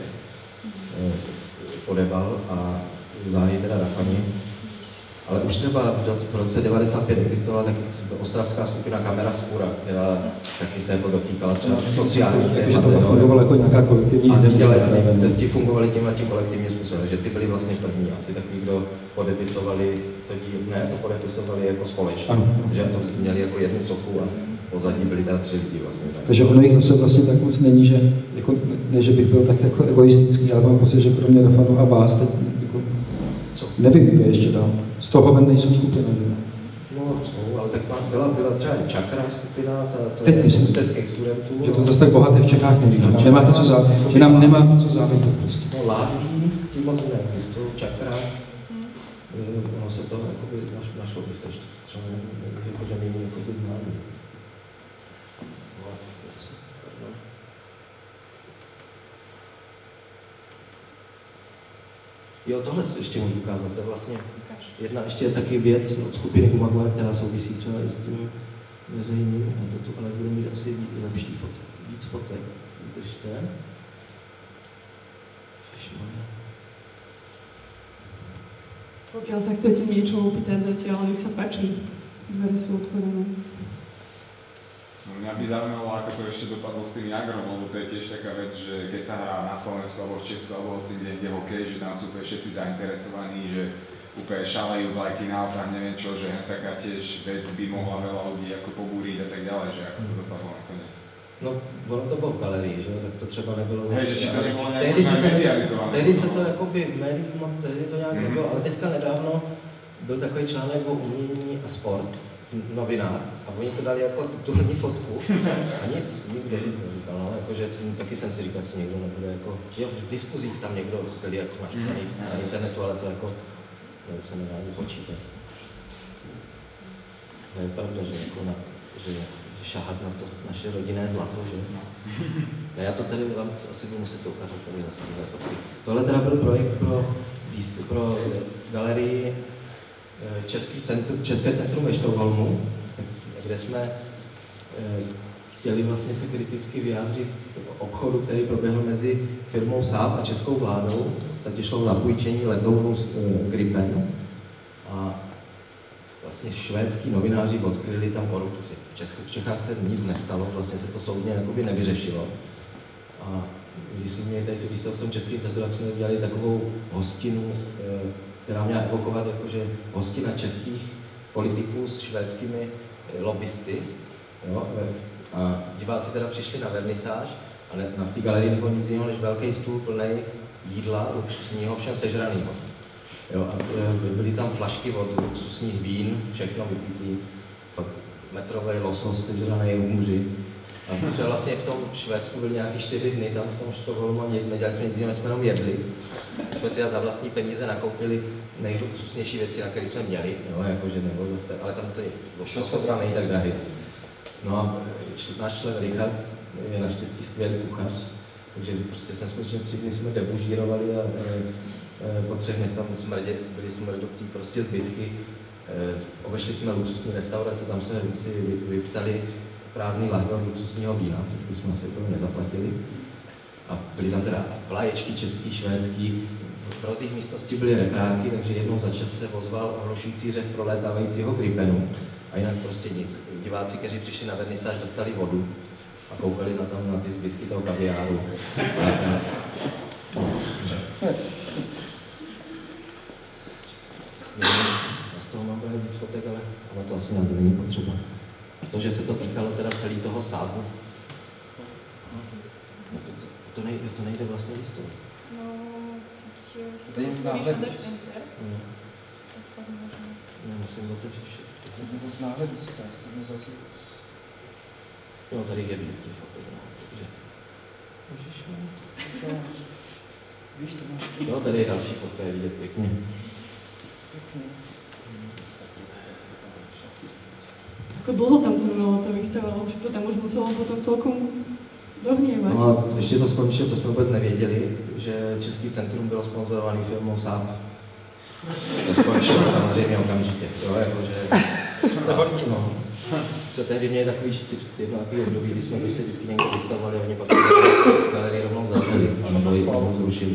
Podebal a záhy teda Rafani. Ale už třeba v roce devadesát pět existovala taky ostravská skupina Kamera Skůra, která taky se jako dotýkala třeba sociálních témat. Že to fungovalo jako nějaká kolektivní identita. A ti fungovali tímhle tím kolektivním způsobem, že ty byli vlastně první, asi takový, kdo podepisovali to díl, ne, to podepisovali jako společně, že to měli jako jednu sochu a pozadí byli teda tři lidi vlastně. Tak. Takže ono jich zase vlastně tak moc není, že jako, ne, že bych byl tak jako egoistický, ale mám pocit, že kromě Rafanu a vás teď jako, nevím, kdo ještě dál. Z toho ven nejsou skupiny. No, jsou, ale tak byla, byla třeba Čakra skupina, ta, to teď je z ústeckých studentů. Že to zase tak bohaté v Čechách není, že nemá to co závidět, že nám nemá to co závidět prostě. No, Láví, tím moc neexistují, Čakra, mm. ono se to jakoby našlo by se ještě třeba, jako, že není jakoby známý. Jo, tohle ještě můžu ukázat, to je vlastně jedna ještě taky věc od skupiny Gumaguer, která souvisí třeba i s tím veřejným, a to tu ale budu mít asi lepší fotek, víc fotek, vydržte. Pokiaľ sa chcete niečo opýtať zatiaľ, nech sa páči, dvere sú otvorené. Mňa by zaujímalo, ako to ešte dopadlo s tým Jagrom, lebo to je tiež taká vec, že keď sa hrá na Slovensku alebo v Česku alebo hoci kde, kde hokej, že tam sú všetci zainteresovaní, že úplne šalejú vlajky na autách, neviem čo, že taká tiež vec by mohla veľa ľudí ako pobúriť a tak ďalej, že ako to dopadlo nakoniec. No, ono to bylo v galerii, že jo, tak to třeba nebylo zase. Hej, že to nebylo nějak tehdy se to, medializované. tehdy se to jakoby v médiích, tehdy to nějak mm. nebylo, ale teďka nedávno byl takový článek o umění a sport, novinách, a oni to dali jako titulní fotku a nic, nikdo neříkal, no, jakože jsem, taky jsem si říkal, si někdo nebude jako, jo, v diskuzích tam někdo byli jako naštvaný mm. na internetu, ale to jako, no, se nedá ani počítat. To je pravda, že jako na, že šahat na to naše rodinné zlato, že? No, já to tady vám to asi budu muset ukázat tady zase tyhle fotky. Tohle teda byl projekt pro, pro galerii Český centrum, České centrum ve Štokholmu, kde jsme chtěli vlastně se kriticky vyjádřit k obchodu, který proběhl mezi firmou Saab a českou vládou. Tady šlo o zapůjčení letounu Gripen a vlastně švédský novináři odkryli tam korupci. V, Česku, v Čechách se nic nestalo, vlastně se to soudně jakoby nevyřešilo. A když jsme měli tady tu výstavu v tom Českém centru, tak jsme udělali takovou hostinu, která měla evokovat jakože hostina českých politiků s švédskými lobbysty. Jo? A diváci teda přišli na vernisáž, ale na v té galerii nebylo nic jiného než velký stůl plný jídla luxusního, všem sežranýho. Jo, a byly tam flašky od luxusních vín, všechno vypitý, pak metrový losos, sežraný v muži. A my jsme vlastně v tom Švédsku byli nějaký čtyři dny, tam v tom Štokholmu, nedělali jsme nic jiného, jsme jenom jedli. My jsme si za vlastní peníze nakoupili nejluxusnější věci, na které jsme měli, jo, jakože nebo zase, ale tam to losos není tak drahý. No a náš člen Richard je naštěstí skvělý kuchař, takže prostě jsme skutečně tři dny jsme debužírovali a po třech dnech tam smrdět, byly smrdutý prostě zbytky. Obešli jsme luxusní restaurace, tam jsme si vyptali prázdný lahve luxusního vína, což bychom asi to nezaplatili. A byly tam teda vlaječky český, švédský, v rozích místnosti byly repráky, takže jednou za čas se ozval ohlušující řev prolétávajícího Gripenu. A jinak prostě nic. Diváci, kteří přišli na vernisáž, dostali vodu a koukali na, tam, na ty zbytky toho kaviáru. A, a, Já z toho mám právě víc fotek, ale, ale to asi není potřeba. To, že se to týkalo teda celý toho Saabu. No to, to, to, nejde, to nejde vlastně listovat. No, teď si to otvoríš a dáš enter. No. No, musím otočit všechno. To náhled dostat, to je velký. Jo, tady je víc těch fotek, no, takže... Víš, to máš... Jo, tady je další fotka, je vidět pěkně. Pěkně. Ako dlho tam trvalo ta výstava, už to tam už muselo potom celkom dohnievať. No a ještě to skončilo, to jsme vůbec nevěděli, že Český centrum bylo sponzorovaný firmou Saab. To skončilo samozřejmě okamžitě, jo, jakože... Jste hodní, no. Co tehdy měli takový štěv, jedno takový období, kdy jsme prostě vždycky někde vystavovali a oni pak galerii rovnou zavřeli a nebo ji rovnou zrušili.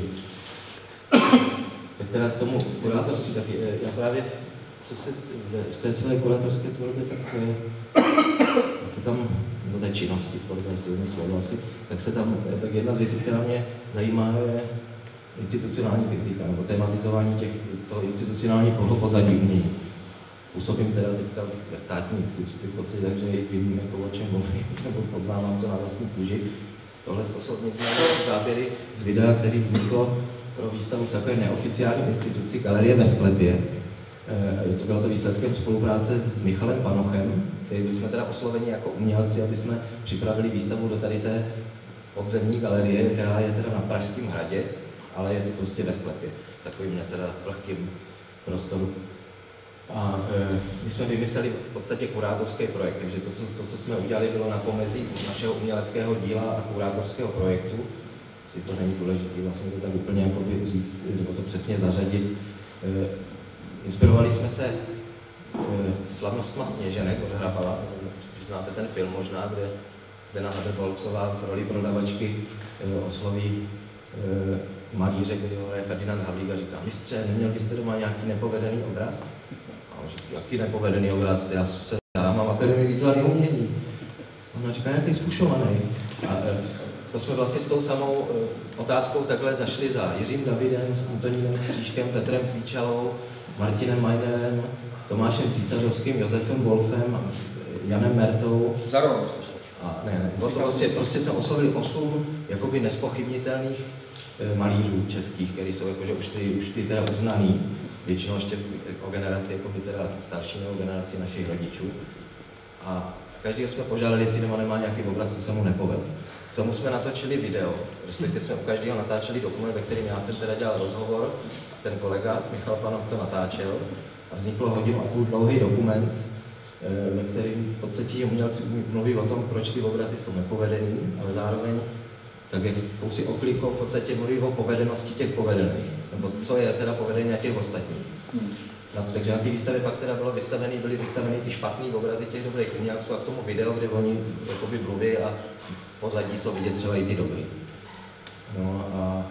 Tak teda k tomu kurátorství, tak já právě, co se v té své kurátorské tvorbě, tak se tam, do té činnosti tvorby, silné slovo asi, tak se tam, tak jedna z věcí, která mě zajímá, je institucionální kritika, nebo tematizování těch, toho institucionálního pozadí umění. Působím teda teďka ve státní instituci v podstatě, takže vím, jako o čem mluvím, nebo poznávám to na vlastní kůži. Tohle to jsou nicméně záběry z videa, který vzniklo pro výstavu v takové neoficiální instituci Galerie ve sklepě. E, to bylo to výsledkem spolupráce s Michalem Panochem, který jsme teda osloveni jako umělci, aby jsme připravili výstavu do tady té podzemní galerie, která je teda na Pražském hradě, ale je to prostě ve sklepě, takovým teda vlhkým prostoru. A e, my jsme vymysleli v podstatě kurátorský projekt, takže to co, to, co jsme udělali, bylo na pomezí našeho uměleckého díla a kurátorského projektu. Si to není důležité vlastně to tak úplně jakoby říct, nebo to přesně zařadit. E, inspirovali jsme se e, slavnostma Sněženek od Hrabala, znáte ten film možná, kde Zdena Haderbolcová v roli prodavačky e, osloví e, malíře, který ho hraje Ferdinand Havlík a říká: mistře, neměl byste doma nějaký nepovedený obraz? A on říká: jaký nepovedený obraz? Já, se, já mám Akademii výtvarného umění. On říká, jaký zfušovaný. A to jsme vlastně s tou samou otázkou takhle zašli za Jiřím Davidem, s Antonínem Stříškem, Petrem Kvíčalou, Martinem Majderem, Tomášem Císařovským, Josefem Wolfem, Janem Mertou. Za rok. A ne, ne, to prostě, prostě jsme oslovili osm jakoby nespochybnitelných e, malířů českých, který jsou jakože už ty, už ty teda uznaný, většinou ještě o generaci jakoby teda starší nebo generaci našich rodičů. A každý jsme požádali, jestli doma nemá nějaký obraz, co se mu nepovedl. K tomu jsme natočili video, respektive jsme u každého natáčeli dokument, ve kterým já jsem teda dělal rozhovor, ten kolega Michal Panov to natáčel a vzniklo hodinu a půl dlouhý dokument, ve kterým v podstatě umělci mluví o tom, proč ty obrazy jsou nepovedený, ale zároveň tak jak kousí oklikou v podstatě mluví o povedenosti těch povedených, nebo co je teda povedený na těch ostatních. No, takže na té výstavě pak teda bylo vystavený, byly vystaveny ty špatný obrazy těch dobrých umělců a k tomu video, kde oni jakoby mluví a pozadí jsou vidět třeba i ty dobrý. No a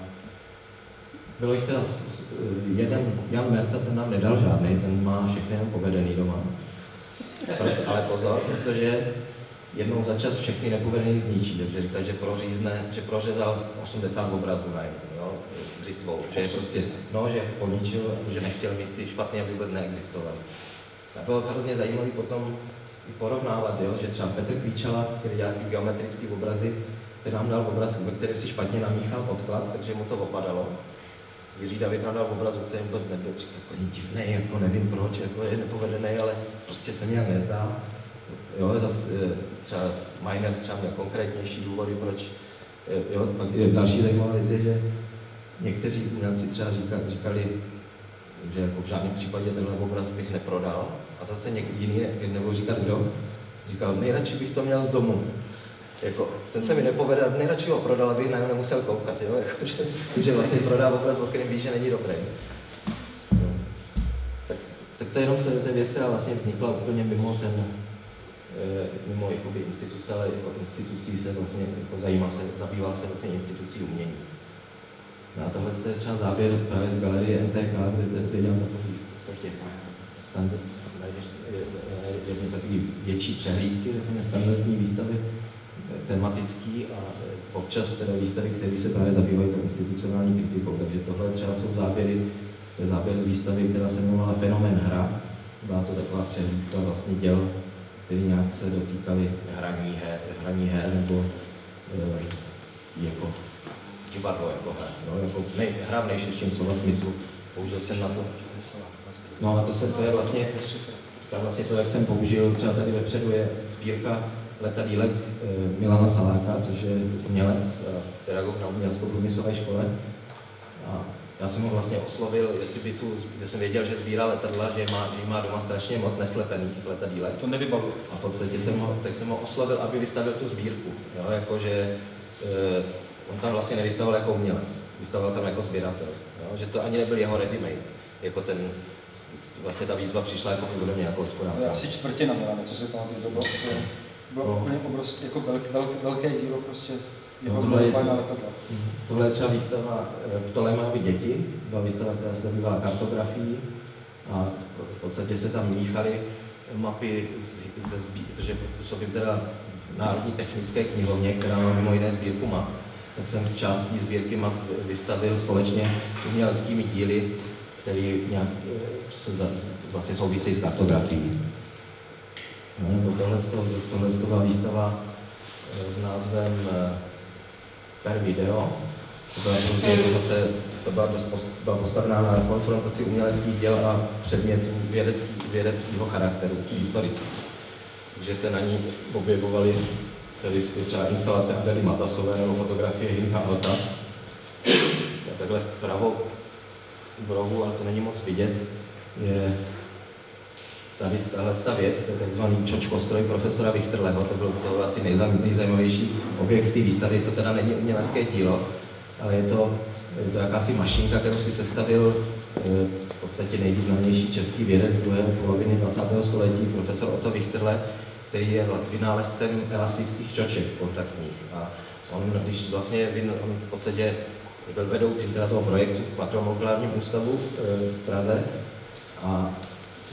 bylo jich teda jeden, Jan Merta, ten nám nedal žádný, ten má všechny jenom povedený doma. Proto, ale pozor, protože jednou za čas všechny nepovedený zničí, takže říká, že prořízne, že prořezal osmdesát obrazů najednou, jo, břitvou, že je prostě, no, že poničil, že nechtěl mít ty špatné, aby vůbec neexistovaly. A bylo hrozně zajímavé potom i porovnávat, jo, že třeba Petr Kvíčala, který dělá nějaký geometrický obrazy, ten nám dal obraz, ve kterém si špatně namíchal podklad, takže mu to opadalo. Jiří David nám dal obraz, který vůbec nebyl jako divný, jako nevím proč, jako je nepovedený, ale prostě se mi nějak nezdá. Jo, zase třeba Miner třeba měl konkrétnější důvody, proč. Jo, pak je další zajímavá věc je, že někteří umělci třeba říkali, říkali, že jako v žádném případě tenhle obraz bych neprodal. A zase někdo jiný, nebo říkat kdo, říkal, nejradši bych to měl z domu. Jako, ten se mi nepovedal, nejradši ho prodal, abych na něj nemusel koukat, jo? Jako, že, že vlastně prodá obraz, o kterém ví, že není dobrý. No. Tak, tak to je jenom ta věc, která vlastně vznikla úplně mimo ten, e, mimo jakoby instituce, ale jako institucí se vlastně jako zajímá se, zabývá se vlastně institucí umění. No a tohle je třeba záběr právě z galerie N T K, kde, kde dělám takový v podstatě standard, jedny takový větší přehlídky, takové standardní výstavy, tematický a občas teda výstavy, které se právě zabývají tou institucionální kritikou. Takže tohle třeba jsou záběry, to je záběr z výstavy, která se jmenovala Fenomén hra. Byla to taková přehlídka vlastně děl, které nějak se dotýkaly hraní her, hraní her nebo e, jako divadlo jako hra. No, jako nej, hra v nejširším slova smyslu. Použil jsem na to. No a to, se, to je vlastně, to, vlastně to, jak jsem použil, třeba tady vepředu je sbírka letadílek Milana Saláka, což je umělec, pedagog na umělecko-průmyslové škole. A já jsem ho vlastně oslovil, jestli by tu, já jsem věděl, že sbírá letadla, že má, že má doma strašně moc neslepených letadílek. To nevybavuji. A v podstatě jsem ho, tak jsem ho oslovil, aby vystavil tu sbírku. Jo, jakože eh, on tam vlastně nevystavoval jako umělec, vystavoval tam jako sběratel. Jo, že to ani nebyl jeho ready-made, jako ten, vlastně ta výzva přišla jako ode mě jako od kurátora. Asi čtvrtina byla, co se pamatuju, to bylo, bylo no. úplně obrovské, jako velk, velk, velké dílo prostě. No, tohle, je, tohle je třeba výstava Ptolemaiovy děti, byla výstava, která se zabývala kartografií a v podstatě se tam míchaly mapy ze sbírky, protože působím teda v Národní technické knihovně, která má mimo jiné sbírku map, tak jsem v části sbírky map vystavil společně s uměleckými díly, které nějak se vlastně souvisejí s kartografií. No, nebo tohle, tohle byla výstava s názvem Per video. To byla, to zase, to byla, dost, byla postavená na konfrontaci uměleckých děl a předmětů vědecký, vědeckého charakteru, historických. Takže se na ní objevovaly tedy třeba instalace Adely Matasové nebo fotografie Hinka Alta. A takhle vpravo v rohu, ale to není moc vidět, je tady ta věc, to je takzvaný čočkostroj profesora Vichterleho, to byl z toho asi nejzajímavější objekt z té výstavy, to teda není umělecké dílo, ale je to, je to jakási mašinka, kterou si sestavil v podstatě nejvýznamnější český vědec druhé poloviny dvacátého století, profesor Otto Vichterle, který je vynálezcem elastických čoček kontaktních. A on, když vlastně on v podstatě byl vedoucím teda toho projektu v makromolekulárním ústavu v Praze, a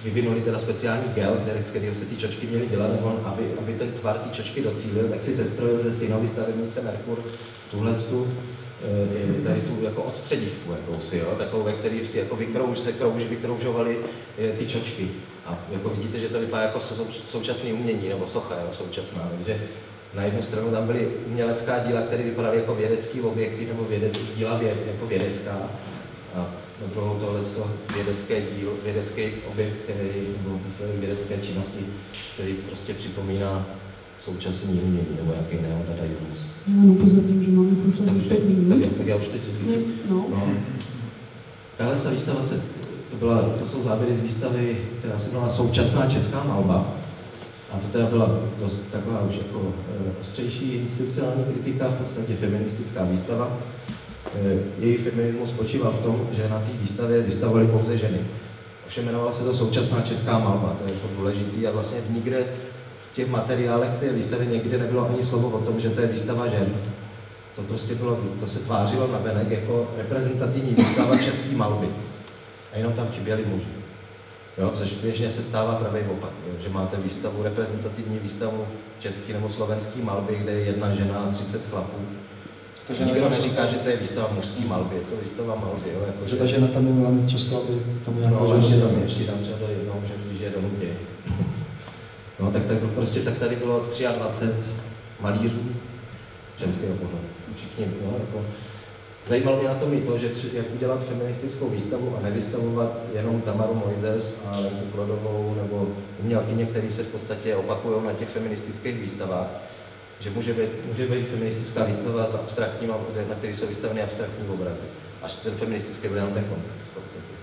vyvinuli teda speciální gel, který, z kterého se ty čočky měly dělat, nebo on, aby, aby ten tvar té čočky docílil, tak si zestrojil ze synovy stavebnice Merkur tuhle tu, tady tu jako odstředívku jakousi, jo, takovou, ve který si jako vykrouž, se krouž, vykroužovaly ty čočky. A jako vidíte, že to vypadá jako sou, současné umění, nebo socha, jo, současná, takže na jednu stranu tam byly umělecká díla, které vypadaly jako vědecké objekty, nebo vědec, díla věd, jako vědecká. A na druhou tohle vědecké dílo, vědecký objekt, který, nebo vědecké činnosti, který prostě připomíná současný umění, nebo jaký neodadaismus. Já jenom upozorním, že máme poslední pět minut. Tak, tak já už teď zvířím. No. no. Tahle ta výstava se, to, byla, to jsou záběry z výstavy, která se jmenovala Současná česká malba. A to teda byla dost taková už jako e, ostřejší institucionální kritika, v podstatě feministická výstava. E, její feminismus spočíval v tom, že na té výstavě vystavovaly pouze ženy. Ovšem jmenovala se to Současná česká malba, to je jako důležitý a vlastně nikde v těch materiálech té výstavy někde nebylo ani slovo o tom, že to je výstava žen. To prostě bylo, to se tvářilo navenek jako reprezentativní výstava české malby. A jenom tam chyběli muži. Jo, což běžně se stává pravý opak, jo, že máte výstavu, reprezentativní výstavu český nebo slovenský malby, kde je jedna žena a třicet chlapů. Takže nikdo neříká, že to je výstava mužský malby, je to výstava malby. Jo, jako, že ta žena tam je velmi často, aby tam nějaká no, žena... ještě tam, ještě tam třeba jednou, že když je donutě. No tak, tak prostě tak tady bylo dvacet tři malířů ženského pohledu. Všichni, no, jako, zajímalo mě na tom i to, že tři, jak udělat feministickou výstavu a nevystavovat jenom Tamaru Mojzes a Lenku Klodovou nebo umělkyně, které se v podstatě opakují na těch feministických výstavách. Že může být, může být feministická výstava s abstraktním, na které jsou vystaveny abstraktní obrazy. Až ten feministický byl jenom ten kontext v podstatě.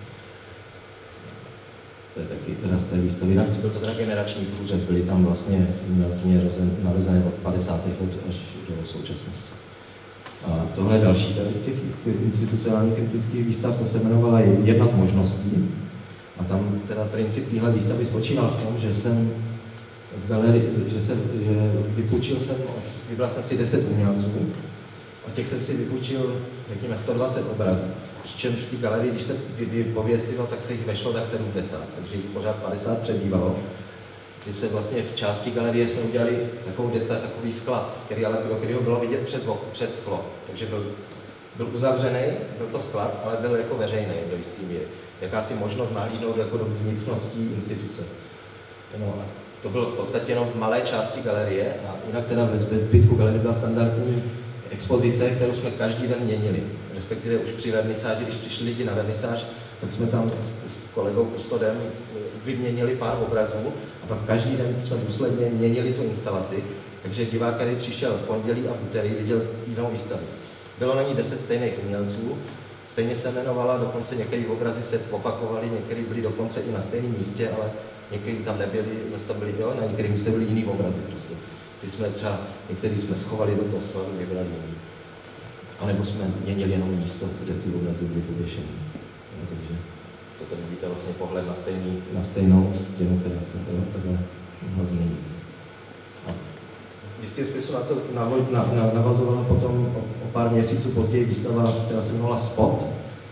To je taky teda z té výstavy. Jinak byl to teda generační průřez, byly tam vlastně umělkyně narozené od padesátých let až do současnosti. A tohle je další tady z těch institucionálních kritických výstav, to se jmenovala Jedna z možností. A tam teda princip téhle výstavy spočíval v tom, že jsem v galerii, že jsem že vypůjčil jsem, vybral jsem si deset umělců, a těch jsem si vypůjčil, řekněme, sto dvacet obrazů. Přičemž v té galerii, když se pověsilo, tak se jich vešlo tak sedmdesát, takže jich pořád padesát přebývalo. Když se vlastně v části galerie jsme udělali takovou deta, takový sklad, který ale do kterého bylo vidět přes, přes sklo. Takže byl, byl uzavřený, byl to sklad, ale byl jako veřejný do jistý míry. Jakási možnost nahlídnout jako do vnitřností instituce. No, to bylo v podstatě jenom v malé části galerie a jinak teda ve zbytku galerie byla standardní expozice, kterou jsme každý den měnili. Respektive už při vernisáži, když přišli lidi na vernisáž, tak jsme tam s, s kolegou Kustodem vyměnili pár obrazů a pak každý den jsme důsledně měnili tu instalaci, takže divák, který přišel v pondělí a v úterý, viděl jinou výstavu. Bylo na ní deset stejných umělců, stejně se jmenovala, dokonce některé obrazy se opakovaly, některé byly dokonce i na stejném místě, ale některé tam nebyly, tam byly, jo, na některých místech byly jiný obrazy prostě. Ty jsme třeba, některý jsme schovali do toho skladu, vybrali jiný. A nebo jsme měnili jenom místo, kde ty obrazy byly pověšeny. No, takže to tady vidíte vlastně pohled na, stejný, na stejnou stěnu, která se tady takhle mohla změnit. A v jistým smyslu na to navod, na, na, navazovala potom o, o pár měsíců později výstava, která se jmenovala Spot.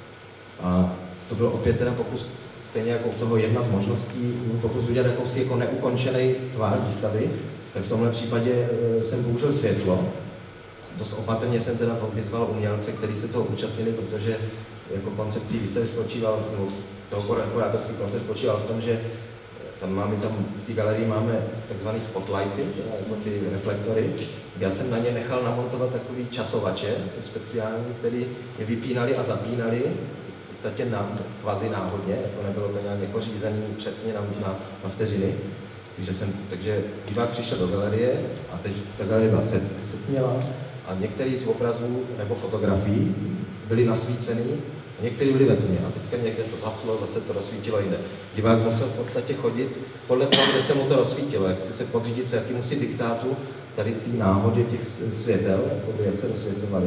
A to byl opět teda pokus, stejně jako u toho jedna z možností, pokus udělat jakousi jako neukončený tvár výstavy. Tak v tomhle případě e, jsem použil světlo. Dost opatrně jsem teda vyzval umělce, kteří se toho účastnili, protože jako koncept té výstavy spočíval, no, toho kurátorský koncept spočíval v tom, že tam máme, tam v té galerii máme takzvané spotlighty, jako ty reflektory. Já jsem na ně nechal namontovat takový časovače speciální, které je vypínali a zapínali v podstatě na, kvazi náhodně, jako nebylo to nějak jako řízený přesně na, na, na vteřiny. Takže, jsem, takže divák přišel do galerie a teď ta galerie byla set, setměla a některý z obrazů nebo fotografií byly nasvícený a některý byly ve tmě a teďka někde to zaslo, zase to rozsvítilo jinde. Divák musel v podstatě chodit podle toho, kde se mu to rozsvítilo, jak si se podřídit se jakýmusi diktátu tady té náhody těch světel, jakoby, jak se rozsvěcovaly.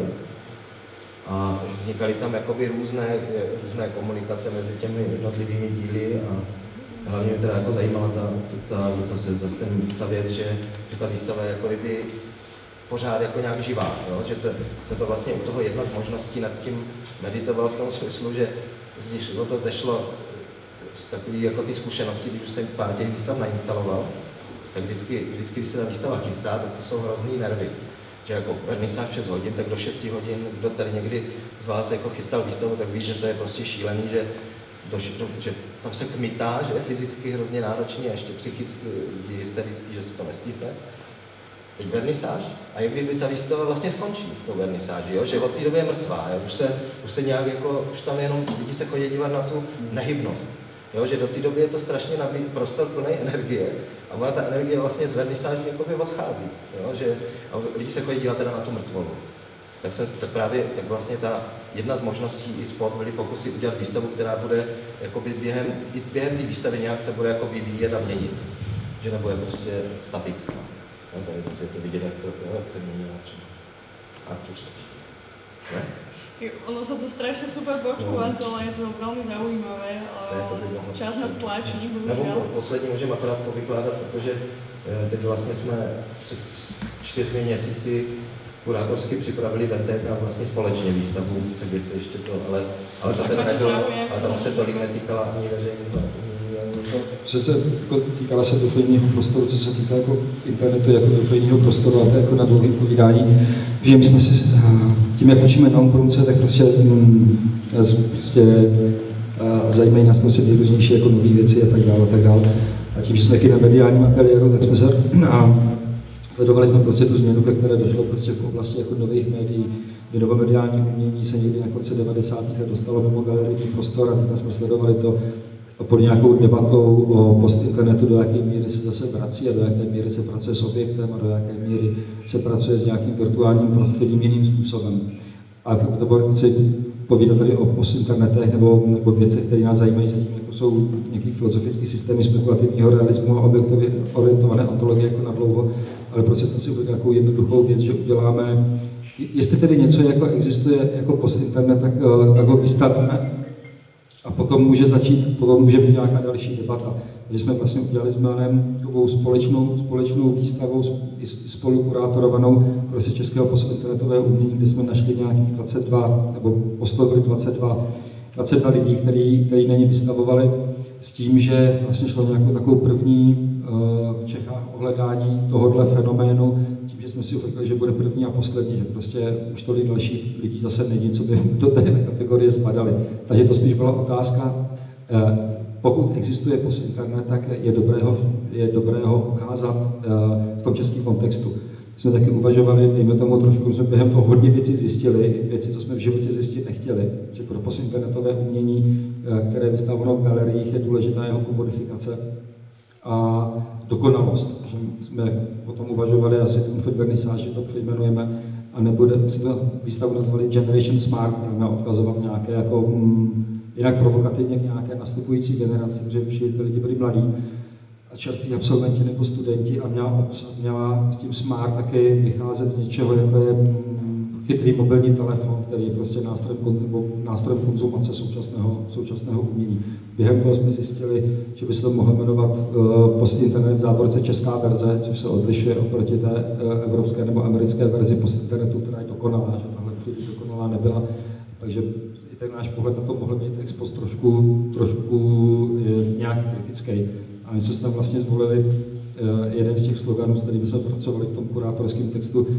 A vznikaly tam jakoby různé, různé komunikace mezi těmi jednotlivými díly a hlavně mě teda jako zajímala ta, ta, ta, ta, ten, ta věc, že, že ta výstava je jako kdyby pořád jako nějak živá, jo? Že to, se to vlastně u toho jedna z možností nad tím meditoval v tom smyslu, že vzniklo to zešlo z takový jako ty zkušenosti, když už jsem pár těch výstav nainstaloval, tak vždycky, vždycky, když se ta výstava chystá, tak to jsou hrozný nervy. Že jako vernisáž šest hodin, tak do šesti hodin, kdo tady někdy z vás jako chystal výstavu, tak ví, že to je prostě šílený, že, do, do, že tam se kmitá, že je fyzicky hrozně náročný a ještě psychicky, hysterický, že se to nestihne. Teď vernisáž a jak kdyby ta výstava vlastně skončí, to vernisáži, jo? Že od té doby je mrtvá, jo? Už, se, už se nějak jako, už tam jenom lidi se chodí dívat na tu nehybnost, jo? Že do té doby je to strašně nabý, prostor plný energie a ona ta energie vlastně z vernisáží jakoby odchází, jo? Že a lidi se chodí dívat teda na tu mrtvolu. Tak, jsem, tak právě tak vlastně ta jedna z možností i spod byly pokusy udělat výstavu, která bude jakoby během, během té výstavy nějak se bude jako vyvíjet a měnit, že nebude prostě statická. No, tady je to vidět, jak, to, jo, jak se mění třeba. A to už ne? Ono sa to strašne super počúva, no. Ale je to veľmi zaujímavé. Čas nás tlačí, bohužiaľ. Nebo poslední můžeme akorát povykládat, protože teď vlastně jsme před čtyřmi měsíci kurátorsky připravili vetek a vlastně společně výstavu, takže se ještě to, ale, ale ta teda nebyla, ale tam se tolik netýkala ani veřejného. Přece jako týkala se veřejného prostoru, co se týká jako internetu jako veřejného prostoru a to jako na dlouhé povídání, že my jsme si tím, jak učíme na Umprumce, tak prostě, mm, prostě a zajímají nás prostě nejrůznější jako nové věci a tak dále a tak dále. A tím, že jsme taky na mediálním ateliéru, tak jsme se a sledovali jsme prostě tu změnu, ke které došlo prostě v oblasti jako nových médií, kdy novomediální umění se někdy na konci devadesátých let dostalo mimo galerijní prostor a my jsme sledovali to pod nějakou debatou o postinternetu, do jaké míry se zase vrací a do jaké míry se pracuje s objektem a do jaké míry se pracuje s nějakým virtuálním prostředím jiným způsobem. A to bylo si povídat tady o postinternetech nebo, nebo věcech, které nás zajímají, zatím jako jsou nějaký filozofický systémy spekulativního realismu a objektově orientované ontologie jako na dlouho, ale prostě jsme si uvěděli takovou jednoduchou věc, že uděláme, jestli tedy něco jako existuje jako postinternet, tak, tak ho vystavíme. A potom může začít, potom může být nějaká další debata. Takže jsme vlastně udělali s Milanem takovou společnou, společnou výstavu, spolukurátorovanou prostě českého postinternetového umění, kde jsme našli nějakých dvacet dva, nebo oslovili dvacet dva, dvacet dva lidí, který, který na ně vystavovali, s tím, že vlastně šlo nějakou takovou první uh, v Čechách ohledání tohohle fenoménu, tím, že jsme si uvědomili, že bude první a poslední, že prostě už tolik dalších lidí zase není, co by do té kategorie spadali. Takže to spíš byla otázka, uh, pokud existuje postinternet, tak je dobré ho, je dobré ho ukázat uh, v tom českém kontextu. Jsme taky uvažovali, dejme tomu trošku, jsme během toho hodně věcí zjistili, věci, co jsme v životě zjistit nechtěli, že pro postinternetové umění, které je vystaveno v galeriích, je důležitá jeho komodifikace a dokonalost. Že jsme o tom uvažovali, asi ten vernisáž, že to přejmenujeme, a nebude, jsme výstavu nazvali Generation Smart, budeme odkazovat nějaké jako, mm, jinak provokativně k nějaké nastupující generaci, protože všichni ty lidi byli mladí, a čerství absolventi nebo studenti a měla, měla s tím smart taky vycházet z něčeho, jako je chytrý mobilní telefon, který je prostě nástrojem, nebo nástrojem konzumace současného, současného umění. Během toho jsme zjistili, že by se to mohlo jmenovat uh, postinternet v závorce česká verze, což se odlišuje oproti té uh, evropské nebo americké verzi postinternetu, která je dokonalá, že tahle příliš dokonalá nebyla. Takže i ten náš pohled na to mohl být ex post trošku, trošku je, nějak kritický. A my jsme si tam vlastně zvolili uh, jeden z těch sloganů, s kterými jsme pracovali v tom kurátorském textu, uh,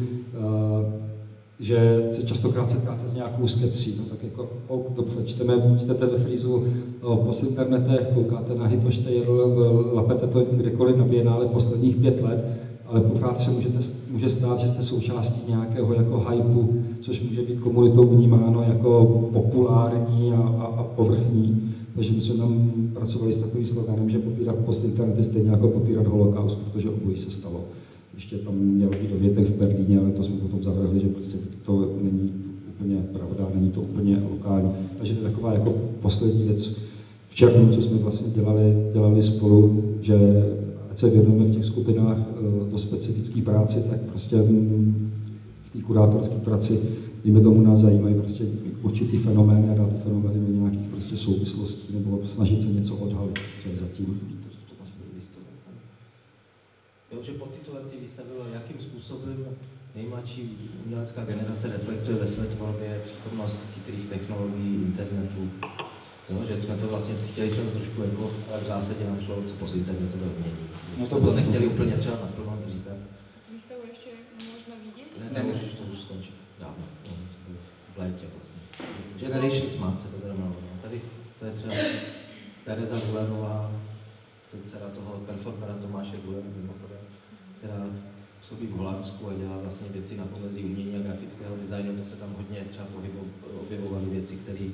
že se častokrát setkáte s nějakou skepsí. No, tak jako, oh, dobře, čteme, čtete ve Frýzu o postinternetech, koukáte na Hitoštejl, lapete to kdekoliv na bienále posledních pět let, ale pořád se můžete, může stát, že jste součástí nějakého jako hypu, což může být komunitou vnímáno jako populární a, a, a povrchní. Takže my jsme tam pracovali s takovým sloganem, že popírat postinternet je stejně jako popírat holokaust, protože obojí se stalo. Ještě tam měl být dovětek v Berlíně, ale to jsme potom zavrhli, že prostě to není úplně pravda, není to úplně lokální. Takže to je taková jako poslední věc v červnu, co jsme vlastně dělali, dělali spolu, že ať se věnujeme v těch skupinách do specifické práci, tak prostě v té kurátorské práci, dejme tomu, nás zajímají prostě určitý fenomény a dát ty fenomény do nějakých prostě souvislostí nebo snažit se něco odhalit, co je zatím. Jo, že podtitulem té výstavy bylo, jakým způsobem nejmladší umělecká generace reflektuje ve své tvorbě přítomnost chytrých technologií, internetu Jo, že jsme to vlastně, chtěli jsme to trošku jako, ale v zásadě nám šlo to po internetové umění. No to, to nechtěli úplně třeba naplno říkat. Výstavu ještě možná vidět? Ne, ne, už to už skončí. Dávno, no, v létě vlastně. Generation Smart se to teda jmenovalo. Tady to je třeba Tereza Gulenová, to je dcera toho performera Tomáše Gulena, mimochodem, která působí v Holandsku a dělá vlastně věci na pomezí umění a grafického designu. To se tam hodně třeba objevovaly věci, které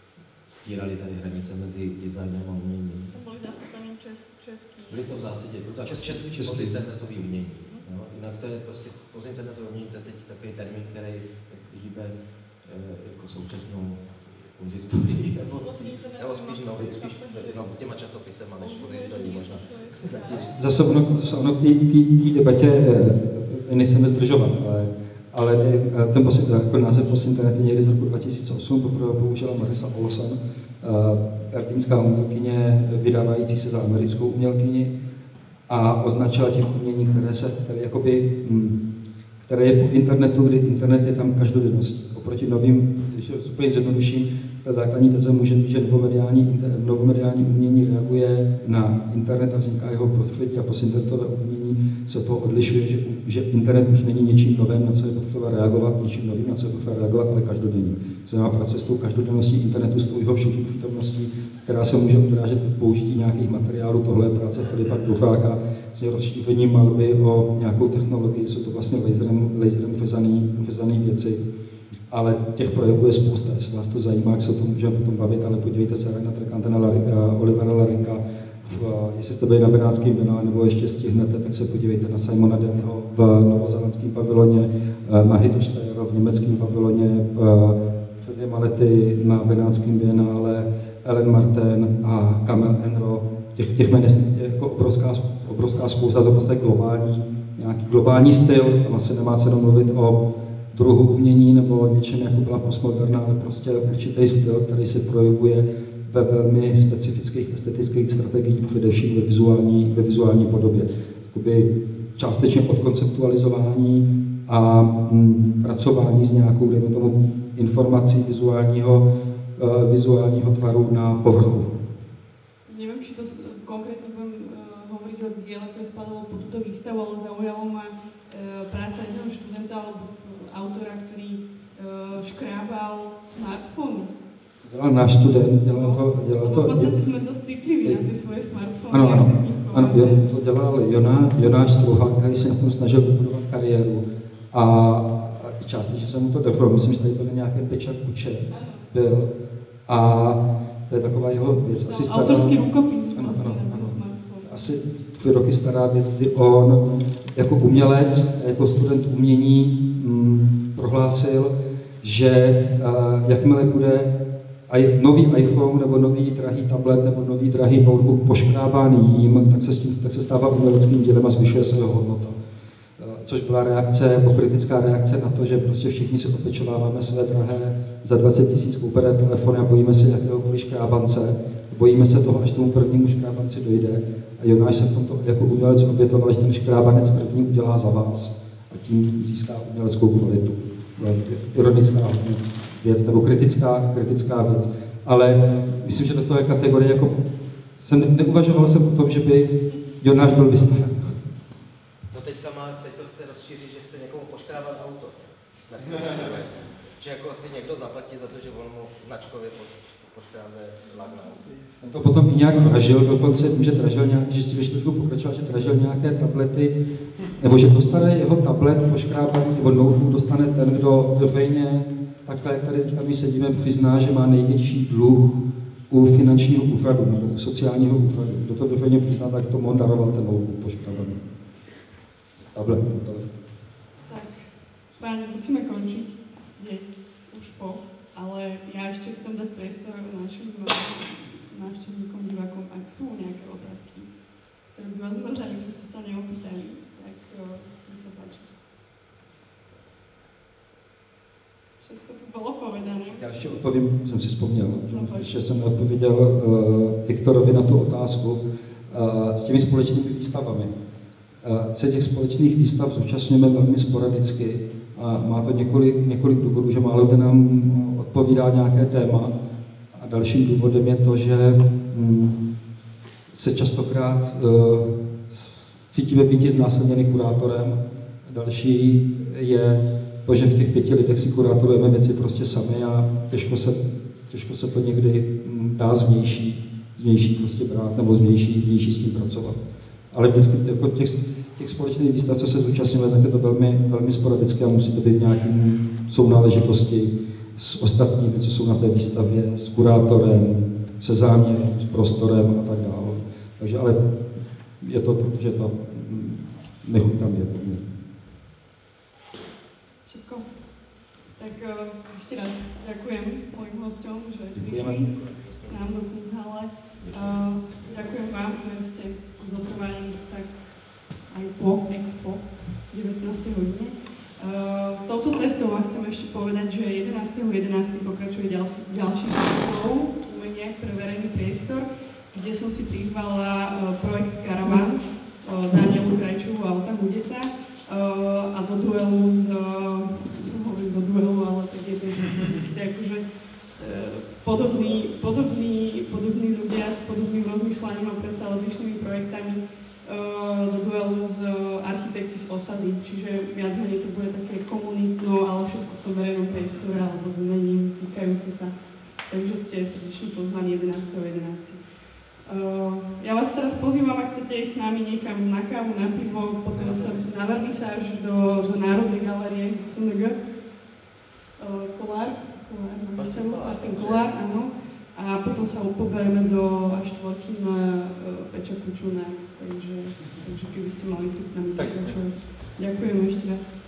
stíraly tady hranice mezi designem a uměním. To byly zastupaný čes, český. Byly to v zásadě, to tak český, český postinternetové umění. No, jinak to je prostě postinternetové umění, to je teď takový termín, který hýbe e, jako současnou konzistorii, nebo spíš, nebo spíš, no, spíš no, těma časopisema, než konzistorii možná. Zase ono, zase ono k té debatě nechceme zdržovat, ale, ale ten posit, jako název postinternet je někdy z roku dva tisíce osm, poprvé použila Marisa Olsen, berlínská umělkyně, vydávající se za americkou umělkyni, a označila těch umění, které se, které jakoby, které je po internetu, kdy internet je tam každodenností. Oproti novým, když to úplně zjednoduším, ta základní teze může být, že novomediální, novomediální umění reaguje na internet a vzniká jeho prostředí a postinternetové umění se toho odlišuje, že, že internet už není něčím novým, na co je potřeba reagovat, něčím novým, na co je potřeba reagovat, ale každodenním. Znamená, pracuje s tou každodenností internetu, s tou jeho všudy přítomností, která se může odrážet v použití nějakých materiálů. Tohle je práce Filipa Dvořáka s rozšířením malby o nějakou technologii, jsou to vlastně laserem, laserem řezané věci. Ale těch projevů je spousta, jestli vás to zajímá, jak se o tom můžeme potom bavit, ale podívejte se na Trkantena Olivera Larika, jestli jste byli na Benátském biennále nebo ještě stihnete, tak se podívejte na Simona Dennyho v novozélandském paviloně, na Hito Steyera v německém paviloně, před dvěma lety na Benátském bienále, Ellen Martin a Kamel Enro. Těch, těch jmen je jako obrovská, obrovská spousta, to prostě globální, nějaký globální styl, tam asi nemá cenu mluvit o druhu umění nebo něčem, jako byla postmoderna, ale prostě určitý styl, který se projevuje ve velmi specifických estetických strategiích, především ve vizuální, ve vizuální podobě. Jakoby částečně odkonceptualizování a hm, pracování s nějakou, dejme tomu, informací vizuálního, uh, vizuálního tvaru na povrchu. Neviem, či to konkrétne budem uh, hovoriť o diele, ktoré spadalo po túto výstavu, ale zaujalo ma uh, práca jedného študenta alebo autora, ktorý uh, škrábal smartfón. Dělal náš student, dělal to... Dělal to v podstatě jsme dost citliví na ty svoje smartfony. Ano, ano, ano, to dělal Joná, Jonáš Struha, který se na tom snažil vybudovat kariéru. A částečně se mu to dařilo, myslím, že tady byl nějaký Pečar Kuče, byl. A to je taková jeho věc. Asi stará, autorský rukopis ano, vlastně ano, na ten ano. smartphone. Asi tři roky stará věc, kdy on jako umělec, jako student umění mm, prohlásil, že uh, jakmile bude i nový iPhone nebo nový drahý tablet nebo nový drahý notebook poškrábán jím, tak se, s tím, tak se stává uměleckým dílem a zvyšuje se jeho hodnota. Což byla reakce, pokritická reakce na to, že prostě všichni si opečováváme své drahé za dvacet tisíc koupené telefony a bojíme se jakéhokoliv škrábance, bojíme se toho, až tomu prvnímu škrábanci dojde. A Jonáš se v tomto jako umělec obětoval, že ten škrábanec první udělá za vás a tím získá uměleckou kvalitu. Ironická věc nebo kritická, kritická věc. Ale myslím, že toto je kategorie, jako jsem ne, neuvažoval jsem o tom, že by Jonáš byl vystaven. No teďka má, teď to chce rozšířit, že chce někomu poškrábat auto. Že jako si někdo zaplatí za to, že on mu značkově poškrábe lak na auto. On to potom i nějak dražil, dokonce vím, že dražil nějak, že si ještě trošku pokračoval, že dražil nějaké tablety, nebo že dostane jeho tablet poškrábaný, nebo notebook dostane ten, kdo veřejně, takhle, jak tady teďka my sedíme, přizná, že má největší dluh u finančního úřadu nebo u sociálního úřadu. Kdo to veřejně přizná, tak tomu on daroval ten notebook poškrábaný. Tablet, telefon. Tak, páni, musíme končiť. Je už po, ale ja ešte chcem dať priestor našim návštevníkom, divákom, ak sú nejaké otázky, ktoré by vás mrzeli, že ste sa neopýtali, tak mi sa páči. Všetko tu bolo povedané. Já ještě odpovím, jsem si vzpomněl, že no, ještě jsem neodpověděl uh, Viktorovi na tu otázku uh, s těmi společnými výstavami. Uh, se těch společných výstav zúčastňujeme velmi sporadicky a má to několik, několik důvodů, že málo kdy nám odpovídá nějaké téma, A dalším důvodem je to, že hm, se častokrát uh, cítíme být znásilněni kurátorem. Další je to, že v těch pěti lidech si kurátorujeme věci prostě sami a těžko se, těžko se to někdy dá zvnější, zvnější prostě brát nebo zvnější, zvnější s tím pracovat. Ale vždycky jako těch, těch společných výstav, co se zúčastňujeme, tak je to velmi, velmi sporadické a musí to být nějakým sounáležitosti s ostatními, co jsou na té výstavě, s kurátorem, se záměrem, s prostorem a tak dále. Takže ale je to, protože ta nechuť tam je poměrně. Všetko. Tak uh, ešte raz ďakujem mojim hosťom, že Ďakujeme. prišli k nám do Kunsthalle. Uh, ďakujem vám, že ste zotrvali tak aj po Expo devätnástej hodine. Uh, touto cestou vám chcem ešte povedať, že jedenásteho jedenásteho pokračuje ďalší, ďalší školou umenia pre verejný priestor, kde som si prizvala uh, projekt Karavan, uh, Danielu Krajčovú a Ota Hudeca. Uh, a do duelu s, uh, hovorím do duelu, ale tak je to vždycky tak, akože uh, podobní, podobní, podobní ľudia s podobným rozmýšľaním a predsa odlišnými projektami uh, do duelu s uh, architekti z osady, čiže viac menej to bude také komunitno, ale všetko v tom verejnom priestore alebo s umením týkajúce sa. Takže ste srdečne pozvaní jedenásteho jedenásteho Uh, ja vás teraz pozývam, ak chcete ísť s nami niekam na kávu, na pivo, potom sa na vernisáž do, do Národnej galérie es en gé. Uh, Kolár, Kolár, na výstavu, Martin Kolár, áno. A potom sa poberieme do až štvorky na uh, Peča Kučunac, takže, takže keby ste mali prísť s nami pokračovať. Ďakujem ešte raz.